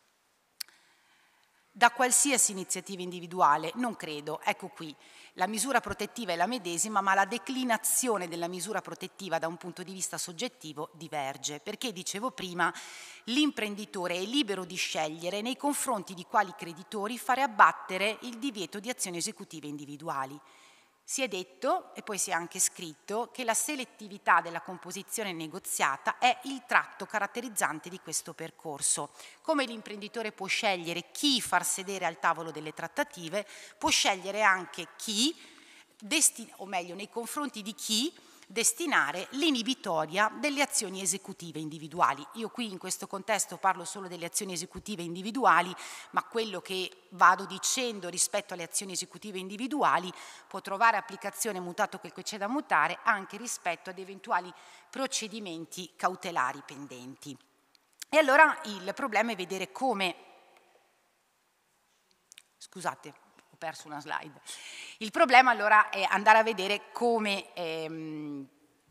Da qualsiasi iniziativa individuale, non credo, ecco qui, la misura protettiva è la medesima, ma la declinazione della misura protettiva da un punto di vista soggettivo diverge, perché dicevo prima, l'imprenditore è libero di scegliere nei confronti di quali creditori fare abbattere il divieto di azioni esecutive individuali. Si è detto, e poi si è anche scritto, che la selettività della composizione negoziata è il tratto caratterizzante di questo percorso. Come l'imprenditore può scegliere chi far sedere al tavolo delle trattative, può scegliere anche chi, o meglio, nei confronti di chi, destinare l'inibitoria delle azioni esecutive individuali. Io qui in questo contesto parlo solo delle azioni esecutive individuali, ma quello che vado dicendo rispetto alle azioni esecutive individuali può trovare applicazione, mutato quel che c'è da mutare, anche rispetto ad eventuali procedimenti cautelari pendenti. E allora il problema è vedere come, scusate, ho perso una slide. Il problema allora è andare a vedere come ehm,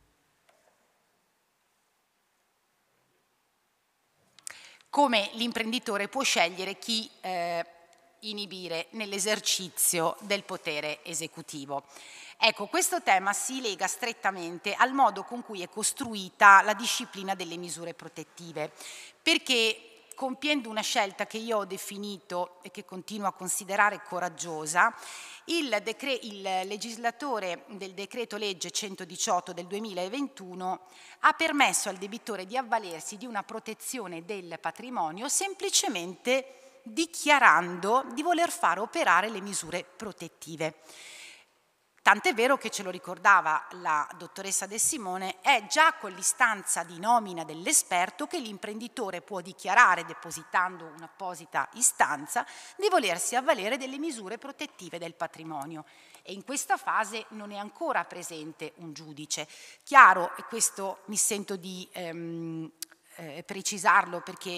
come l'imprenditore può scegliere chi eh, inibire nell'esercizio del potere esecutivo. Ecco, questo tema si lega strettamente al modo con cui è costruita la disciplina delle misure protettive, perché compiendo una scelta che io ho definito e che continuo a considerare coraggiosa, il, il legislatore del decreto legge centodiciotto del duemilaventuno ha permesso al debitore di avvalersi di una protezione del patrimonio semplicemente dichiarando di voler fare operare le misure protettive. Tant'è vero che ce lo ricordava la dottoressa De Simone, è già con l'istanza di nomina dell'esperto che l'imprenditore può dichiarare, depositando un'apposita istanza, di volersi avvalere delle misure protettive del patrimonio. E in questa fase non è ancora presente un giudice. Chiaro, e questo mi sento di ehm, eh, precisarlo perché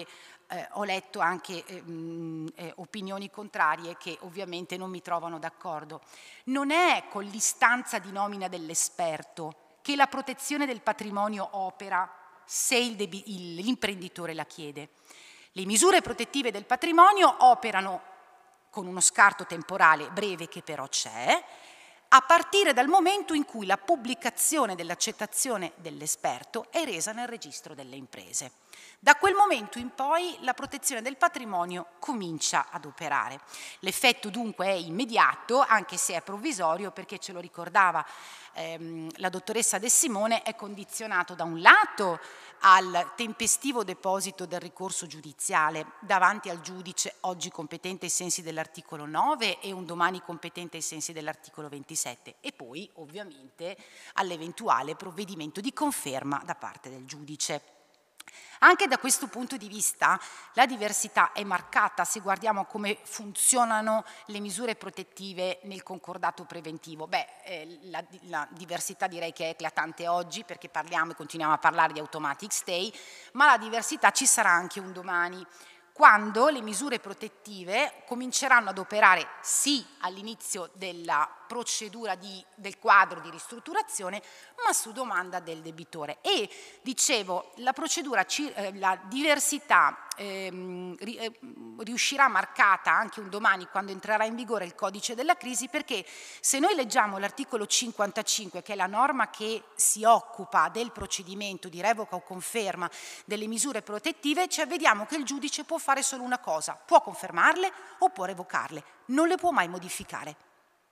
eh, ho letto anche eh, mh, eh, opinioni contrarie che ovviamente non mi trovano d'accordo. Non è con l'istanza di nomina dell'esperto che la protezione del patrimonio opera se l'imprenditore la chiede. Le misure protettive del patrimonio operano con uno scarto temporale breve che però c'è, a partire dal momento in cui la pubblicazione dell'accettazione dell'esperto è resa nel registro delle imprese. Da quel momento in poi la protezione del patrimonio comincia ad operare. L'effetto dunque è immediato, anche se è provvisorio, perché ce lo ricordava ehm, la dottoressa De Simone, è condizionato da un lato al tempestivo deposito del ricorso giudiziale davanti al giudice oggi competente ai sensi dell'articolo nove e un domani competente ai sensi dell'articolo ventisette e poi ovviamente all'eventuale provvedimento di conferma da parte del giudice. Anche da questo punto di vista la diversità è marcata se guardiamo come funzionano le misure protettive nel concordato preventivo. Beh, eh, la, la diversità direi che è eclatante oggi perché parliamo e continuiamo a parlare di automatic stay, ma la diversità ci sarà anche un domani, quando le misure protettive cominceranno ad operare sì all'inizio della procedura di, del quadro di ristrutturazione, ma su domanda del debitore. E dicevo, la procedura, eh, la diversità ehm, ri, eh, riuscirà marcata anche un domani quando entrerà in vigore il codice della crisi, perché se noi leggiamo l'articolo cinquantacinque, che è la norma che si occupa del procedimento di revoca o conferma delle misure protettive, cioè vediamo che il giudice può fare solo una cosa: può confermarle o può revocarle, non le può mai modificare.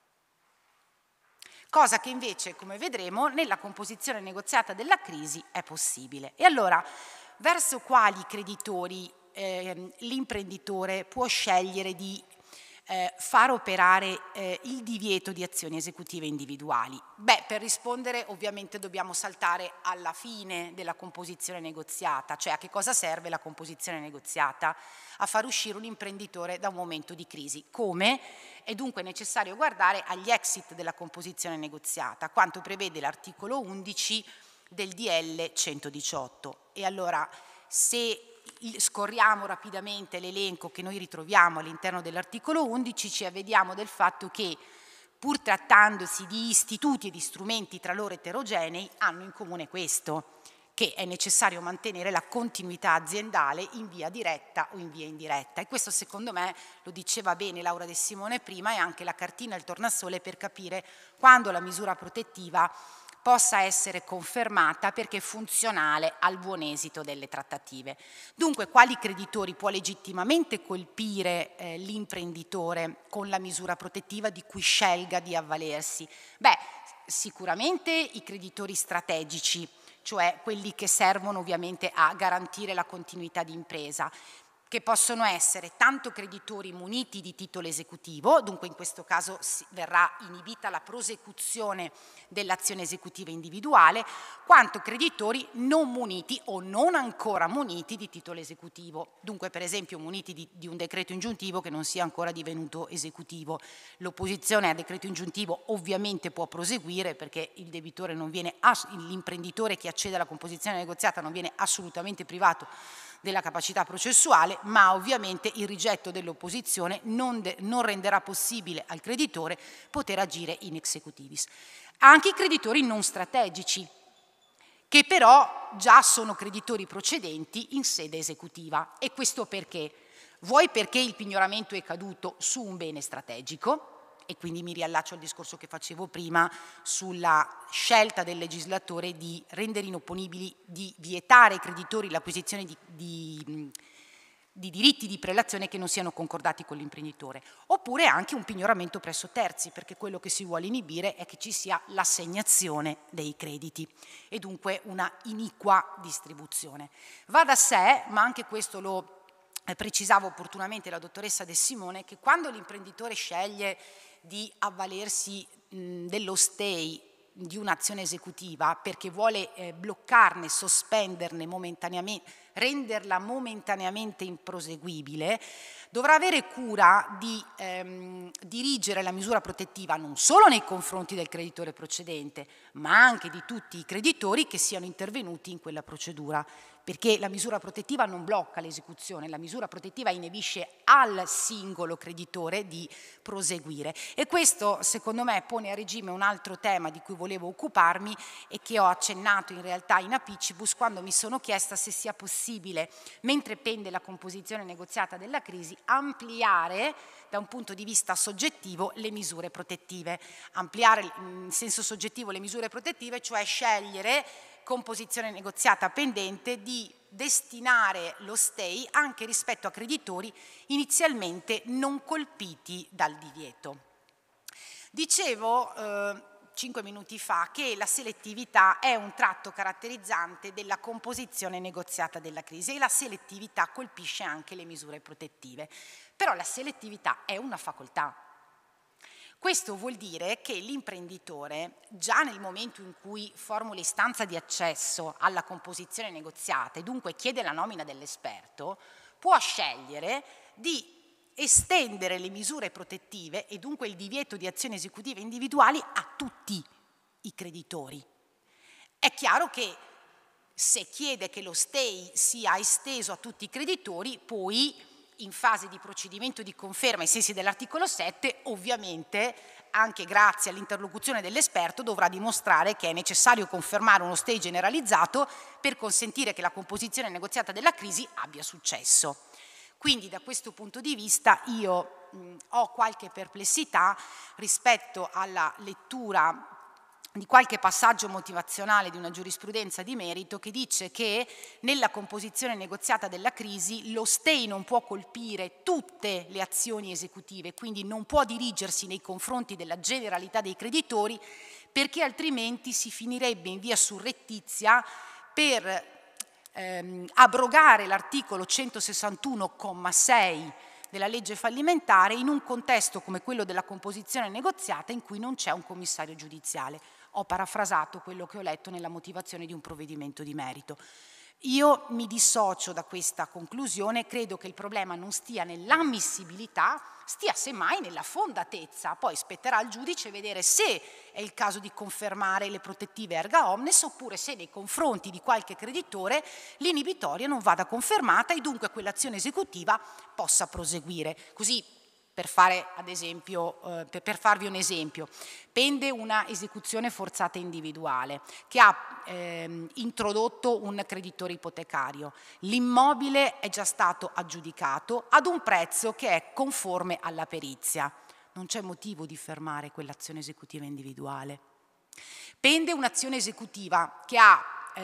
Cosa che invece, come vedremo, nella composizione negoziata della crisi è possibile. E allora, verso quali creditori eh, l'imprenditore può scegliere di eh, far operare eh, il divieto di azioni esecutive individuali? Beh, per rispondere ovviamente dobbiamo saltare alla fine della composizione negoziata, cioè a che cosa serve la composizione negoziata? A far uscire un imprenditore da un momento di crisi. Come? È dunque necessario guardare agli exit della composizione negoziata, quanto prevede l'articolo undici del D L centodiciotto. E allora, se scorriamo rapidamente l'elenco che noi ritroviamo all'interno dell'articolo undici, ci avvediamo del fatto che, pur trattandosi di istituti e di strumenti tra loro eterogenei, hanno in comune questo, che è necessario mantenere la continuità aziendale in via diretta o in via indiretta. E questo, secondo me, lo diceva bene Laura De Simone prima, è anche la cartina al tornasole per capire quando la misura protettiva possa essere confermata perché è funzionale al buon esito delle trattative. Dunque, quali creditori può legittimamente colpire eh, l'imprenditore con la misura protettiva di cui scelga di avvalersi? Beh, sicuramente i creditori strategici, cioè quelli che servono ovviamente a garantire la continuità di impresa, che possono essere tanto creditori muniti di titolo esecutivo, dunque in questo caso verrà inibita la prosecuzione dell'azione esecutiva individuale, quanto creditori non muniti o non ancora muniti di titolo esecutivo, dunque per esempio muniti di, di un decreto ingiuntivo che non sia ancora divenuto esecutivo. L'opposizione al decreto ingiuntivo ovviamente può proseguire perché il debitore non viene, l'imprenditore che accede alla composizione negoziata non viene assolutamente privato della capacità processuale, ma ovviamente il rigetto dell'opposizione non, non renderà possibile al creditore poter agire in executivis. Anche i creditori non strategici, che però già sono creditori procedenti in sede esecutiva. E questo perché? Vuoi perché il pignoramento è caduto su un bene strategico, e quindi mi riallaccio al discorso che facevo prima sulla scelta del legislatore di rendere inopponibili, di vietare ai creditori l'acquisizione di, di, di diritti di prelazione che non siano concordati con l'imprenditore, oppure anche un pignoramento presso terzi, perché quello che si vuole inibire è che ci sia l'assegnazione dei crediti e dunque una iniqua distribuzione. Va da sé, ma anche questo lo precisava opportunamente la dottoressa De Simone, che quando l'imprenditore sceglie di avvalersi mh, dello stay di un'azione esecutiva perché vuole eh, bloccarne, sospenderne momentaneamente, renderla momentaneamente improseguibile, dovrà avere cura di ehm, dirigere la misura protettiva non solo nei confronti del creditore procedente, ma anche di tutti i creditori che siano intervenuti in quella procedura, perché la misura protettiva non blocca l'esecuzione, la misura protettiva inibisce al singolo creditore di proseguire. E questo, secondo me, pone a regime un altro tema di cui volevo occuparmi e che ho accennato in realtà in apicibus quando mi sono chiesta se sia possibile, mentre pende la composizione negoziata della crisi, ampliare da un punto di vista soggettivo le misure protettive. Ampliare in senso soggettivo le misure protettive, cioè scegliere composizione negoziata pendente di destinare lo stay anche rispetto a creditori inizialmente non colpiti dal divieto. Dicevo eh, cinque minuti fa che la selettività è un tratto caratterizzante della composizione negoziata della crisi e la selettività colpisce anche le misure protettive. Però la selettività è una facoltà. Questo vuol dire che l'imprenditore, già nel momento in cui formula istanza di accesso alla composizione negoziata e dunque chiede la nomina dell'esperto, può scegliere di estendere le misure protettive e dunque il divieto di azioni esecutive individuali a tutti i creditori. È chiaro che se chiede che lo stay sia esteso a tutti i creditori, poi in fase di procedimento di conferma ai sensi dell'articolo sette, ovviamente anche grazie all'interlocuzione dell'esperto dovrà dimostrare che è necessario confermare uno stay generalizzato per consentire che la composizione negoziata della crisi abbia successo. Quindi da questo punto di vista io mh, ho qualche perplessità rispetto alla lettura di qualche passaggio motivazionale di una giurisprudenza di merito che dice che nella composizione negoziata della crisi lo stay non può colpire tutte le azioni esecutive, quindi non può dirigersi nei confronti della generalità dei creditori, perché altrimenti si finirebbe in via surrettizia per ehm, abrogare l'articolo centosessantuno comma sei della legge fallimentare in un contesto come quello della composizione negoziata in cui non c'è un commissario giudiziale. Ho parafrasato quello che ho letto nella motivazione di un provvedimento di merito. Io mi dissocio da questa conclusione, credo che il problema non stia nell'ammissibilità, stia semmai nella fondatezza. Poi spetterà al giudice vedere se è il caso di confermare le protettive erga omnes oppure se nei confronti di qualche creditore l'inibitoria non vada confermata e dunque quell'azione esecutiva possa proseguire. Così, per fare ad esempio, eh, per, per farvi un esempio, pende una esecuzione forzata individuale che ha ehm, introdotto un creditore ipotecario. L'immobile è già stato aggiudicato ad un prezzo che è conforme alla perizia. Non c'è motivo di fermare quell'azione esecutiva individuale. Pende un'azione esecutiva che ha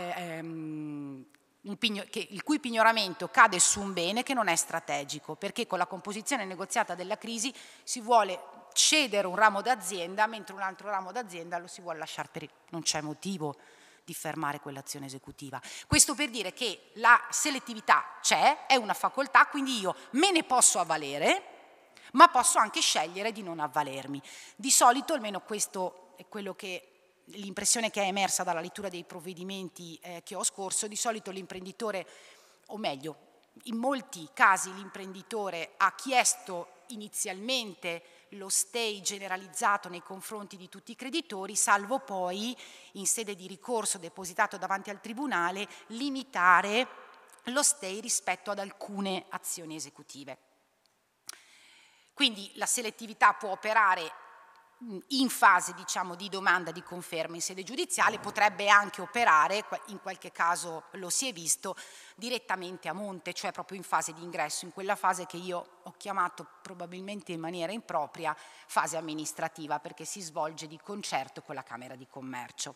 ehm, Un pigno, che, il cui pignoramento cade su un bene che non è strategico, perché con la composizione negoziata della crisi si vuole cedere un ramo d'azienda mentre un altro ramo d'azienda lo si vuole lasciare per... Non c'è motivo di fermare quell'azione esecutiva. Questo per dire che la selettività c'è, è una facoltà, quindi io me ne posso avvalere, ma posso anche scegliere di non avvalermi. Di solito, almeno questo è quello che l'impressione che è emersa dalla lettura dei provvedimenti eh, che ho scorso, di solito l'imprenditore, o meglio, in molti casi l'imprenditore ha chiesto inizialmente lo stay generalizzato nei confronti di tutti i creditori, salvo poi, in sede di ricorso depositato davanti al Tribunale, limitare lo stay rispetto ad alcune azioni esecutive. Quindi la selettività può operare in fase, diciamo, di domanda di conferma in sede giudiziale, potrebbe anche operare, in qualche caso lo si è visto, direttamente a monte, cioè proprio in fase di ingresso, in quella fase che io ho chiamato probabilmente in maniera impropria fase amministrativa, perché si svolge di concerto con la Camera di Commercio.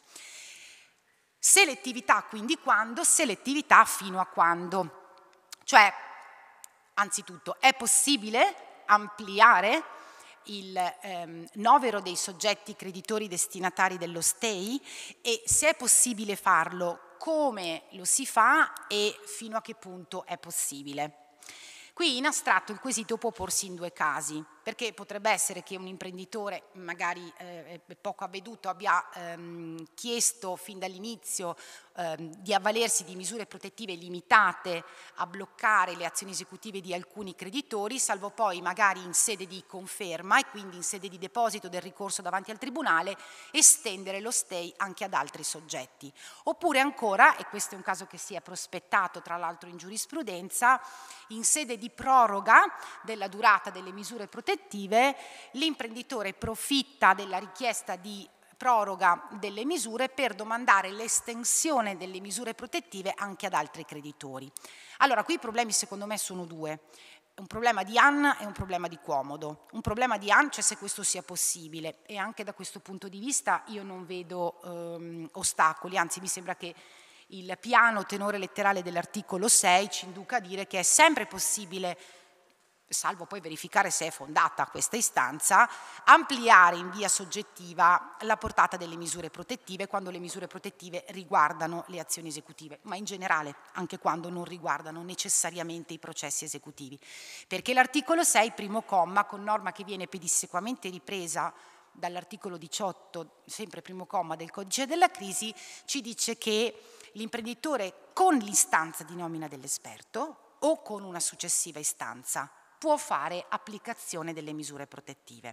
Selettività quindi quando? Selettività fino a quando? Cioè, anzitutto, è possibile ampliare il ehm, novero dei soggetti creditori destinatari dello stay e se è possibile farlo, come lo si fa e fino a che punto è possibile. Qui in astratto il quesito può porsi in due casi. perché potrebbe essere che un imprenditore magari eh, poco avveduto abbia ehm, chiesto fin dall'inizio ehm, di avvalersi di misure protettive limitate a bloccare le azioni esecutive di alcuni creditori, salvo poi magari in sede di conferma e quindi in sede di deposito del ricorso davanti al Tribunale estendere lo stay anche ad altri soggetti. Oppure ancora, e questo è un caso che si è prospettato tra l'altro in giurisprudenza, in sede di proroga della durata delle misure protettive, l'imprenditore profitta della richiesta di proroga delle misure per domandare l'estensione delle misure protettive anche ad altri creditori. Allora, qui i problemi secondo me sono due. Un problema di A N e un problema di Quomodo. Un problema di A N, cioè se questo sia possibile, e anche da questo punto di vista io non vedo ehm, ostacoli, anzi mi sembra che il piano tenore letterale dell'articolo sei ci induca a dire che è sempre possibile, salvo poi verificare se è fondata questa istanza, ampliare in via soggettiva la portata delle misure protettive quando le misure protettive riguardano le azioni esecutive, ma in generale anche quando non riguardano necessariamente i processi esecutivi. Perché l'articolo sei, primo comma, con norma che viene pedissequamente ripresa dall'articolo diciotto, sempre primo comma del codice della crisi, ci dice che l'imprenditore con l'istanza di nomina dell'esperto o con una successiva istanza può fare applicazione delle misure protettive.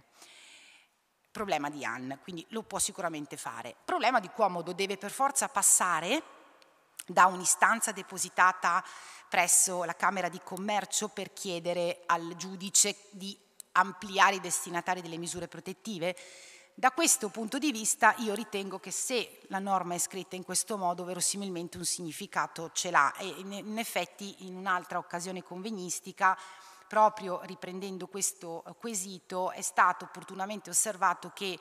Problema di A N, quindi lo può sicuramente fare. Problema di Quomodo, deve per forza passare da un'istanza depositata presso la Camera di Commercio per chiedere al giudice di ampliare i destinatari delle misure protettive. Da questo punto di vista io ritengo che se la norma è scritta in questo modo verosimilmente un significato ce l'ha, e in effetti in un'altra occasione convegnistica, proprio riprendendo questo quesito, è stato opportunamente osservato che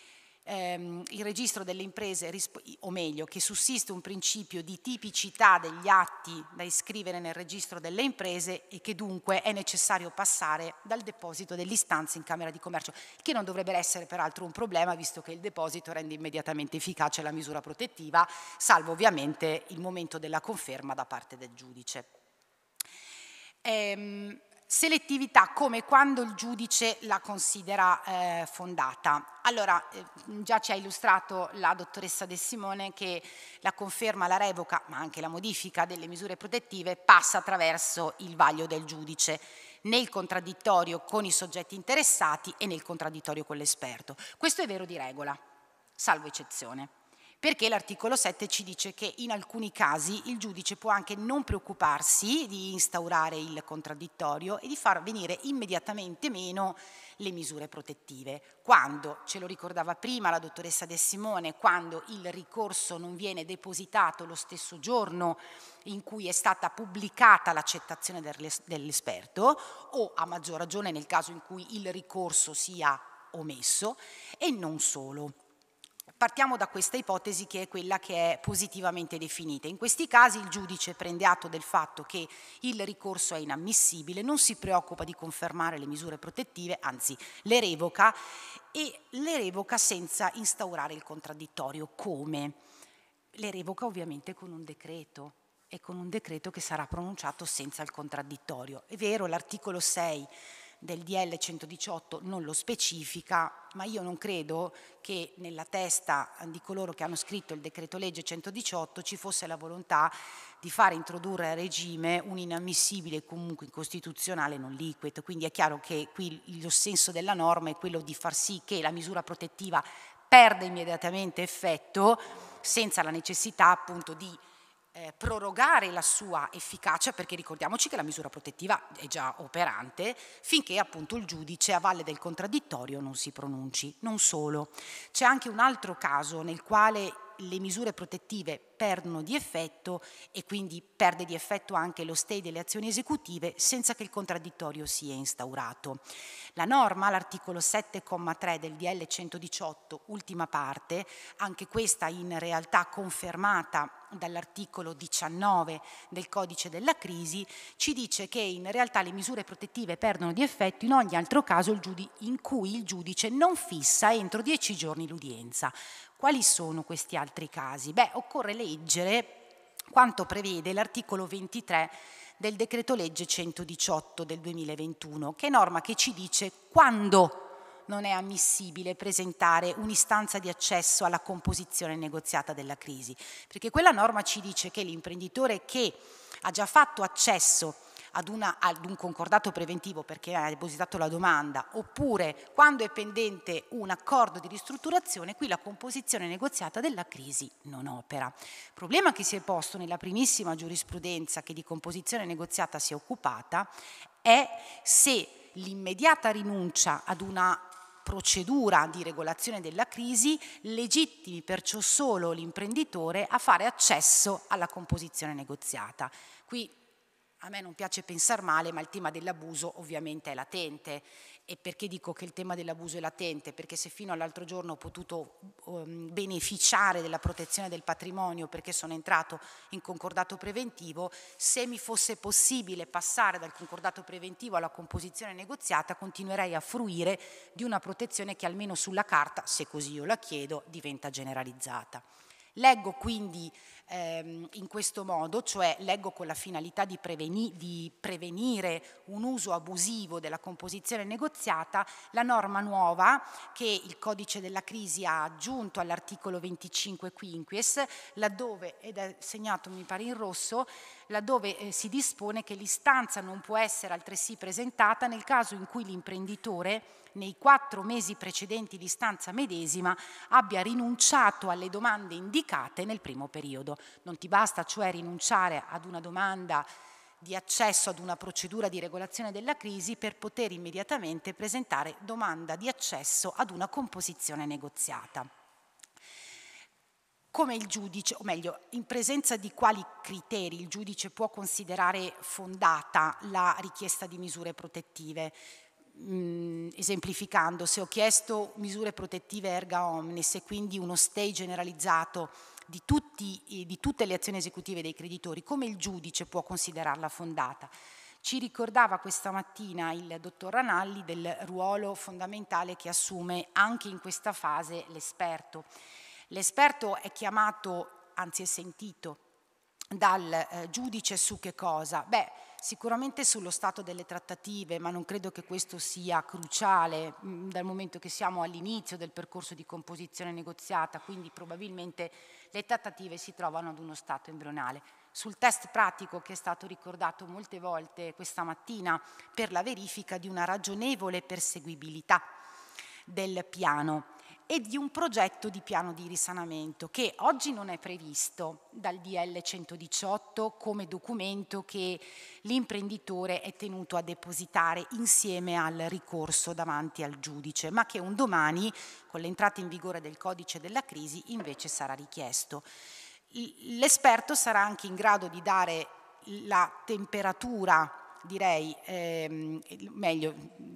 ehm, il registro delle imprese, o meglio, che sussiste un principio di tipicità degli atti da iscrivere nel registro delle imprese e che dunque è necessario passare dal deposito dell'istanza in Camera di Commercio, che non dovrebbe essere peraltro un problema, visto che il deposito rende immediatamente efficace la misura protettiva, salvo ovviamente il momento della conferma da parte del giudice. Ehm, Selettività come quando il giudice la considera eh, fondata. Allora, eh, già ci ha illustrato la dottoressa De Simone che la conferma, la revoca, ma anche la modifica delle misure protettive passa attraverso il vaglio del giudice, nel contraddittorio con i soggetti interessati e nel contraddittorio con l'esperto. Questo è vero di regola, salvo eccezione. Perché l'articolo sette ci dice che in alcuni casi il giudice può anche non preoccuparsi di instaurare il contraddittorio e di far venire immediatamente meno le misure protettive. Quando, ce lo ricordava prima la dottoressa De Simone, quando il ricorso non viene depositato lo stesso giorno in cui è stata pubblicata l'accettazione dell'esperto, o a maggior ragione nel caso in cui il ricorso sia omesso, e non solo. Partiamo da questa ipotesi che è quella che è positivamente definita. In questi casi il giudice prende atto del fatto che il ricorso è inammissibile, non si preoccupa di confermare le misure protettive, anzi le revoca, e le revoca senza instaurare il contraddittorio. Come? Le revoca ovviamente con un decreto, e con un decreto che sarà pronunciato senza il contraddittorio. È vero, l'articolo sei del D L centodiciotto non lo specifica, ma io non credo che nella testa di coloro che hanno scritto il decreto legge centodiciotto ci fosse la volontà di fare introdurre a regime un inammissibile e comunque incostituzionale non liquid. Quindi è chiaro che qui lo senso della norma è quello di far sì che la misura protettiva perda immediatamente effetto senza la necessità appunto di Eh, prorogare la sua efficacia, perché ricordiamoci che la misura protettiva è già operante finché appunto il giudice a valle del contraddittorio non si pronunci. Non solo, c'è anche un altro caso nel quale le misure protettive perdono di effetto e quindi perde di effetto anche lo stay delle azioni esecutive senza che il contraddittorio sia instaurato. La norma, l'articolo sette comma tre del D L centodiciotto, ultima parte, anche questa in realtà confermata dall'articolo diciannove del codice della crisi, ci dice che in realtà le misure protettive perdono di effetto in ogni altro caso il giudice, in cui il giudice non fissa entro dieci giorni l'udienza. Quali sono questi altri casi? Beh, occorre leggere quanto prevede l'articolo ventitré del decreto legge centodiciotto del duemilaventuno, che è norma che ci dice quando non è ammissibile presentare un'istanza di accesso alla composizione negoziata della crisi, perché quella norma ci dice che l'imprenditore che ha già fatto accesso ad, una, ad un concordato preventivo perché ha depositato la domanda, oppure quando è pendente un accordo di ristrutturazione, qui la composizione negoziata della crisi non opera. Il problema che si è posto nella primissima giurisprudenza che di composizione negoziata si è occupata è se l'immediata rinuncia ad una procedura di regolazione della crisi legittimi perciò solo l'imprenditore a fare accesso alla composizione negoziata. Qui a me non piace pensare male, ma il tema dell'abuso ovviamente è latente. E perché dico che il tema dell'abuso è latente? Perché se fino all'altro giorno ho potuto um, beneficiare della protezione del patrimonio perché sono entrato in concordato preventivo, se mi fosse possibile passare dal concordato preventivo alla composizione negoziata, continuerei a fruire di una protezione che almeno sulla carta, se così io la chiedo, diventa generalizzata. Leggo quindi ehm, in questo modo, cioè leggo con la finalità di, preveni- di prevenire un uso abusivo della composizione negoziata, la norma nuova che il codice della crisi ha aggiunto all'articolo venticinque quinquies, laddove, ed è segnato mi pare in rosso, laddove eh, si dispone che l'istanza non può essere altresì presentata nel caso in cui l'imprenditore nei quattro mesi precedenti l'istanza medesima abbia rinunciato alle domande indicate nel primo periodo. Non ti basta cioè rinunciare ad una domanda di accesso ad una procedura di regolazione della crisi per poter immediatamente presentare domanda di accesso ad una composizione negoziata. Come il giudice, o meglio, in presenza di quali criteri il giudice può considerare fondata la richiesta di misure protettive? Mm, esemplificando, se ho chiesto misure protettive erga omnes e quindi uno stay generalizzato di, tutti, di tutte le azioni esecutive dei creditori, come il giudice può considerarla fondata? Ci ricordava questa mattina il dottor Ranalli del ruolo fondamentale che assume anche in questa fase l'esperto. L'esperto è chiamato, anzi è sentito dal eh, giudice su che cosa? Beh, sicuramente sullo stato delle trattative, ma non credo che questo sia cruciale mh, dal momento che siamo all'inizio del percorso di composizione negoziata, quindi probabilmente le trattative si trovano ad uno stato embrionale. Sul test pratico che è stato ricordato molte volte questa mattina per la verifica di una ragionevole perseguibilità del piano e di un progetto di piano di risanamento che oggi non è previsto dal D L centodiciotto come documento che l'imprenditore è tenuto a depositare insieme al ricorso davanti al giudice, ma che un domani, con l'entrata in vigore del codice della crisi, invece sarà richiesto. L'esperto sarà anche in grado di dare la temperatura, direi, ehm, meglio,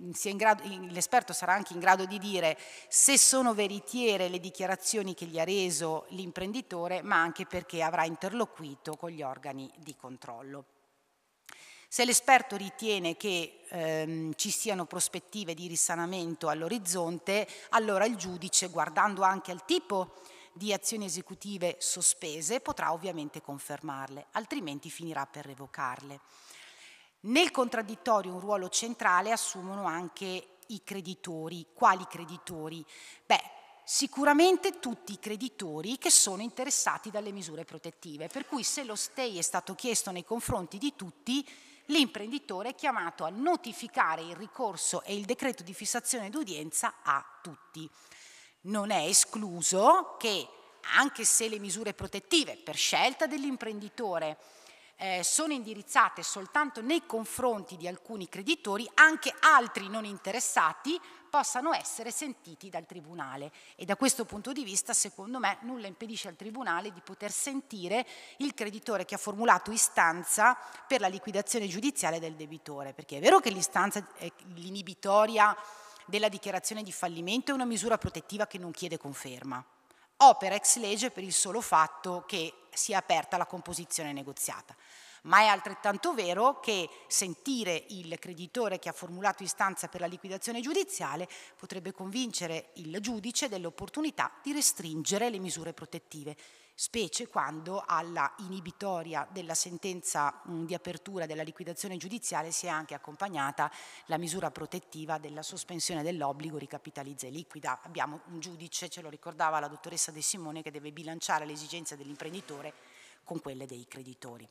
l'esperto sarà anche in grado di dire se sono veritiere le dichiarazioni che gli ha reso l'imprenditore, ma anche perché avrà interloquito con gli organi di controllo. Se l'esperto ritiene che ehm, ci siano prospettive di risanamento all'orizzonte, allora il giudice, guardando anche al tipo di azioni esecutive sospese, potrà ovviamente confermarle, altrimenti finirà per revocarle. Nel contraddittorio un ruolo centrale assumono anche i creditori. Quali creditori? Beh, sicuramente tutti i creditori che sono interessati dalle misure protettive, per cui se lo stay è stato chiesto nei confronti di tutti, l'imprenditore è chiamato a notificare il ricorso e il decreto di fissazione d'udienza a tutti. Non è escluso che, anche se le misure protettive, per scelta dell'imprenditore, Eh, sono indirizzate soltanto nei confronti di alcuni creditori, anche altri non interessati possano essere sentiti dal Tribunale e da questo punto di vista secondo me nulla impedisce al Tribunale di poter sentire il creditore che ha formulato istanza per la liquidazione giudiziale del debitore, perché è vero che l'istanza, eh, l'inibitoria della dichiarazione di fallimento è una misura protettiva che non chiede conferma, opera ex lege per il solo fatto che sia aperta la composizione negoziata. Ma è altrettanto vero che sentire il creditore che ha formulato istanza per la liquidazione giudiziale potrebbe convincere il giudice dell'opportunità di restringere le misure protettive. specie quando alla inibitoria della sentenza mh, di apertura della liquidazione giudiziale si è anche accompagnata la misura protettiva della sospensione dell'obbligo ricapitalizza e liquida. Abbiamo un giudice, ce lo ricordava la dottoressa De Simone, che deve bilanciare le esigenze dell'imprenditore con quelle dei creditori.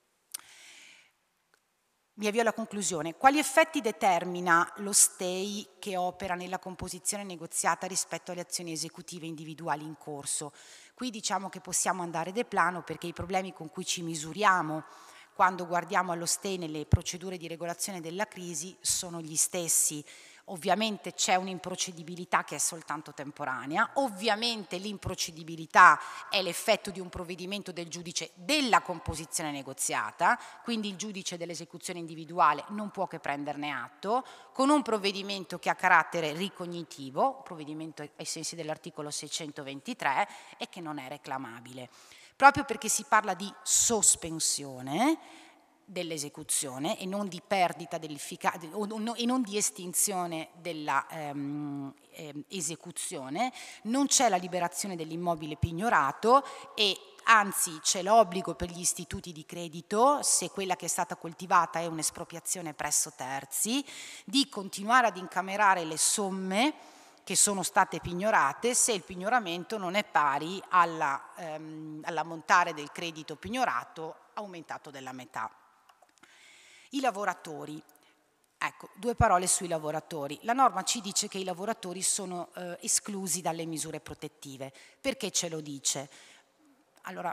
Mi avvio alla conclusione. Quali effetti determina lo stay che opera nella composizione negoziata rispetto alle azioni esecutive individuali in corso? Qui diciamo che possiamo andare de plano, perché i problemi con cui ci misuriamo quando guardiamo allo stay nelle procedure di regolazione della crisi sono gli stessi. Ovviamente c'è un'improcedibilità che è soltanto temporanea, ovviamente l'improcedibilità è l'effetto di un provvedimento del giudice della composizione negoziata, quindi il giudice dell'esecuzione individuale non può che prenderne atto, con un provvedimento che ha carattere ricognitivo, provvedimento ai sensi dell'articolo seicentoventitré, e che non è reclamabile. Proprio perché si parla di sospensione dell'esecuzione e non di perdita dell'efficacia e non di estinzione della ehm, eh, esecuzione, non c'è la liberazione dell'immobile pignorato e anzi c'è l'obbligo per gli istituti di credito, se quella che è stata coltivata è un'espropriazione presso terzi, di continuare ad incamerare le somme che sono state pignorate se il pignoramento non è pari alla, ehm, all'ammontare del credito pignorato aumentato della metà. I lavoratori, ecco, due parole sui lavoratori. La norma ci dice che i lavoratori sono eh, esclusi dalle misure protettive. Perché ce lo dice? Allora,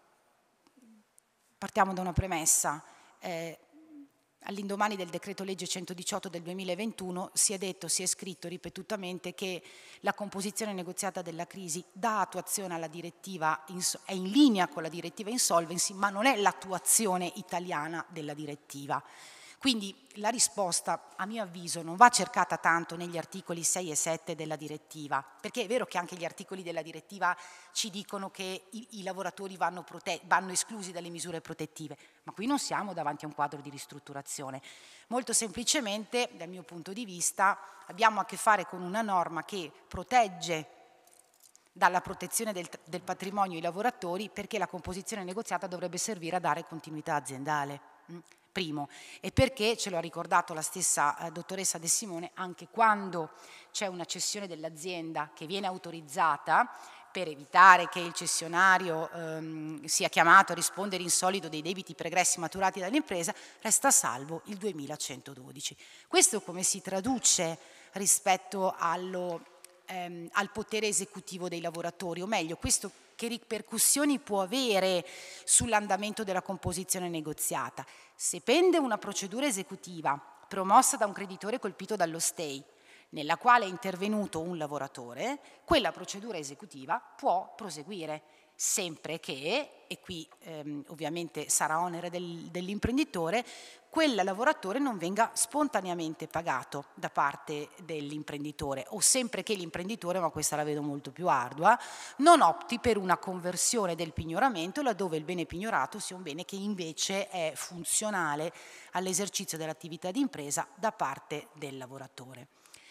partiamo da una premessa. Eh, All'indomani del decreto legge centodiciotto del duemilaventuno si è detto, si è scritto ripetutamente che la composizione negoziata della crisi dà attuazione alla direttiva, è in linea con la direttiva insolvency, ma non è l'attuazione italiana della direttiva. Quindi la risposta, a mio avviso, non va cercata tanto negli articoli sei e sette della direttiva, perché è vero che anche gli articoli della direttiva ci dicono che i, i lavoratori vanno, vanno esclusi dalle misure protettive, ma qui non siamo davanti a un quadro di ristrutturazione. Molto semplicemente, dal mio punto di vista, abbiamo a che fare con una norma che protegge dalla protezione del, del patrimonio i lavoratori, perché la composizione negoziata dovrebbe servire a dare continuità aziendale. Primo, e perché, ce lo ha ricordato la stessa eh, dottoressa De Simone, anche quando c'è una cessione dell'azienda che viene autorizzata per evitare che il cessionario ehm, sia chiamato a rispondere in solido dei debiti pregressi maturati dall'impresa, resta salvo il duemilacentododici. Questo come si traduce rispetto allo, ehm, al potere esecutivo dei lavoratori, o meglio, questo che ripercussioni può avere sull'andamento della composizione negoziata? Se pende una procedura esecutiva promossa da un creditore colpito dallo stay, nella quale è intervenuto un lavoratore, quella procedura esecutiva può proseguire, sempre che, e qui ehm, ovviamente sarà onere del, dell'imprenditore, quel lavoratore non venga spontaneamente pagato da parte dell'imprenditore, o sempre che l'imprenditore, ma questa la vedo molto più ardua, non opti per una conversione del pignoramento laddove il bene pignorato sia un bene che invece è funzionale all'esercizio dell'attività di impresa da parte del lavoratore.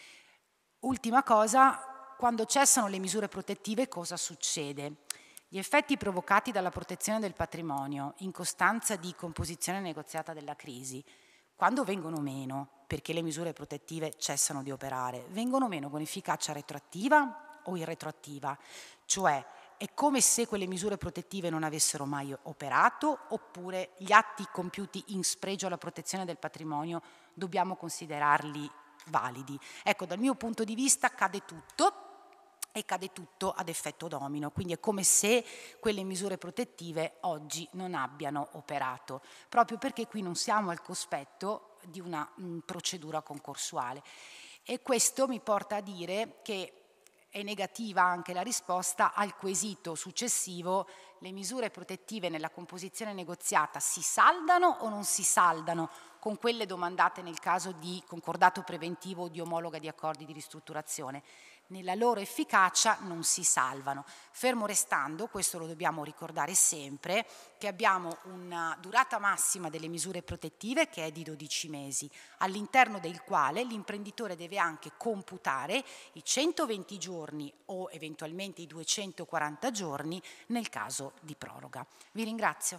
Ultima cosa, quando cessano le misure protettive cosa succede? Gli effetti provocati dalla protezione del patrimonio in costanza di composizione negoziata della crisi, quando vengono meno, perché le misure protettive cessano di operare, vengono meno con efficacia retroattiva o irretroattiva? Cioè, è come se quelle misure protettive non avessero mai operato, oppure gli atti compiuti in spregio alla protezione del patrimonio dobbiamo considerarli validi? Ecco, dal mio punto di vista cade tutto, e cade tutto ad effetto domino, quindi è come se quelle misure protettive oggi non abbiano operato, proprio perché qui non siamo al cospetto di una mh, procedura concorsuale. E questo mi porta a dire che è negativa anche la risposta al quesito successivo, le misure protettive nella composizione negoziata si saldano o non si saldano con quelle domandate nel caso di concordato preventivo o di omologa di accordi di ristrutturazione. Nella loro efficacia non si salvano. Fermo restando, questo lo dobbiamo ricordare sempre, che abbiamo una durata massima delle misure protettive che è di dodici mesi, all'interno del quale l'imprenditore deve anche computare i centoventi giorni o eventualmente i duecentoquaranta giorni nel caso di proroga. Vi ringrazio.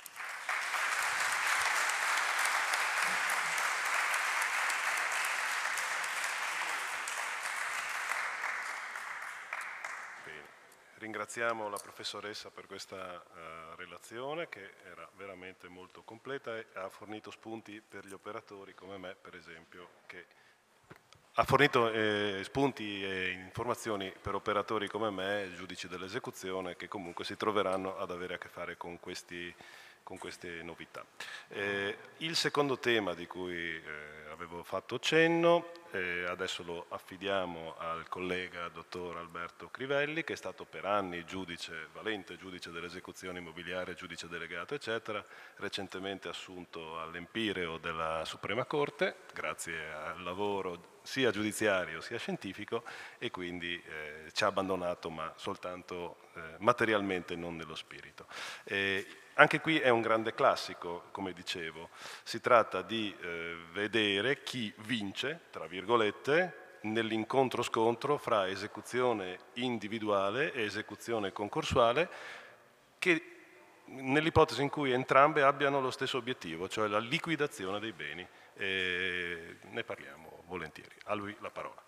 Ringraziamo la professoressa per questa uh, relazione che era veramente molto completa e ha fornito spunti per gli operatori come me, per esempio, che ha fornito eh, spunti e informazioni per operatori come me, giudici dell'esecuzione, che comunque si troveranno ad avere a che fare con, questi, con queste novità. Eh, il secondo tema di cui eh, avevo fatto cenno, eh, adesso lo affidiamo al collega dottor Alberto Crivelli, che è stato per anni giudice valente, giudice dell'esecuzione immobiliare, giudice delegato, eccetera, recentemente assunto all'Empireo della Suprema Corte, grazie al lavoro sia giudiziario sia scientifico, e quindi eh, ci ha abbandonato, ma soltanto eh, materialmente, non nello spirito. Eh, anche qui è un grande classico, come dicevo, si tratta di eh, vedere chi vince, tra virgolette, nell'incontro-scontro fra esecuzione individuale e esecuzione concorsuale, che nell'ipotesi in cui entrambe abbiano lo stesso obiettivo, cioè la liquidazione dei beni. E ne parliamo volentieri. A lui la parola.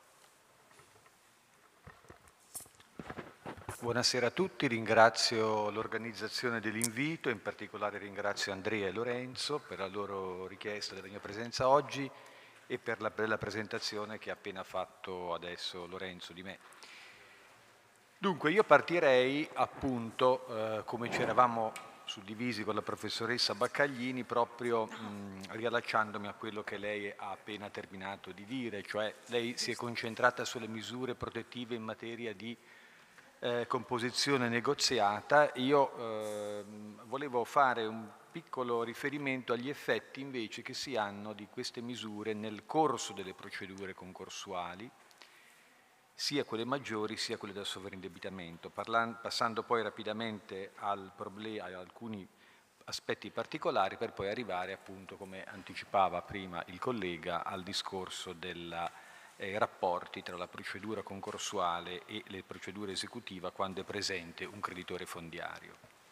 Buonasera a tutti, ringrazio l'organizzazione dell'invito, in particolare ringrazio Andrea e Lorenzo per la loro richiesta della mia presenza oggi e per la bella presentazione che ha appena fatto adesso Lorenzo di me. Dunque, io partirei appunto, eh, come ci eravamo suddivisi con la professoressa Baccaglini, proprio mh, riallacciandomi a quello che lei ha appena terminato di dire, cioè lei si è concentrata sulle misure protettive in materia di eh, composizione negoziata. Io eh, volevo fare un piccolo riferimento agli effetti invece che si hanno di queste misure nel corso delle procedure concorsuali, sia quelle maggiori sia quelle da sovraindebitamento, passando poi rapidamente al problema, ad alcuni aspetti particolari, per poi arrivare appunto, come anticipava prima il collega, al discorso dei eh, rapporti tra la procedura concorsuale e le procedure esecutive quando è presente un creditore fondiario.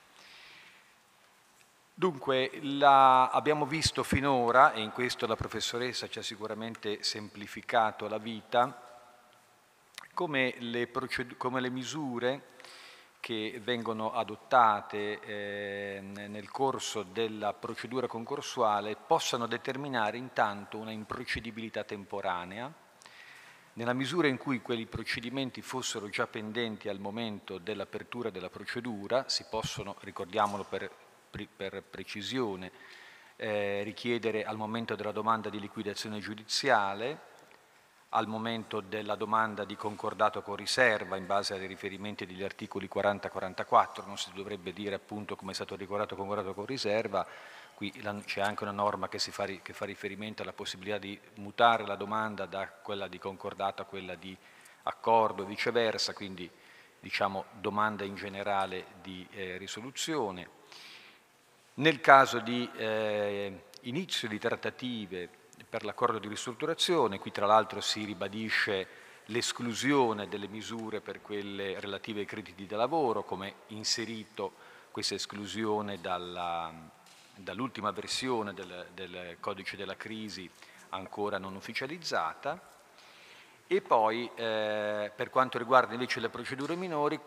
Dunque, la, abbiamo visto finora, e in questo la professoressa ci ha sicuramente semplificato la vita, come le, come le misure che vengono adottate eh, nel corso della procedura concorsuale possano determinare intanto una improcedibilità temporanea, nella misura in cui quei procedimenti fossero già pendenti al momento dell'apertura della procedura. Si possono, ricordiamolo per, per precisione, eh, richiedere al momento della domanda di liquidazione giudiziale, al momento della domanda di concordato con riserva in base ai riferimenti degli articoli quaranta quarantaquattro, non si dovrebbe dire appunto, come è stato ricordato, concordato con riserva. Qui c'è anche una norma che, si fa, che fa riferimento alla possibilità di mutare la domanda da quella di concordato a quella di accordo e viceversa, quindi diciamo domanda in generale di eh, risoluzione. Nel caso di eh, inizio di trattative per l'accordo di ristrutturazione, qui tra l'altro si ribadisce l'esclusione delle misure per quelle relative ai crediti da lavoro, come inserito questa esclusione dalla, dall'ultima versione del, del codice della crisi ancora non ufficializzata. E poi eh, per quanto riguarda invece le procedure minori,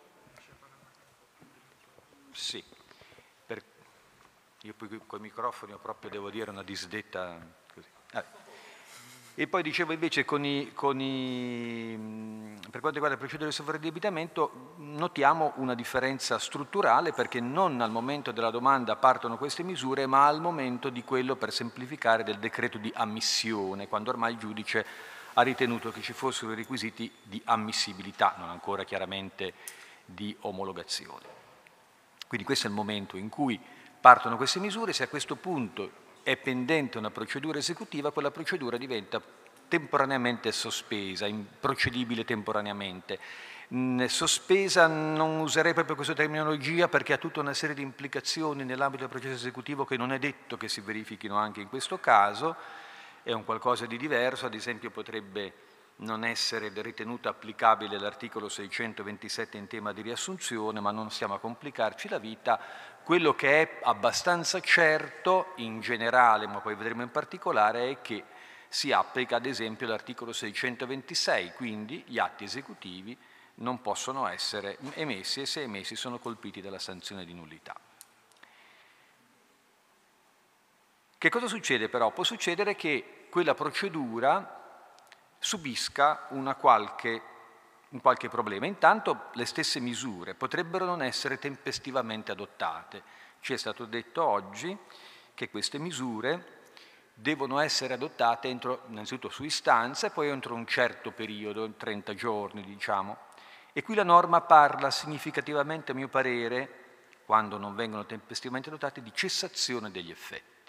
sì, per, io poi con i microfoni ho proprio, devo dire, una disdetta. E poi dicevo invece con i, con i, per quanto riguarda le procedure di sovraindebitamento notiamo una differenza strutturale, perché non al momento della domanda partono queste misure, ma al momento di quello, per semplificare, del decreto di ammissione, quando ormai il giudice ha ritenuto che ci fossero i requisiti di ammissibilità, non ancora chiaramente di omologazione. Quindi questo è il momento in cui partono queste misure. Se a questo punto è pendente una procedura esecutiva, quella procedura diventa temporaneamente sospesa, improcedibile temporaneamente. Sospesa non userei proprio questa terminologia perché ha tutta una serie di implicazioni nell'ambito del processo esecutivo che non è detto che si verifichino anche in questo caso, è un qualcosa di diverso, ad esempio potrebbe non essere ritenuto applicabile l'articolo seicentoventisette in tema di riassunzione, ma non stiamo a complicarci la vita. Quello che è abbastanza certo in generale, ma poi vedremo in particolare, è che si applica ad esempio l'articolo seicentoventisei, quindi gli atti esecutivi non possono essere emessi e se emessi sono colpiti dalla sanzione di nullità. Che cosa succede però? Può succedere che quella procedura subisca una qualche, un qualche problema. Intanto le stesse misure potrebbero non essere tempestivamente adottate. Ci è stato detto oggi che queste misure devono essere adottate entro, innanzitutto su istanza e poi entro un certo periodo, trenta giorni diciamo. E qui la norma parla significativamente, a mio parere, quando non vengono tempestivamente adottate, di cessazione degli effetti.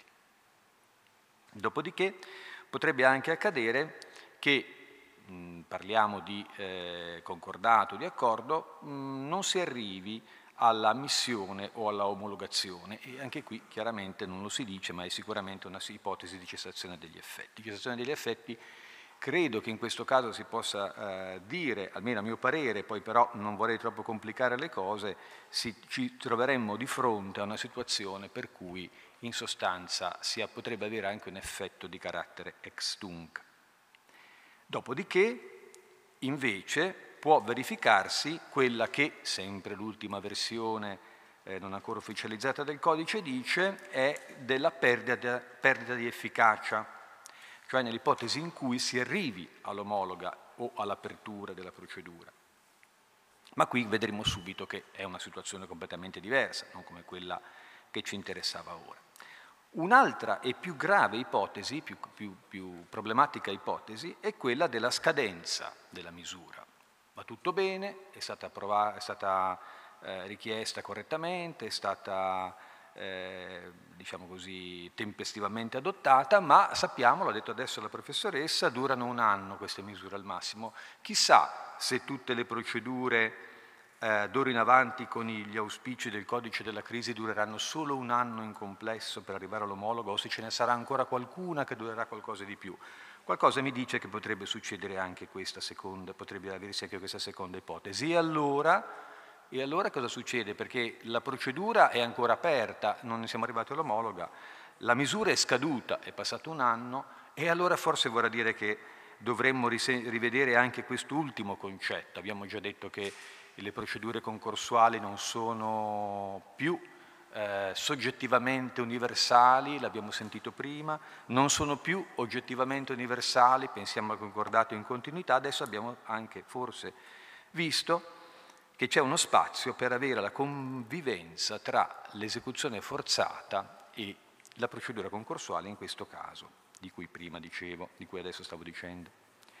Dopodiché potrebbe anche accadere che, mh, parliamo di eh, concordato, di accordo, mh, non si arrivi alla ammissione o alla omologazione e anche qui chiaramente non lo si dice, ma è sicuramente una ipotesi di cessazione degli effetti. Cessazione degli effetti credo che in questo caso si possa eh, dire, almeno a mio parere, poi però non vorrei troppo complicare le cose, si, ci troveremmo di fronte a una situazione per cui in sostanza si potrebbe avere anche un effetto di carattere ex tunc. Dopodiché, invece, può verificarsi quella che, sempre l'ultima versione eh, non ancora ufficializzata del codice, dice è della perdita, perdita di efficacia, cioè nell'ipotesi in cui si arrivi all'omologa o all'apertura della procedura. Ma qui vedremo subito che è una situazione completamente diversa, non come quella che ci interessava ora. Un'altra e più grave ipotesi, più, più, più problematica ipotesi, è quella della scadenza della misura. Va tutto bene, è stata, approvata, è stata eh, richiesta correttamente, è stata eh, diciamo così, tempestivamente adottata, ma sappiamo, l'ha detto adesso la professoressa, durano un anno queste misure al massimo. Chissà se tutte le procedure eh, d'ora in avanti con gli auspici del codice della crisi dureranno solo un anno in complesso per arrivare all'omologo o se ce ne sarà ancora qualcuna che durerà qualcosa di più. Qualcosa mi dice che potrebbe succedere anche questa seconda, potrebbe aversi anche questa seconda ipotesi. E allora, e allora cosa succede? Perché la procedura è ancora aperta, non siamo arrivati all'omologa, la misura è scaduta, è passato un anno, e allora forse vorrà dire che dovremmo rivedere anche quest'ultimo concetto. Abbiamo già detto che le procedure concorsuali non sono più Eh, soggettivamente universali, l'abbiamo sentito prima, non sono più oggettivamente universali, pensiamo al concordato in continuità, adesso abbiamo anche forse visto che c'è uno spazio per avere la convivenza tra l'esecuzione forzata e la procedura concorsuale in questo caso, di cui prima dicevo, di cui adesso stavo dicendo.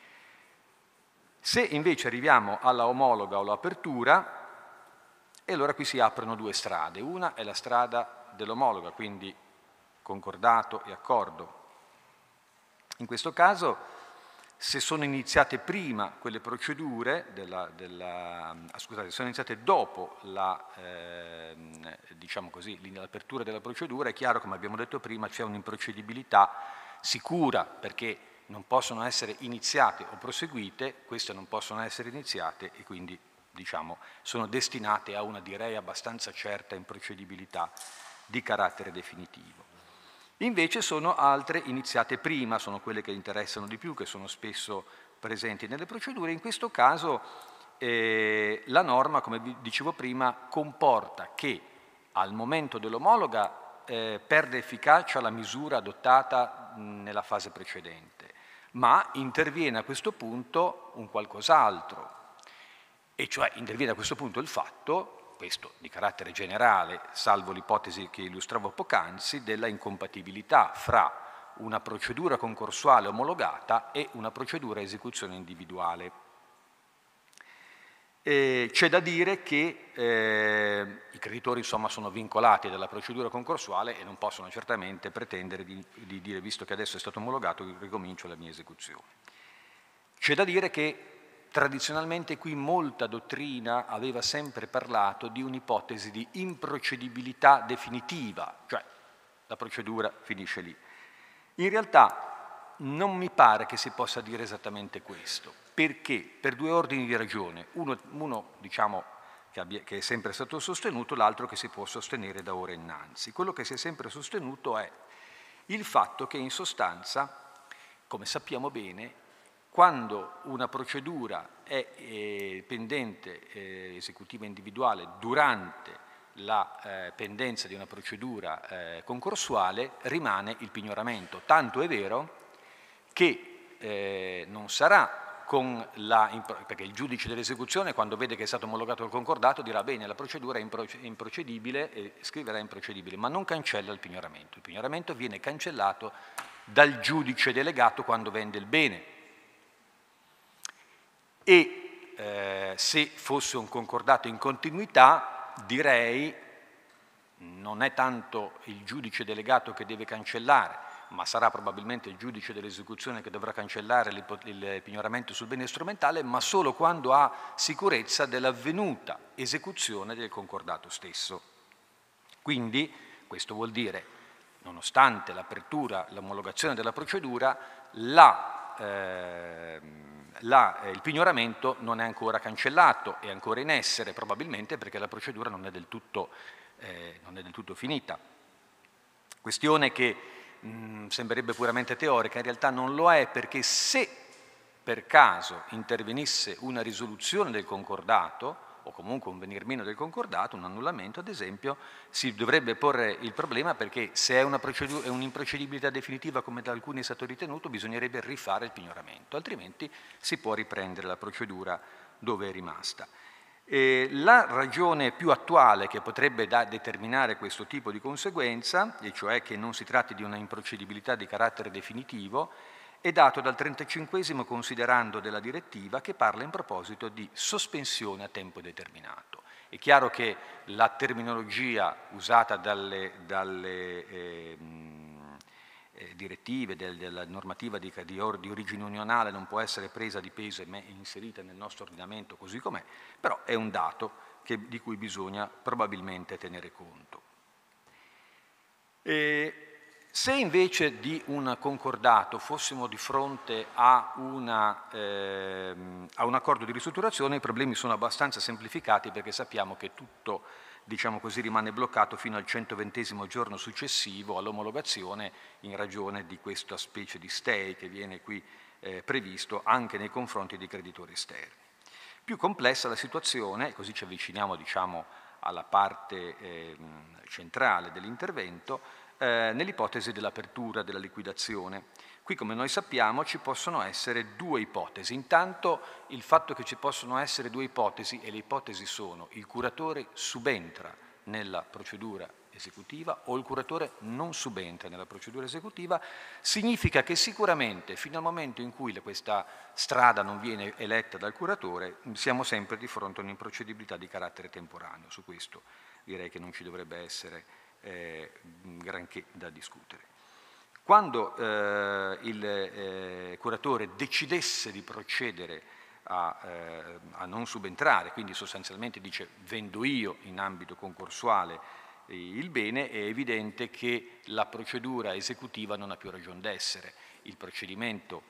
Se invece arriviamo alla omologa o all'apertura, e allora qui si aprono due strade. Una è la strada dell'omologa, quindi concordato e accordo. In questo caso, se sono iniziate prima quelle procedure, della, della, scusate, sono iniziate dopo la, eh, diciamo così, l'apertura della procedura, è chiaro, come abbiamo detto prima, c'è un'improcedibilità sicura, perché non possono essere iniziate o proseguite, queste non possono essere iniziate e quindi diciamo, sono destinate a una, direi, abbastanza certa improcedibilità di carattere definitivo. Invece sono altre iniziate prima, sono quelle che interessano di più, che sono spesso presenti nelle procedure. In questo caso eh, la norma, come vi dicevo prima, comporta che al momento dell'omologa eh, perde efficacia la misura adottata mh, nella fase precedente, ma interviene a questo punto un qualcos'altro. E cioè interviene a questo punto il fatto, questo di carattere generale, salvo l'ipotesi che illustravo poc'anzi, della incompatibilità fra una procedura concorsuale omologata e una procedura a esecuzione individuale. Eh, c'è da dire che eh, i creditori insomma, sono vincolati dalla procedura concorsuale e non possono certamente pretendere di, di dire, visto che adesso è stato omologato, ricomincio la mia esecuzione. C'è da dire che tradizionalmente qui molta dottrina aveva sempre parlato di un'ipotesi di improcedibilità definitiva, cioè la procedura finisce lì. In realtà non mi pare che si possa dire esattamente questo. Perché? Per due ordini di ragione. Uno, uno diciamo, che, abbia, che è sempre stato sostenuto, l'altro che si può sostenere da ora innanzi. Quello che si è sempre sostenuto è il fatto che in sostanza, come sappiamo bene, quando una procedura è eh, pendente eh, esecutiva individuale durante la eh, pendenza di una procedura eh, concorsuale, rimane il pignoramento. Tanto è vero che eh, non sarà con la, perché il giudice dell'esecuzione quando vede che è stato omologato il concordato dirà bene la procedura è improcedibile e scriverà improcedibile, ma non cancella il pignoramento. Il pignoramento viene cancellato dal giudice delegato quando vende il bene e eh, se fosse un concordato in continuità direi non è tanto il giudice delegato che deve cancellare, ma sarà probabilmente il giudice dell'esecuzione che dovrà cancellare il pignoramento sul bene strumentale, ma solo quando ha sicurezza dell'avvenuta esecuzione del concordato stesso. Quindi questo vuol dire, nonostante l'apertura, l'omologazione della procedura, la, eh, la, eh, il pignoramento non è ancora cancellato, è ancora in essere probabilmente perché la procedura non è del tutto, eh, non è del tutto finita. Questione che Mm, sembrerebbe puramente teorica, in realtà non lo è perché se per caso intervenisse una risoluzione del concordato o comunque un venir meno del concordato, un annullamento ad esempio, si dovrebbe porre il problema perché se è un'improcedibilità definitiva come da alcuni è stato ritenuto bisognerebbe rifare il pignoramento, altrimenti si può riprendere la procedura dove è rimasta. E la ragione più attuale che potrebbe da determinare questo tipo di conseguenza, e cioè che non si tratti di una improcedibilità di carattere definitivo, è dato dal trentacinquesimo considerando della direttiva che parla in proposito di sospensione a tempo determinato. È chiaro che la terminologia usata dalle, dalle eh, eh, direttive, del, della normativa di, di, or, di origine unionale non può essere presa di peso e inserita nel nostro ordinamento così com'è, però è un dato che, di cui bisogna probabilmente tenere conto. E se invece di un concordato fossimo di fronte a, una, eh, a un accordo di ristrutturazione, i problemi sono abbastanza semplificati perché sappiamo che tutto, diciamo così, rimane bloccato fino al centoventesimo giorno successivo all'omologazione in ragione di questa specie di stay che viene qui eh, previsto anche nei confronti dei creditori esterni. Più complessa la situazione, così ci avviciniamo diciamo, alla parte eh, centrale dell'intervento, eh, nell'ipotesi dell'apertura della liquidazione. Qui, come noi sappiamo, ci possono essere due ipotesi. Intanto il fatto che ci possono essere due ipotesi, e le ipotesi sono il curatore subentra nella procedura esecutiva o il curatore non subentra nella procedura esecutiva, significa che sicuramente fino al momento in cui questa strada non viene eletta dal curatore siamo sempre di fronte a un'improcedibilità di carattere temporaneo. Su questo direi che non ci dovrebbe essere eh, granché da discutere. Quando eh, il eh, curatore decidesse di procedere a, eh, a non subentrare, quindi sostanzialmente dice vendo io in ambito concorsuale eh, il bene, è evidente che la procedura esecutiva non ha più ragione d'essere. Il procedimento,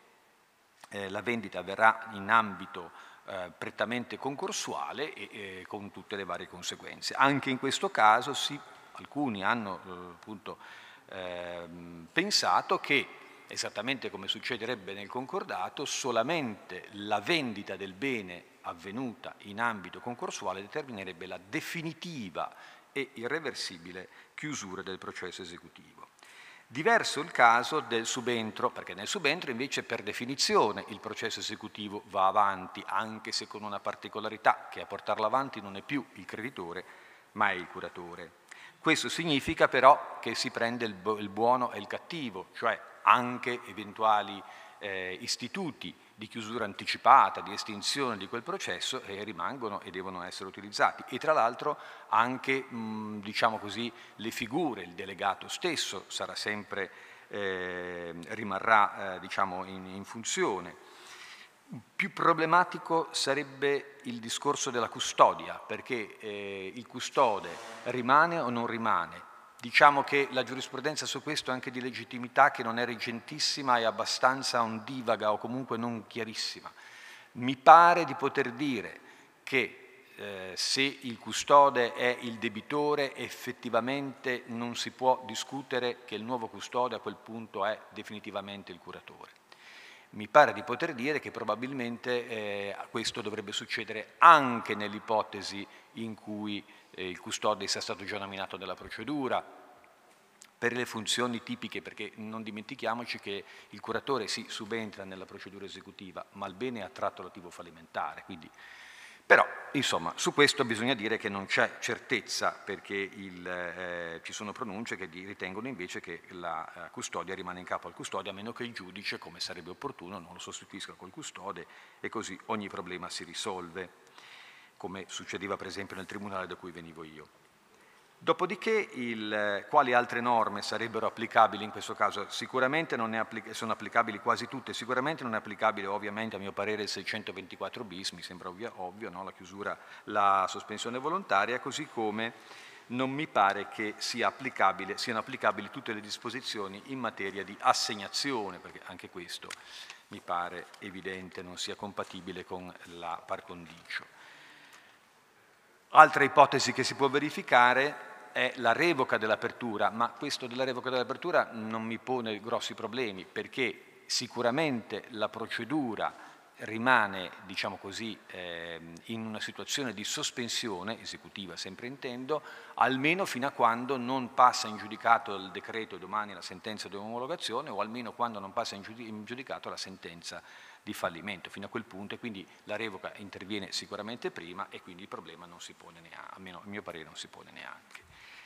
eh, la vendita avverrà in ambito eh, prettamente concorsuale e eh, con tutte le varie conseguenze. Anche in questo caso sì, alcuni hanno eh, appunto Eh, pensato che, esattamente come succederebbe nel concordato, solamente la vendita del bene avvenuta in ambito concorsuale determinerebbe la definitiva e irreversibile chiusura del processo esecutivo. Diverso il caso del subentro, perché nel subentro invece per definizione il processo esecutivo va avanti, anche se con una particolarità che a portarlo avanti non è più il creditore, ma è il curatore. Questo significa però che si prende il buono e il cattivo, cioè anche eventuali eh, istituti di chiusura anticipata, di estinzione di quel processo, e rimangono e devono essere utilizzati. E tra l'altro anche, mh, diciamo così, le figure, il delegato stesso sarà sempre, eh, rimarrà eh, diciamo in, in funzione. Più problematico sarebbe il discorso della custodia, perché eh, il custode rimane o non rimane. Diciamo che la giurisprudenza su questo è anche di legittimità, che non è reggentissima, è abbastanza ondivaga o comunque non chiarissima. Mi pare di poter dire che eh, se il custode è il debitore, effettivamente non si può discutere che il nuovo custode a quel punto è definitivamente il curatore. Mi pare di poter dire che probabilmente eh, questo dovrebbe succedere anche nell'ipotesi in cui eh, il custode sia stato già nominato nella procedura, per le funzioni tipiche, perché non dimentichiamoci che il curatore si subentra nella procedura esecutiva, ma il bene è a tratto attivo fallimentare, quindi. Però, insomma, su questo bisogna dire che non c'è certezza, perché il, eh, ci sono pronunce che di, ritengono invece che la eh, custodia rimane in capo al custode, a meno che il giudice, come sarebbe opportuno, non lo sostituisca col custode, e così ogni problema si risolve, come succedeva per esempio nel tribunale da cui venivo io. Dopodiché, il, quali altre norme sarebbero applicabili in questo caso? Sicuramente non è applic- sono applicabili quasi tutte, sicuramente non è applicabile ovviamente a mio parere il seicentoventiquattro bis, mi sembra ovvio, ovvio no? La chiusura, la sospensione volontaria, così come non mi pare che sia applicabile, siano applicabili tutte le disposizioni in materia di assegnazione, perché anche questo mi pare evidente non sia compatibile con la par condicio. Altra ipotesi che si può verificare è la revoca dell'apertura, ma questo della revoca dell'apertura non mi pone grossi problemi, perché sicuramente la procedura rimane, diciamo così, eh, in una situazione di sospensione, esecutiva sempre intendo, almeno fino a quando non passa in giudicato il decreto e domani la sentenza di omologazione, o almeno quando non passa in giudicato la sentenza di fallimento, fino a quel punto, e quindi la revoca interviene sicuramente prima e quindi il problema non si pone neanche, almeno a mio parere non si pone neanche.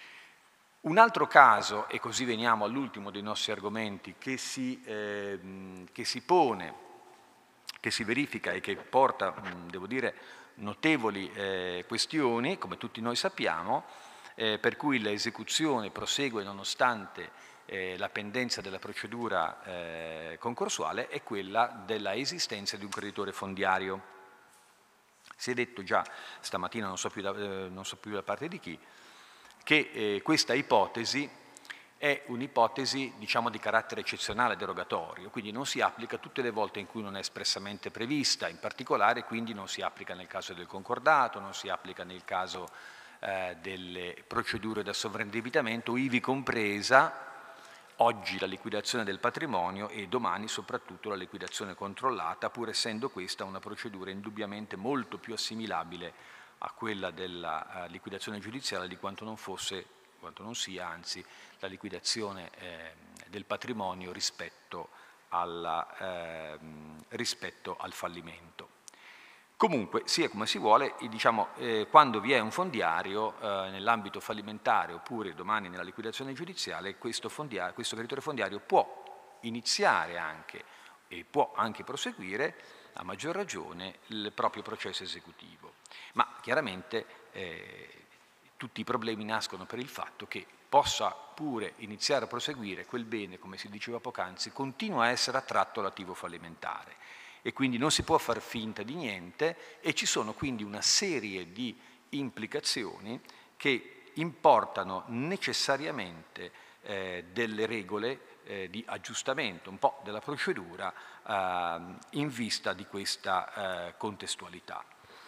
Un altro caso, e così veniamo all'ultimo dei nostri argomenti, che si, eh, che si pone, che si verifica e che porta, devo dire, notevoli eh, questioni, come tutti noi sappiamo, eh, per cui l'esecuzione prosegue nonostante eh, la pendenza della procedura eh, concorsuale, è quella della esistenza di un creditore fondiario. Si è detto già stamattina, non so più da, eh, non so più da parte di chi, che eh, questa ipotesi è un'ipotesi, diciamo, di carattere eccezionale, derogatorio, quindi non si applica tutte le volte in cui non è espressamente prevista, in particolare quindi non si applica nel caso del concordato, non si applica nel caso eh, delle procedure da sovraindebitamento, ivi compresa oggi la liquidazione del patrimonio e domani soprattutto la liquidazione controllata, pur essendo questa una procedura indubbiamente molto più assimilabile a quella della uh, liquidazione giudiziaria di quanto non fosse, quanto non sia, anzi, la liquidazione eh, del patrimonio rispetto, alla, eh, rispetto al fallimento. Comunque, sia come si vuole, diciamo, eh, quando vi è un fondiario eh, nell'ambito fallimentare oppure domani nella liquidazione giudiziale, questo, fondiario, questo creditore fondiario può iniziare anche e può anche proseguire, a maggior ragione, il proprio processo esecutivo. Ma chiaramente eh, tutti i problemi nascono per il fatto che possa pure iniziare a proseguire quel bene, come si diceva poc'anzi, continua a essere attratto all'attivo fallimentare. E quindi non si può far finta di niente e ci sono quindi una serie di implicazioni che importano necessariamente eh, delle regole eh, di aggiustamento, un po' della procedura eh, in vista di questa eh, contestualità.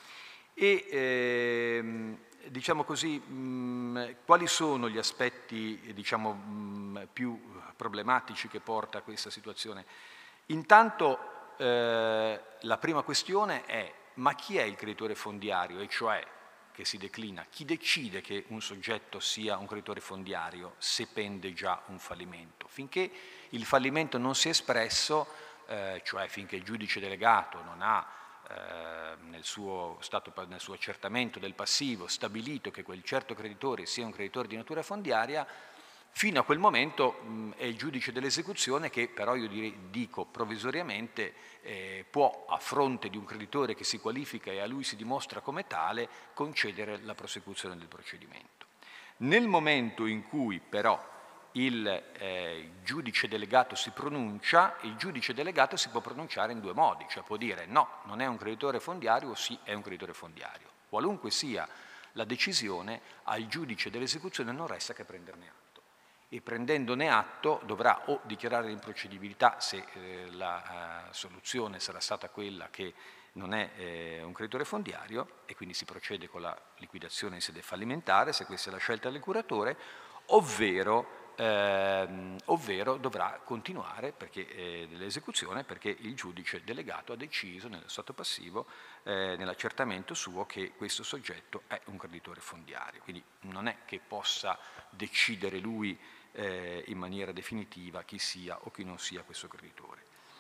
E ehm, diciamo così, mh, quali sono gli aspetti diciamo, mh, più problematici che porta a questa situazione? Intanto Eh, la prima questione è: ma chi è il creditore fondiario? E cioè, che si declina, chi decide che un soggetto sia un creditore fondiario se pende già un fallimento? Finché il fallimento non si è espresso, eh, cioè finché il giudice delegato non ha eh, nel, suo stato, nel suo accertamento del passivo stabilito che quel certo creditore sia un creditore di natura fondiaria, Fino a quel momento mh, è il giudice dell'esecuzione che però io direi, dico provvisoriamente eh, può, a fronte di un creditore che si qualifica e a lui si dimostra come tale, concedere la prosecuzione del procedimento. Nel momento in cui però il eh, giudice delegato si pronuncia, il giudice delegato si può pronunciare in due modi, cioè può dire no, non è un creditore fondiario o sì, è un creditore fondiario. Qualunque sia la decisione, al giudice dell'esecuzione non resta che prenderne atto. E prendendone atto dovrà o dichiarare l'improcedibilità se eh, la eh, soluzione sarà stata quella che non è eh, un creditore fondiario e quindi si procede con la liquidazione in sede fallimentare, se questa è la scelta del curatore, ovvero, ehm, ovvero dovrà continuare perché, eh, dell'esecuzione perché il giudice delegato ha deciso nello stato passivo, eh, nell'accertamento suo, che questo soggetto è un creditore fondiario. Quindi non è che possa decidere lui Eh, in maniera definitiva chi sia o chi non sia questo creditore.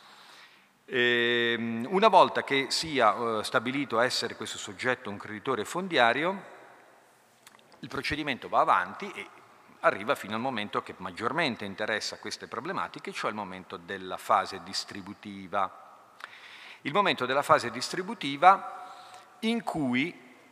E, una volta che sia eh, stabilito essere questo soggetto un creditore fondiario, il procedimento va avanti e arriva fino al momento che maggiormente interessa queste problematiche, cioè il momento della fase distributiva. Il momento della fase distributiva in cui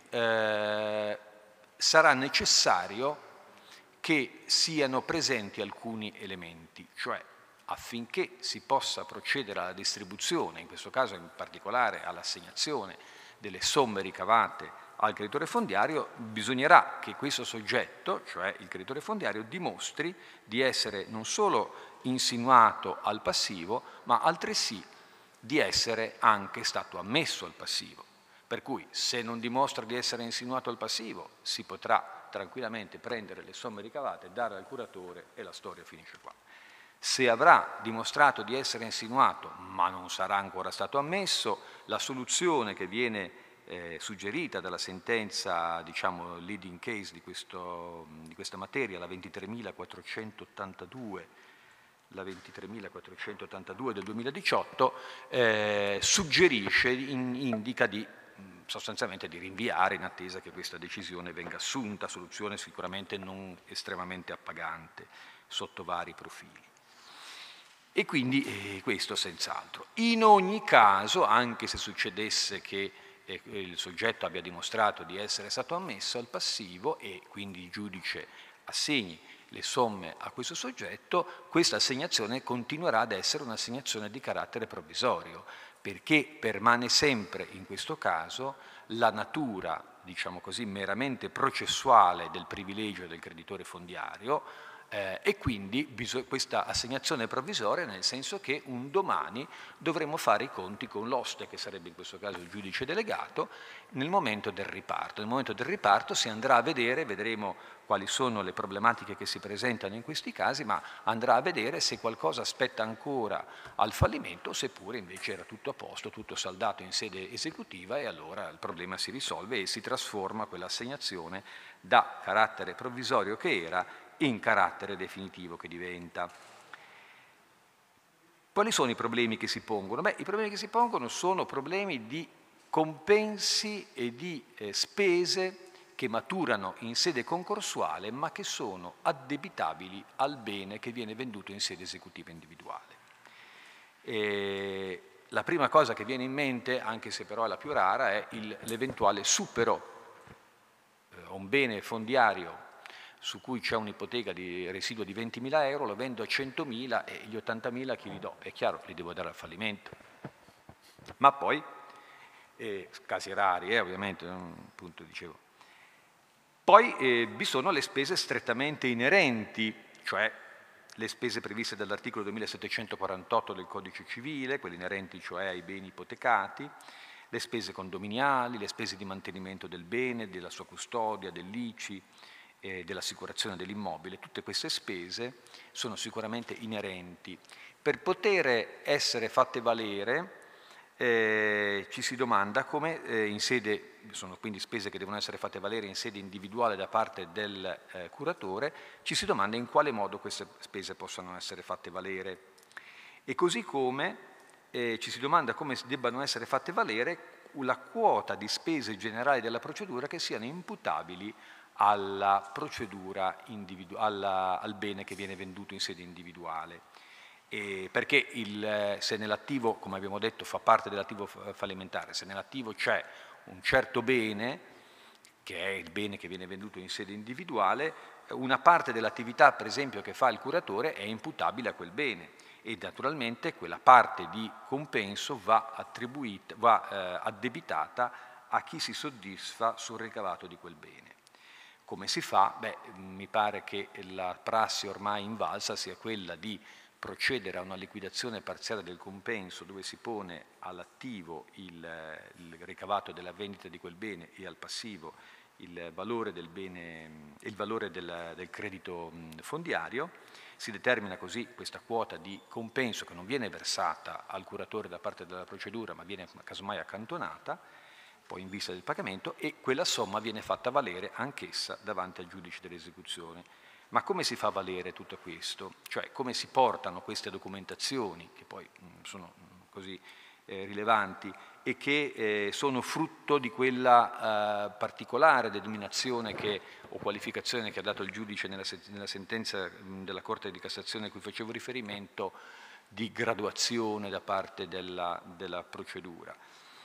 eh, sarà necessario che siano presenti alcuni elementi, cioè affinché si possa procedere alla distribuzione, in questo caso in particolare all'assegnazione delle somme ricavate al creditore fondiario, bisognerà che questo soggetto, cioè il creditore fondiario, dimostri di essere non solo insinuato al passivo, ma altresì di essere anche stato ammesso al passivo. Per cui se non dimostra di essere insinuato al passivo, si potrà tranquillamente prendere le somme ricavate, dare al curatore e la storia finisce qua. Se avrà dimostrato di essere insinuato ma non sarà ancora stato ammesso, la soluzione che viene eh, suggerita dalla sentenza, diciamo, leading case di, questo, di questa materia, la ventitremilaquattrocentottantadue, la ventitremilaquattrocentottantadue del duemiladiciotto, eh, suggerisce, in, indica di sostanzialmente di rinviare in attesa che questa decisione venga assunta, soluzione sicuramente non estremamente appagante sotto vari profili. E quindi eh, questo senz'altro. In ogni caso, anche se succedesse che eh, il soggetto abbia dimostrato di essere stato ammesso al passivo e quindi il giudice assegni le somme a questo soggetto, questa assegnazione continuerà ad essere un'assegnazione di carattere provvisorio, perché permane sempre in questo caso la natura, diciamo così, meramente processuale del privilegio del creditore fondiario eh, e quindi questa assegnazione è provvisoria nel senso che un domani dovremo fare i conti con l'oste, che sarebbe in questo caso il giudice delegato, nel momento del riparto. Nel momento del riparto si andrà a vedere, vedremo quali sono le problematiche che si presentano in questi casi, ma andrà a vedere se qualcosa aspetta ancora al fallimento, seppure invece era tutto a posto, tutto saldato in sede esecutiva e allora il problema si risolve e si trasforma quell'assegnazione da carattere provvisorio che era in carattere definitivo che diventa. Quali sono i problemi che si pongono? Beh, i problemi che si pongono sono problemi di compensi e di eh, spese che maturano in sede concorsuale ma che sono addebitabili al bene che viene venduto in sede esecutiva individuale. E la prima cosa che viene in mente, anche se però è la più rara, è l'eventuale supero eh, un bene fondiario su cui c'è un'ipoteca di residuo di ventimila euro, lo vendo a centomila e gli ottantamila chi li do? È chiaro, li devo dare al fallimento. Ma poi, eh, casi rari, eh, ovviamente, appunto dicevo, poi eh, vi sono le spese strettamente inerenti, cioè le spese previste dall'articolo duemilasettecentoquarantotto del Codice Civile, quelle inerenti cioè ai beni ipotecati, le spese condominiali, le spese di mantenimento del bene, della sua custodia, dell'I C I, eh, dell'assicurazione dell'immobile. Tutte queste spese sono sicuramente inerenti. Per poter essere fatte valere, Eh, ci si domanda come eh, in sede, sono quindi spese che devono essere fatte valere in sede individuale da parte del eh, curatore, ci si domanda in quale modo queste spese possano essere fatte valere. E così come eh, ci si domanda come debbano essere fatte valere la quota di spese generali della procedura che siano imputabili alla procedura alla, al bene che viene venduto in sede individuale. E perché il, se nell'attivo, come abbiamo detto, fa parte dell'attivo fallimentare, se nell'attivo c'è un certo bene, che è il bene che viene venduto in sede individuale, una parte dell'attività, per esempio, che fa il curatore è imputabile a quel bene e naturalmente quella parte di compenso va, attribuita, va eh, addebitata a chi si soddisfa sul ricavato di quel bene. Come si fa? Beh, mi pare che la prassi ormai invalsa sia quella di procedere a una liquidazione parziale del compenso dove si pone all'attivo il, il ricavato della vendita di quel bene e al passivo il valore del, bene, il valore del, del credito fondiario. Si determina così questa quota di compenso che non viene versata al curatore da parte della procedura ma viene casomai accantonata poi in vista del pagamento e quella somma viene fatta valere anch'essa davanti al giudice dell'esecuzione. Ma come si fa valere tutto questo? Cioè come si portano queste documentazioni, che poi mh, sono mh, così eh, rilevanti e che eh, sono frutto di quella eh, particolare denominazione che, o qualificazione che ha dato il giudice nella, nella sentenza mh, della Corte di Cassazione a cui facevo riferimento, di graduazione da parte della, della procedura.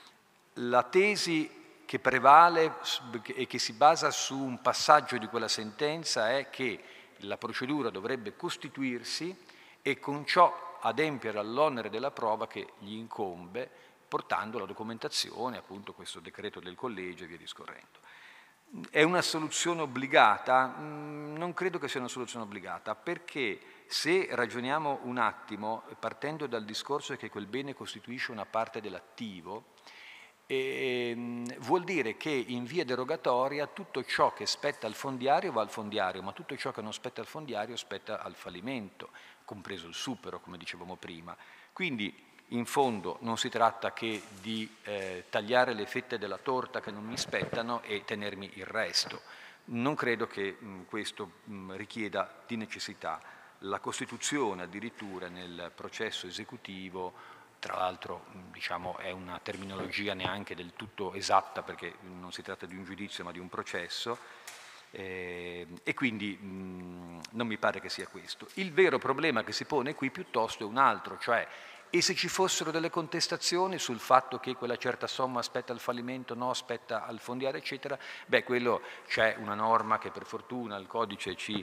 La tesi che prevale e che si basa su un passaggio di quella sentenza è che la procedura dovrebbe costituirsi e con ciò adempiere all'onere della prova che gli incombe, portando la documentazione, appunto questo decreto del collegio e via discorrendo. È una soluzione obbligata? Non credo che sia una soluzione obbligata, perché se ragioniamo un attimo, partendo dal discorso che quel bene costituisce una parte dell'attivo, E, vuol dire che in via derogatoria tutto ciò che spetta al fondiario va al fondiario, ma tutto ciò che non spetta al fondiario spetta al fallimento, compreso il supero, come dicevamo prima. Quindi in fondo non si tratta che di eh, tagliare le fette della torta che non mi spettano e tenermi il resto. Non credo che mh, questo mh, richieda di necessità la costituzione addirittura nel processo esecutivo. Tra l'altro diciamo, è una terminologia neanche del tutto esatta perché non si tratta di un giudizio ma di un processo eh, e quindi mh, non mi pare che sia questo. Il vero problema che si pone qui piuttosto è un altro, cioè e se ci fossero delle contestazioni sul fatto che quella certa somma aspetta al fallimento, no, aspetta al fondiario, eccetera, beh, quello c'è una norma che per fortuna il codice ci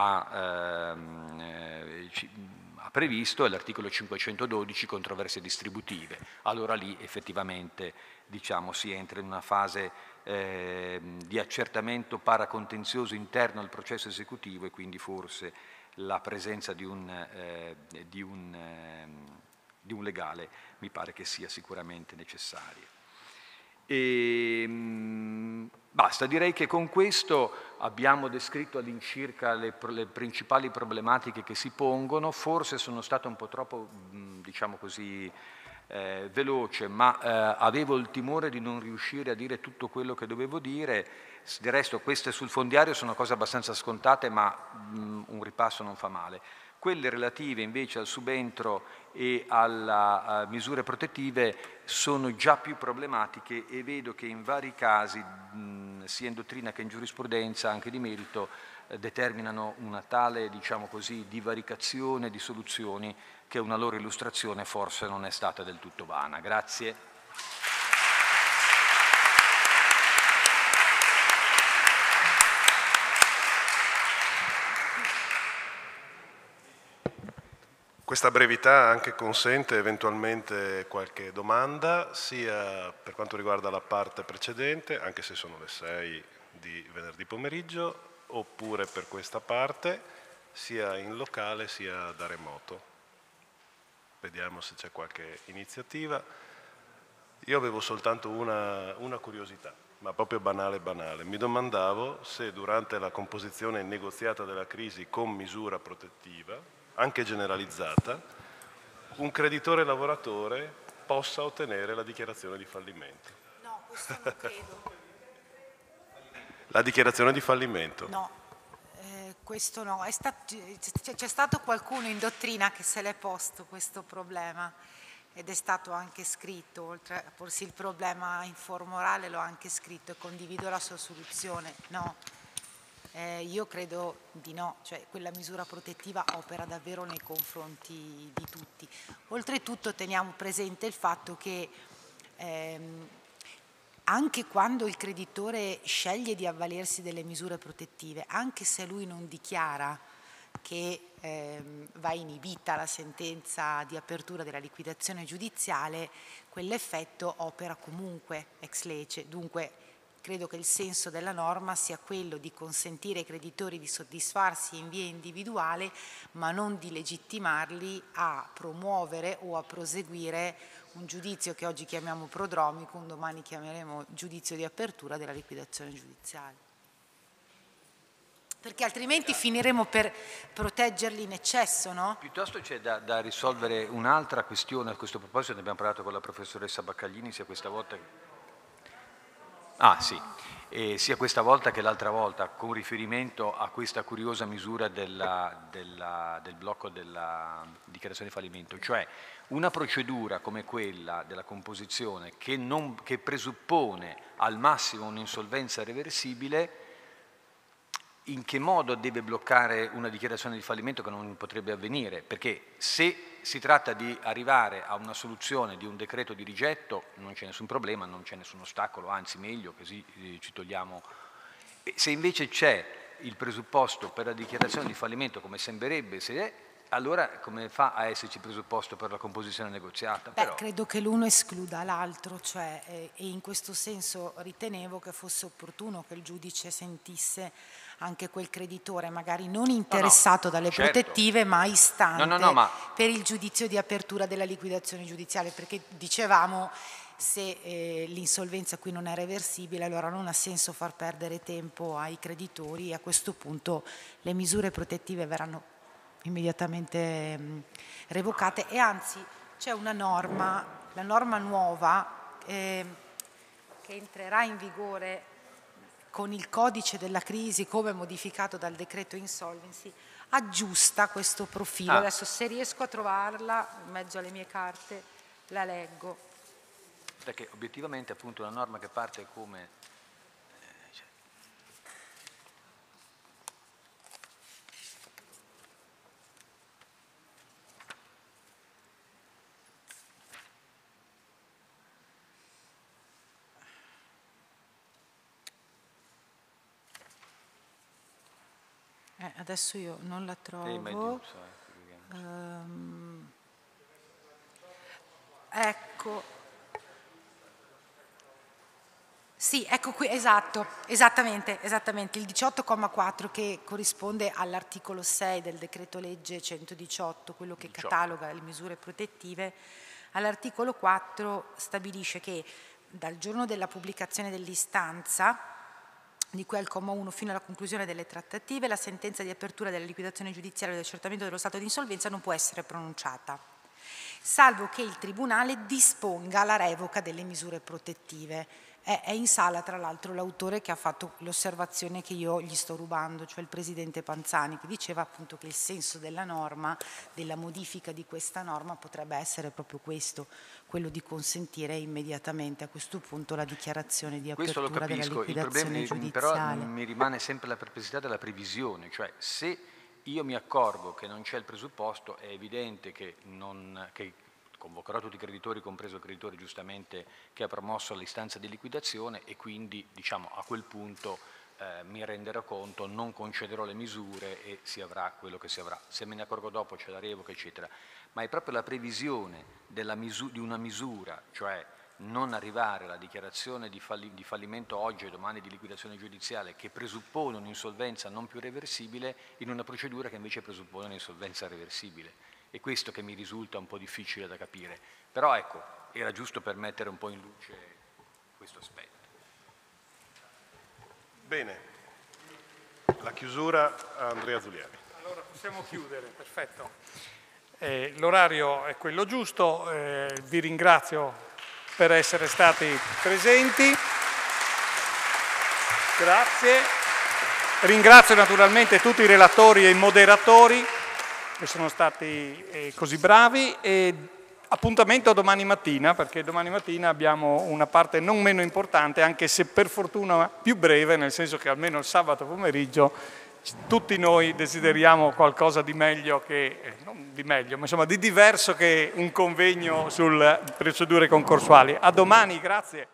ha, ehm, eh, ci, ha previsto, è l'articolo cinquecentododici, controversie distributive. Allora lì effettivamente diciamo, si entra in una fase eh, di accertamento paracontenzioso interno al processo esecutivo e quindi forse la presenza di un, eh, di un eh, di un legale mi pare che sia sicuramente necessaria. E, mh, basta, direi che con questo abbiamo descritto all'incirca le, le principali problematiche che si pongono, forse sono stato un po' troppo, mh, diciamo così, eh, veloce, ma eh, avevo il timore di non riuscire a dire tutto quello che dovevo dire. Del resto queste sul fondiario sono cose abbastanza scontate, ma mh, un ripasso non fa male. Quelle relative invece al subentro e alle misure protettive sono già più problematiche e vedo che in vari casi, mh, sia in dottrina che in giurisprudenza, anche di merito, eh, determinano una tale, diciamo così, divaricazione di soluzioni che una loro illustrazione forse non è stata del tutto vana. Grazie. Questa brevità anche consente eventualmente qualche domanda, sia per quanto riguarda la parte precedente, anche se sono le sei di venerdì pomeriggio, oppure per questa parte, sia in locale sia da remoto. Vediamo se c'è qualche iniziativa. Io avevo soltanto una, una curiosità, ma proprio banale banale. Mi domandavo se durante la composizione negoziata della crisi con misura protettiva, anche generalizzata, un creditore lavoratore possa ottenere la dichiarazione di fallimento. No, questo non credo. La dichiarazione di fallimento? No, eh, questo no. C'è stato qualcuno in dottrina che se l'è posto questo problema ed è stato anche scritto, oltre a porsi il problema in forma orale l'ho anche scritto e condivido la sua soluzione. No. Eh, io credo di no, cioè quella misura protettiva opera davvero nei confronti di tutti. Oltretutto teniamo presente il fatto che ehm, anche quando il creditore sceglie di avvalersi delle misure protettive, anche se lui non dichiara che ehm, va inibita la sentenza di apertura della liquidazione giudiziale, quell'effetto opera comunque ex lege. Dunque credo che il senso della norma sia quello di consentire ai creditori di soddisfarsi in via individuale, ma non di legittimarli a promuovere o a proseguire un giudizio che oggi chiamiamo prodromico, un domani chiameremo giudizio di apertura della liquidazione giudiziale. Perché altrimenti finiremo per proteggerli in eccesso, no? Piuttosto c'è da, da risolvere un'altra questione, a questo proposito ne abbiamo parlato con la professoressa Baccaglini sia questa volta che... Ah sì, e sia questa volta che l'altra volta, con riferimento a questa curiosa misura della, della, del blocco della dichiarazione di fallimento, cioè una procedura come quella della composizione che, non, che presuppone al massimo un'insolvenza reversibile, in che modo deve bloccare una dichiarazione di fallimento che non potrebbe avvenire? Perché se si tratta di arrivare a una soluzione di un decreto di rigetto non c'è nessun problema, non c'è nessun ostacolo, anzi meglio, così eh, ci togliamo. Se invece c'è il presupposto per la dichiarazione di fallimento, come sembrerebbe, se è, allora come fa a esserci presupposto per la composizione negoziata? Beh, Però... credo che l'uno escluda l'altro, cioè, eh, e in questo senso ritenevo che fosse opportuno che il giudice sentisse anche quel creditore magari non interessato no, no, dalle certo. protettive ma istante no, no, no, ma... per il giudizio di apertura della liquidazione giudiziale, perché dicevamo se eh, l'insolvenza qui non è reversibile allora non ha senso far perdere tempo ai creditori e a questo punto le misure protettive verranno immediatamente mh, revocate e anzi c'è una norma, la norma nuova eh, che entrerà in vigore con il codice della crisi come modificato dal decreto insolvency, aggiusta questo profilo. Ah. Adesso se riesco a trovarla in mezzo alle mie carte la leggo. Perché obiettivamente appunto una norma che parte come... Eh, cioè... Eh, adesso io non la trovo. Um, ecco. Sì, ecco qui, esatto, esattamente, esattamente, il diciotto comma quattro che corrisponde all'articolo sei del decreto legge centodiciotto, quello che diciotto. Cataloga le misure protettive, all'articolo quattro stabilisce che dal giorno della pubblicazione dell'istanza di cui al comma uno fino alla conclusione delle trattative, la sentenza di apertura della liquidazione giudiziaria o del accertamento dello stato di insolvenza non può essere pronunciata, salvo che il Tribunale disponga la revoca delle misure protettive. È, è in sala tra l'altro l'autore che ha fatto l'osservazione che io gli sto rubando, cioè il Presidente Panzani, che diceva appunto che il senso della norma, della modifica di questa norma potrebbe essere proprio questo, quello di consentire immediatamente a questo punto la dichiarazione di apertura della liquidazione il problema, giudiziale. Però mi rimane sempre la perplessità della previsione, cioè se io mi accorgo che non c'è il presupposto è evidente che, non, che convocherò tutti i creditori, compreso il creditore giustamente che ha promosso l'istanza di liquidazione e quindi diciamo a quel punto eh, mi renderò conto, non concederò le misure e si avrà quello che si avrà. Se me ne accorgo dopo c'è la revoca eccetera, ma è proprio la previsione della misu- di una misura, cioè non arrivare alla dichiarazione di, falli- di fallimento oggi e domani di liquidazione giudiziale che presuppone un'insolvenza non più reversibile in una procedura che invece presuppone un'insolvenza reversibile. È questo che mi risulta un po' difficile da capire, però ecco, era giusto per mettere un po' in luce questo aspetto. Bene, la chiusura a Andrea Zuliani. Allora possiamo chiudere, perfetto. Eh, l'orario è quello giusto, eh, vi ringrazio per essere stati presenti, grazie. Ringrazio naturalmente tutti i relatori e i moderatori che sono stati eh, così bravi e appuntamento a domani mattina, perché domani mattina abbiamo una parte non meno importante, anche se per fortuna più breve, nel senso che almeno il sabato pomeriggio tutti noi desideriamo qualcosa di meglio che, eh, non di meglio, ma insomma di diverso che un convegno sulle procedure concorsuali. A domani, grazie.